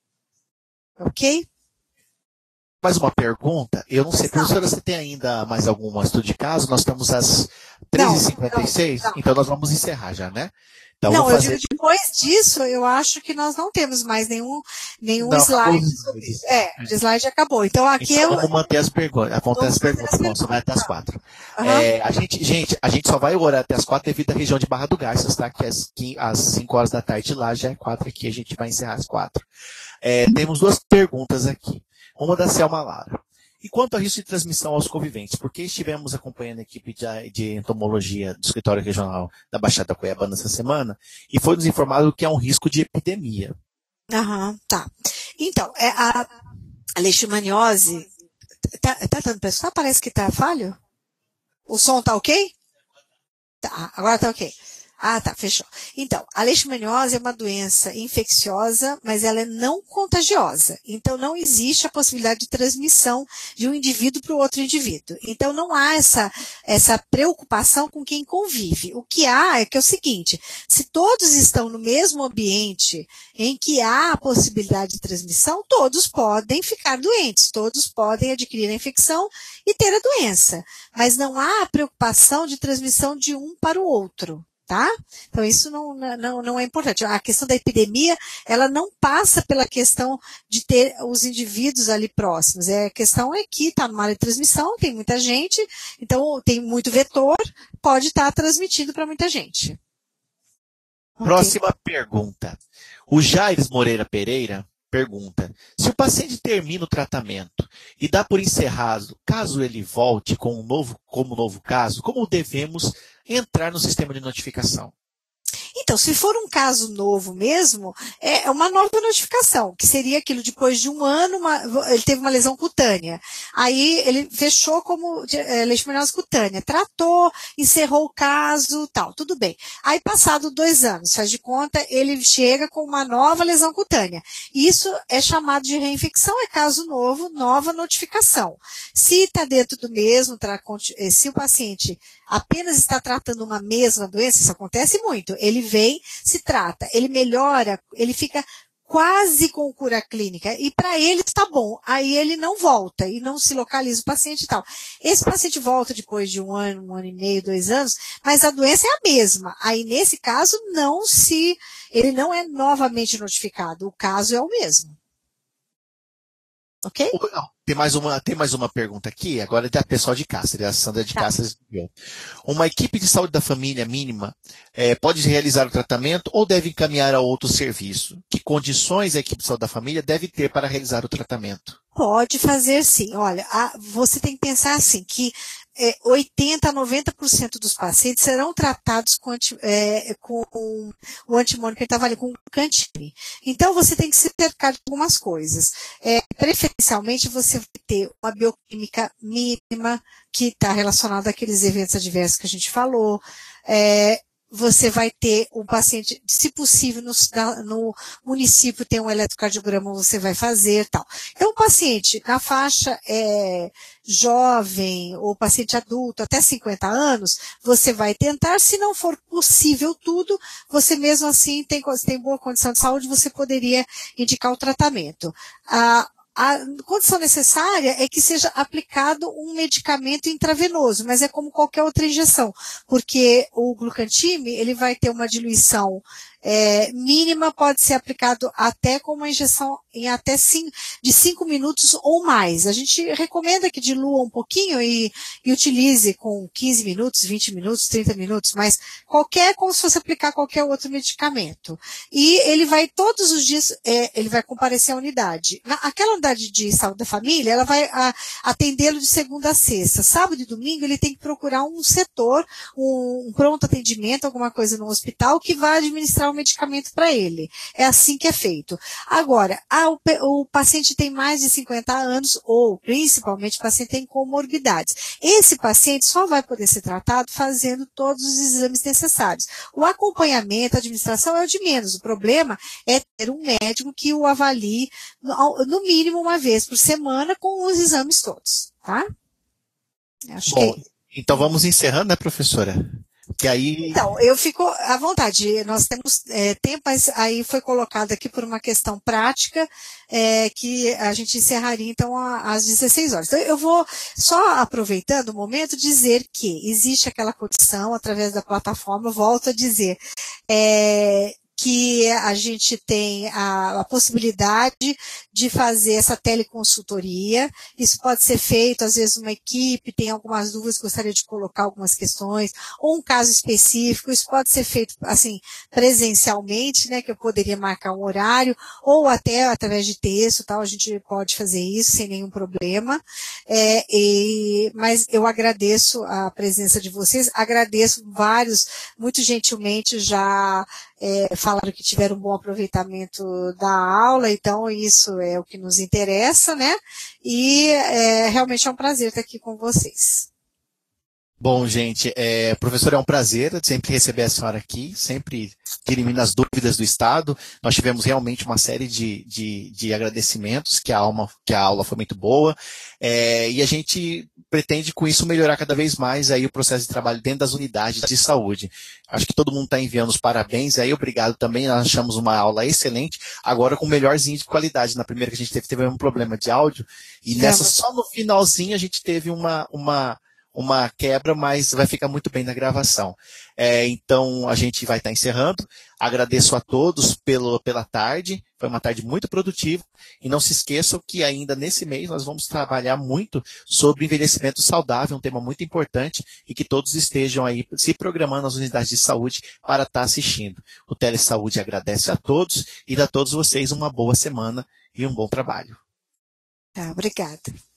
S2: Ok?
S1: Mais uma pergunta, eu não sei, professora, você tem ainda mais algum estudo de caso? Nós estamos às treze e cinquenta e seis, então nós vamos encerrar já, né? Então,
S2: não,
S1: vou fazer...
S2: eu digo, depois disso, eu acho que nós não temos mais nenhum, nenhum
S1: não,
S2: slide sobre isso. É, o slide acabou. Então, aqui
S1: então,
S2: eu...
S1: Vamos manter as perguntas, apontar as perguntas, bom, só vai até as quatro.
S2: Uhum.
S1: É, a gente, gente, a gente só vai orar até as quatro devido à região de Barra do Garças, tá? Que às, às cinco horas da tarde lá já é quatro aqui, a gente vai encerrar às quatro. É, temos duas perguntas aqui. Uma da Selma Lara. E quanto ao risco de transmissão aos conviventes? Porque estivemos acompanhando a equipe de, de entomologia do escritório regional da Baixada Cuiabana essa semana e foi nos informado que há um risco de epidemia.
S2: Aham, tá. Então, é a, a leishmaniose, tá, tá dando pra escutar? Parece que tá falho? O som tá ok? Tá, agora tá ok. Ah, tá, fechou. Então, a leishmaniose é uma doença infecciosa, mas ela é não contagiosa. Então, não existe a possibilidade de transmissão de um indivíduo para o outro indivíduo. Então, não há essa, essa preocupação com quem convive. O que há é que é o seguinte, se todos estão no mesmo ambiente em que há a possibilidade de transmissão, todos podem ficar doentes, todos podem adquirir a infecção e ter a doença. Mas não há a preocupação de transmissão de um para o outro. Tá? Então isso não, não, não é importante. A questão da epidemia, ela não passa pela questão de ter os indivíduos ali próximos. É, a questão é que está numa área de transmissão, tem muita gente, então tem muito vetor, pode estar transmitindo para muita gente.
S1: Próxima okay. pergunta. O Jaires Moreira Pereira pergunta: se o paciente termina o tratamento e dá por encerrado, caso ele volte com um novo, como novo caso, como devemos entrar no sistema de notificação?
S2: Então, se for um caso novo mesmo, é uma nova notificação, que seria aquilo depois de um ano, uma, ele teve uma lesão cutânea. Aí ele fechou como é, leishmaniose cutânea, tratou, encerrou o caso, tal, tudo bem. Aí passado dois anos, faz de conta, ele chega com uma nova lesão cutânea. Isso é chamado de reinfecção, é caso novo, nova notificação. Se está dentro do mesmo, se o paciente apenas está tratando uma mesma doença, isso acontece muito, ele vem, se trata, ele melhora, ele fica quase com cura clínica, e para ele está bom, aí ele não volta, e não se localiza o paciente e tal. Esse paciente volta depois de um ano, um ano e meio, dois anos, mas a doença é a mesma, aí nesse caso não se, ele não é novamente notificado, o caso é o mesmo. Ok?
S1: Tem mais uma, tem mais uma pergunta aqui, agora é da pessoal de Cáceres, a Sandra de tá. Cáceres. Uma equipe de saúde da família mínima é, pode realizar o tratamento ou deve encaminhar a outro serviço? Que condições a equipe de saúde da família deve ter para realizar o tratamento?
S2: Pode fazer sim. Olha, a, você tem que pensar assim, que é, oitenta a noventa por cento dos pacientes serão tratados com, anti, é, com o antimônio que ele estava ali, com o Glucantime. Então, você tem que se cercar de algumas coisas. É, preferencialmente, você vai ter uma bioquímica mínima, que está relacionada àqueles eventos adversos que a gente falou. É, você vai ter um paciente, se possível, no, no município tem um eletrocardiograma, você vai fazer tal. Então, o paciente na faixa é, jovem ou paciente adulto até cinquenta anos, você vai tentar, se não for possível tudo, você mesmo assim tem, tem boa condição de saúde, você poderia indicar o tratamento. Ah, A condição necessária é que seja aplicado um medicamento intravenoso, mas é como qualquer outra injeção, porque o Glucantime, ele vai ter uma diluição é, mínima, pode ser aplicado até com uma injeção em até cinco, de cinco minutos ou mais. A gente recomenda que dilua um pouquinho e, e utilize com quinze minutos, vinte minutos, trinta minutos, mas qualquer, como se fosse aplicar qualquer outro medicamento. E ele vai todos os dias, é, ele vai comparecer à unidade. Na, aquela unidade de saúde da família, ela vai atendê-lo de segunda a sexta. Sábado e domingo ele tem que procurar um setor, um, um pronto atendimento, alguma coisa no hospital que vai administrar o medicamento para ele. É assim que é feito. Agora, ah, o, o paciente tem mais de cinquenta anos ou, principalmente, o paciente tem comorbidades. Esse paciente só vai poder ser tratado fazendo todos os exames necessários. O acompanhamento, a administração é o de menos. O problema é ter um médico que o avalie no, no mínimo uma vez por semana com os exames todos, tá? Acho
S1: Bom,
S2: que...
S1: então vamos encerrando, né, professora? Que aí...
S2: Então, eu fico à vontade, nós temos é, tempo, mas aí foi colocado aqui por uma questão prática, é, que a gente encerraria então às dezesseis horas. Então, eu vou, só aproveitando o momento, dizer que existe aquela condição, através da plataforma, volto a dizer, é, que a gente tem a, a possibilidade de fazer essa teleconsultoria. Isso pode ser feito, às vezes uma equipe tem algumas dúvidas, gostaria de colocar algumas questões, ou um caso específico, isso pode ser feito, assim, presencialmente, né, que eu poderia marcar um horário, ou até através de texto, tal, a gente pode fazer isso sem nenhum problema. É, e, mas eu agradeço a presença de vocês, agradeço vários, muito gentilmente já É, falaram que tiveram um bom aproveitamento da aula, então isso é o que nos interessa, né? E é, realmente é um prazer estar aqui com vocês.
S1: Bom, gente, é, professor, é um prazer sempre receber a senhora aqui, sempre que elimina as dúvidas do Estado. Nós tivemos realmente uma série de, de, de agradecimentos, que a, alma, que a aula foi muito boa, é, e a gente pretende com isso melhorar cada vez mais aí o processo de trabalho dentro das unidades de saúde. Acho que todo mundo está enviando os parabéns aí, obrigado também, nós achamos uma aula excelente, agora com o melhorzinho de qualidade. Na primeira que a gente teve, teve um problema de áudio, e nessa, só no finalzinho, a gente teve uma... uma uma quebra, mas vai ficar muito bem na gravação. É, então, a gente vai estar encerrando. Agradeço a todos pelo, pela tarde, foi uma tarde muito produtiva, e não se esqueçam que ainda nesse mês nós vamos trabalhar muito sobre envelhecimento saudável, um tema muito importante, e que todos estejam aí se programando nas unidades de saúde para estar assistindo. O Telesaúde agradece a todos e dá a todos vocês uma boa semana e um bom trabalho.
S2: Tá, obrigada.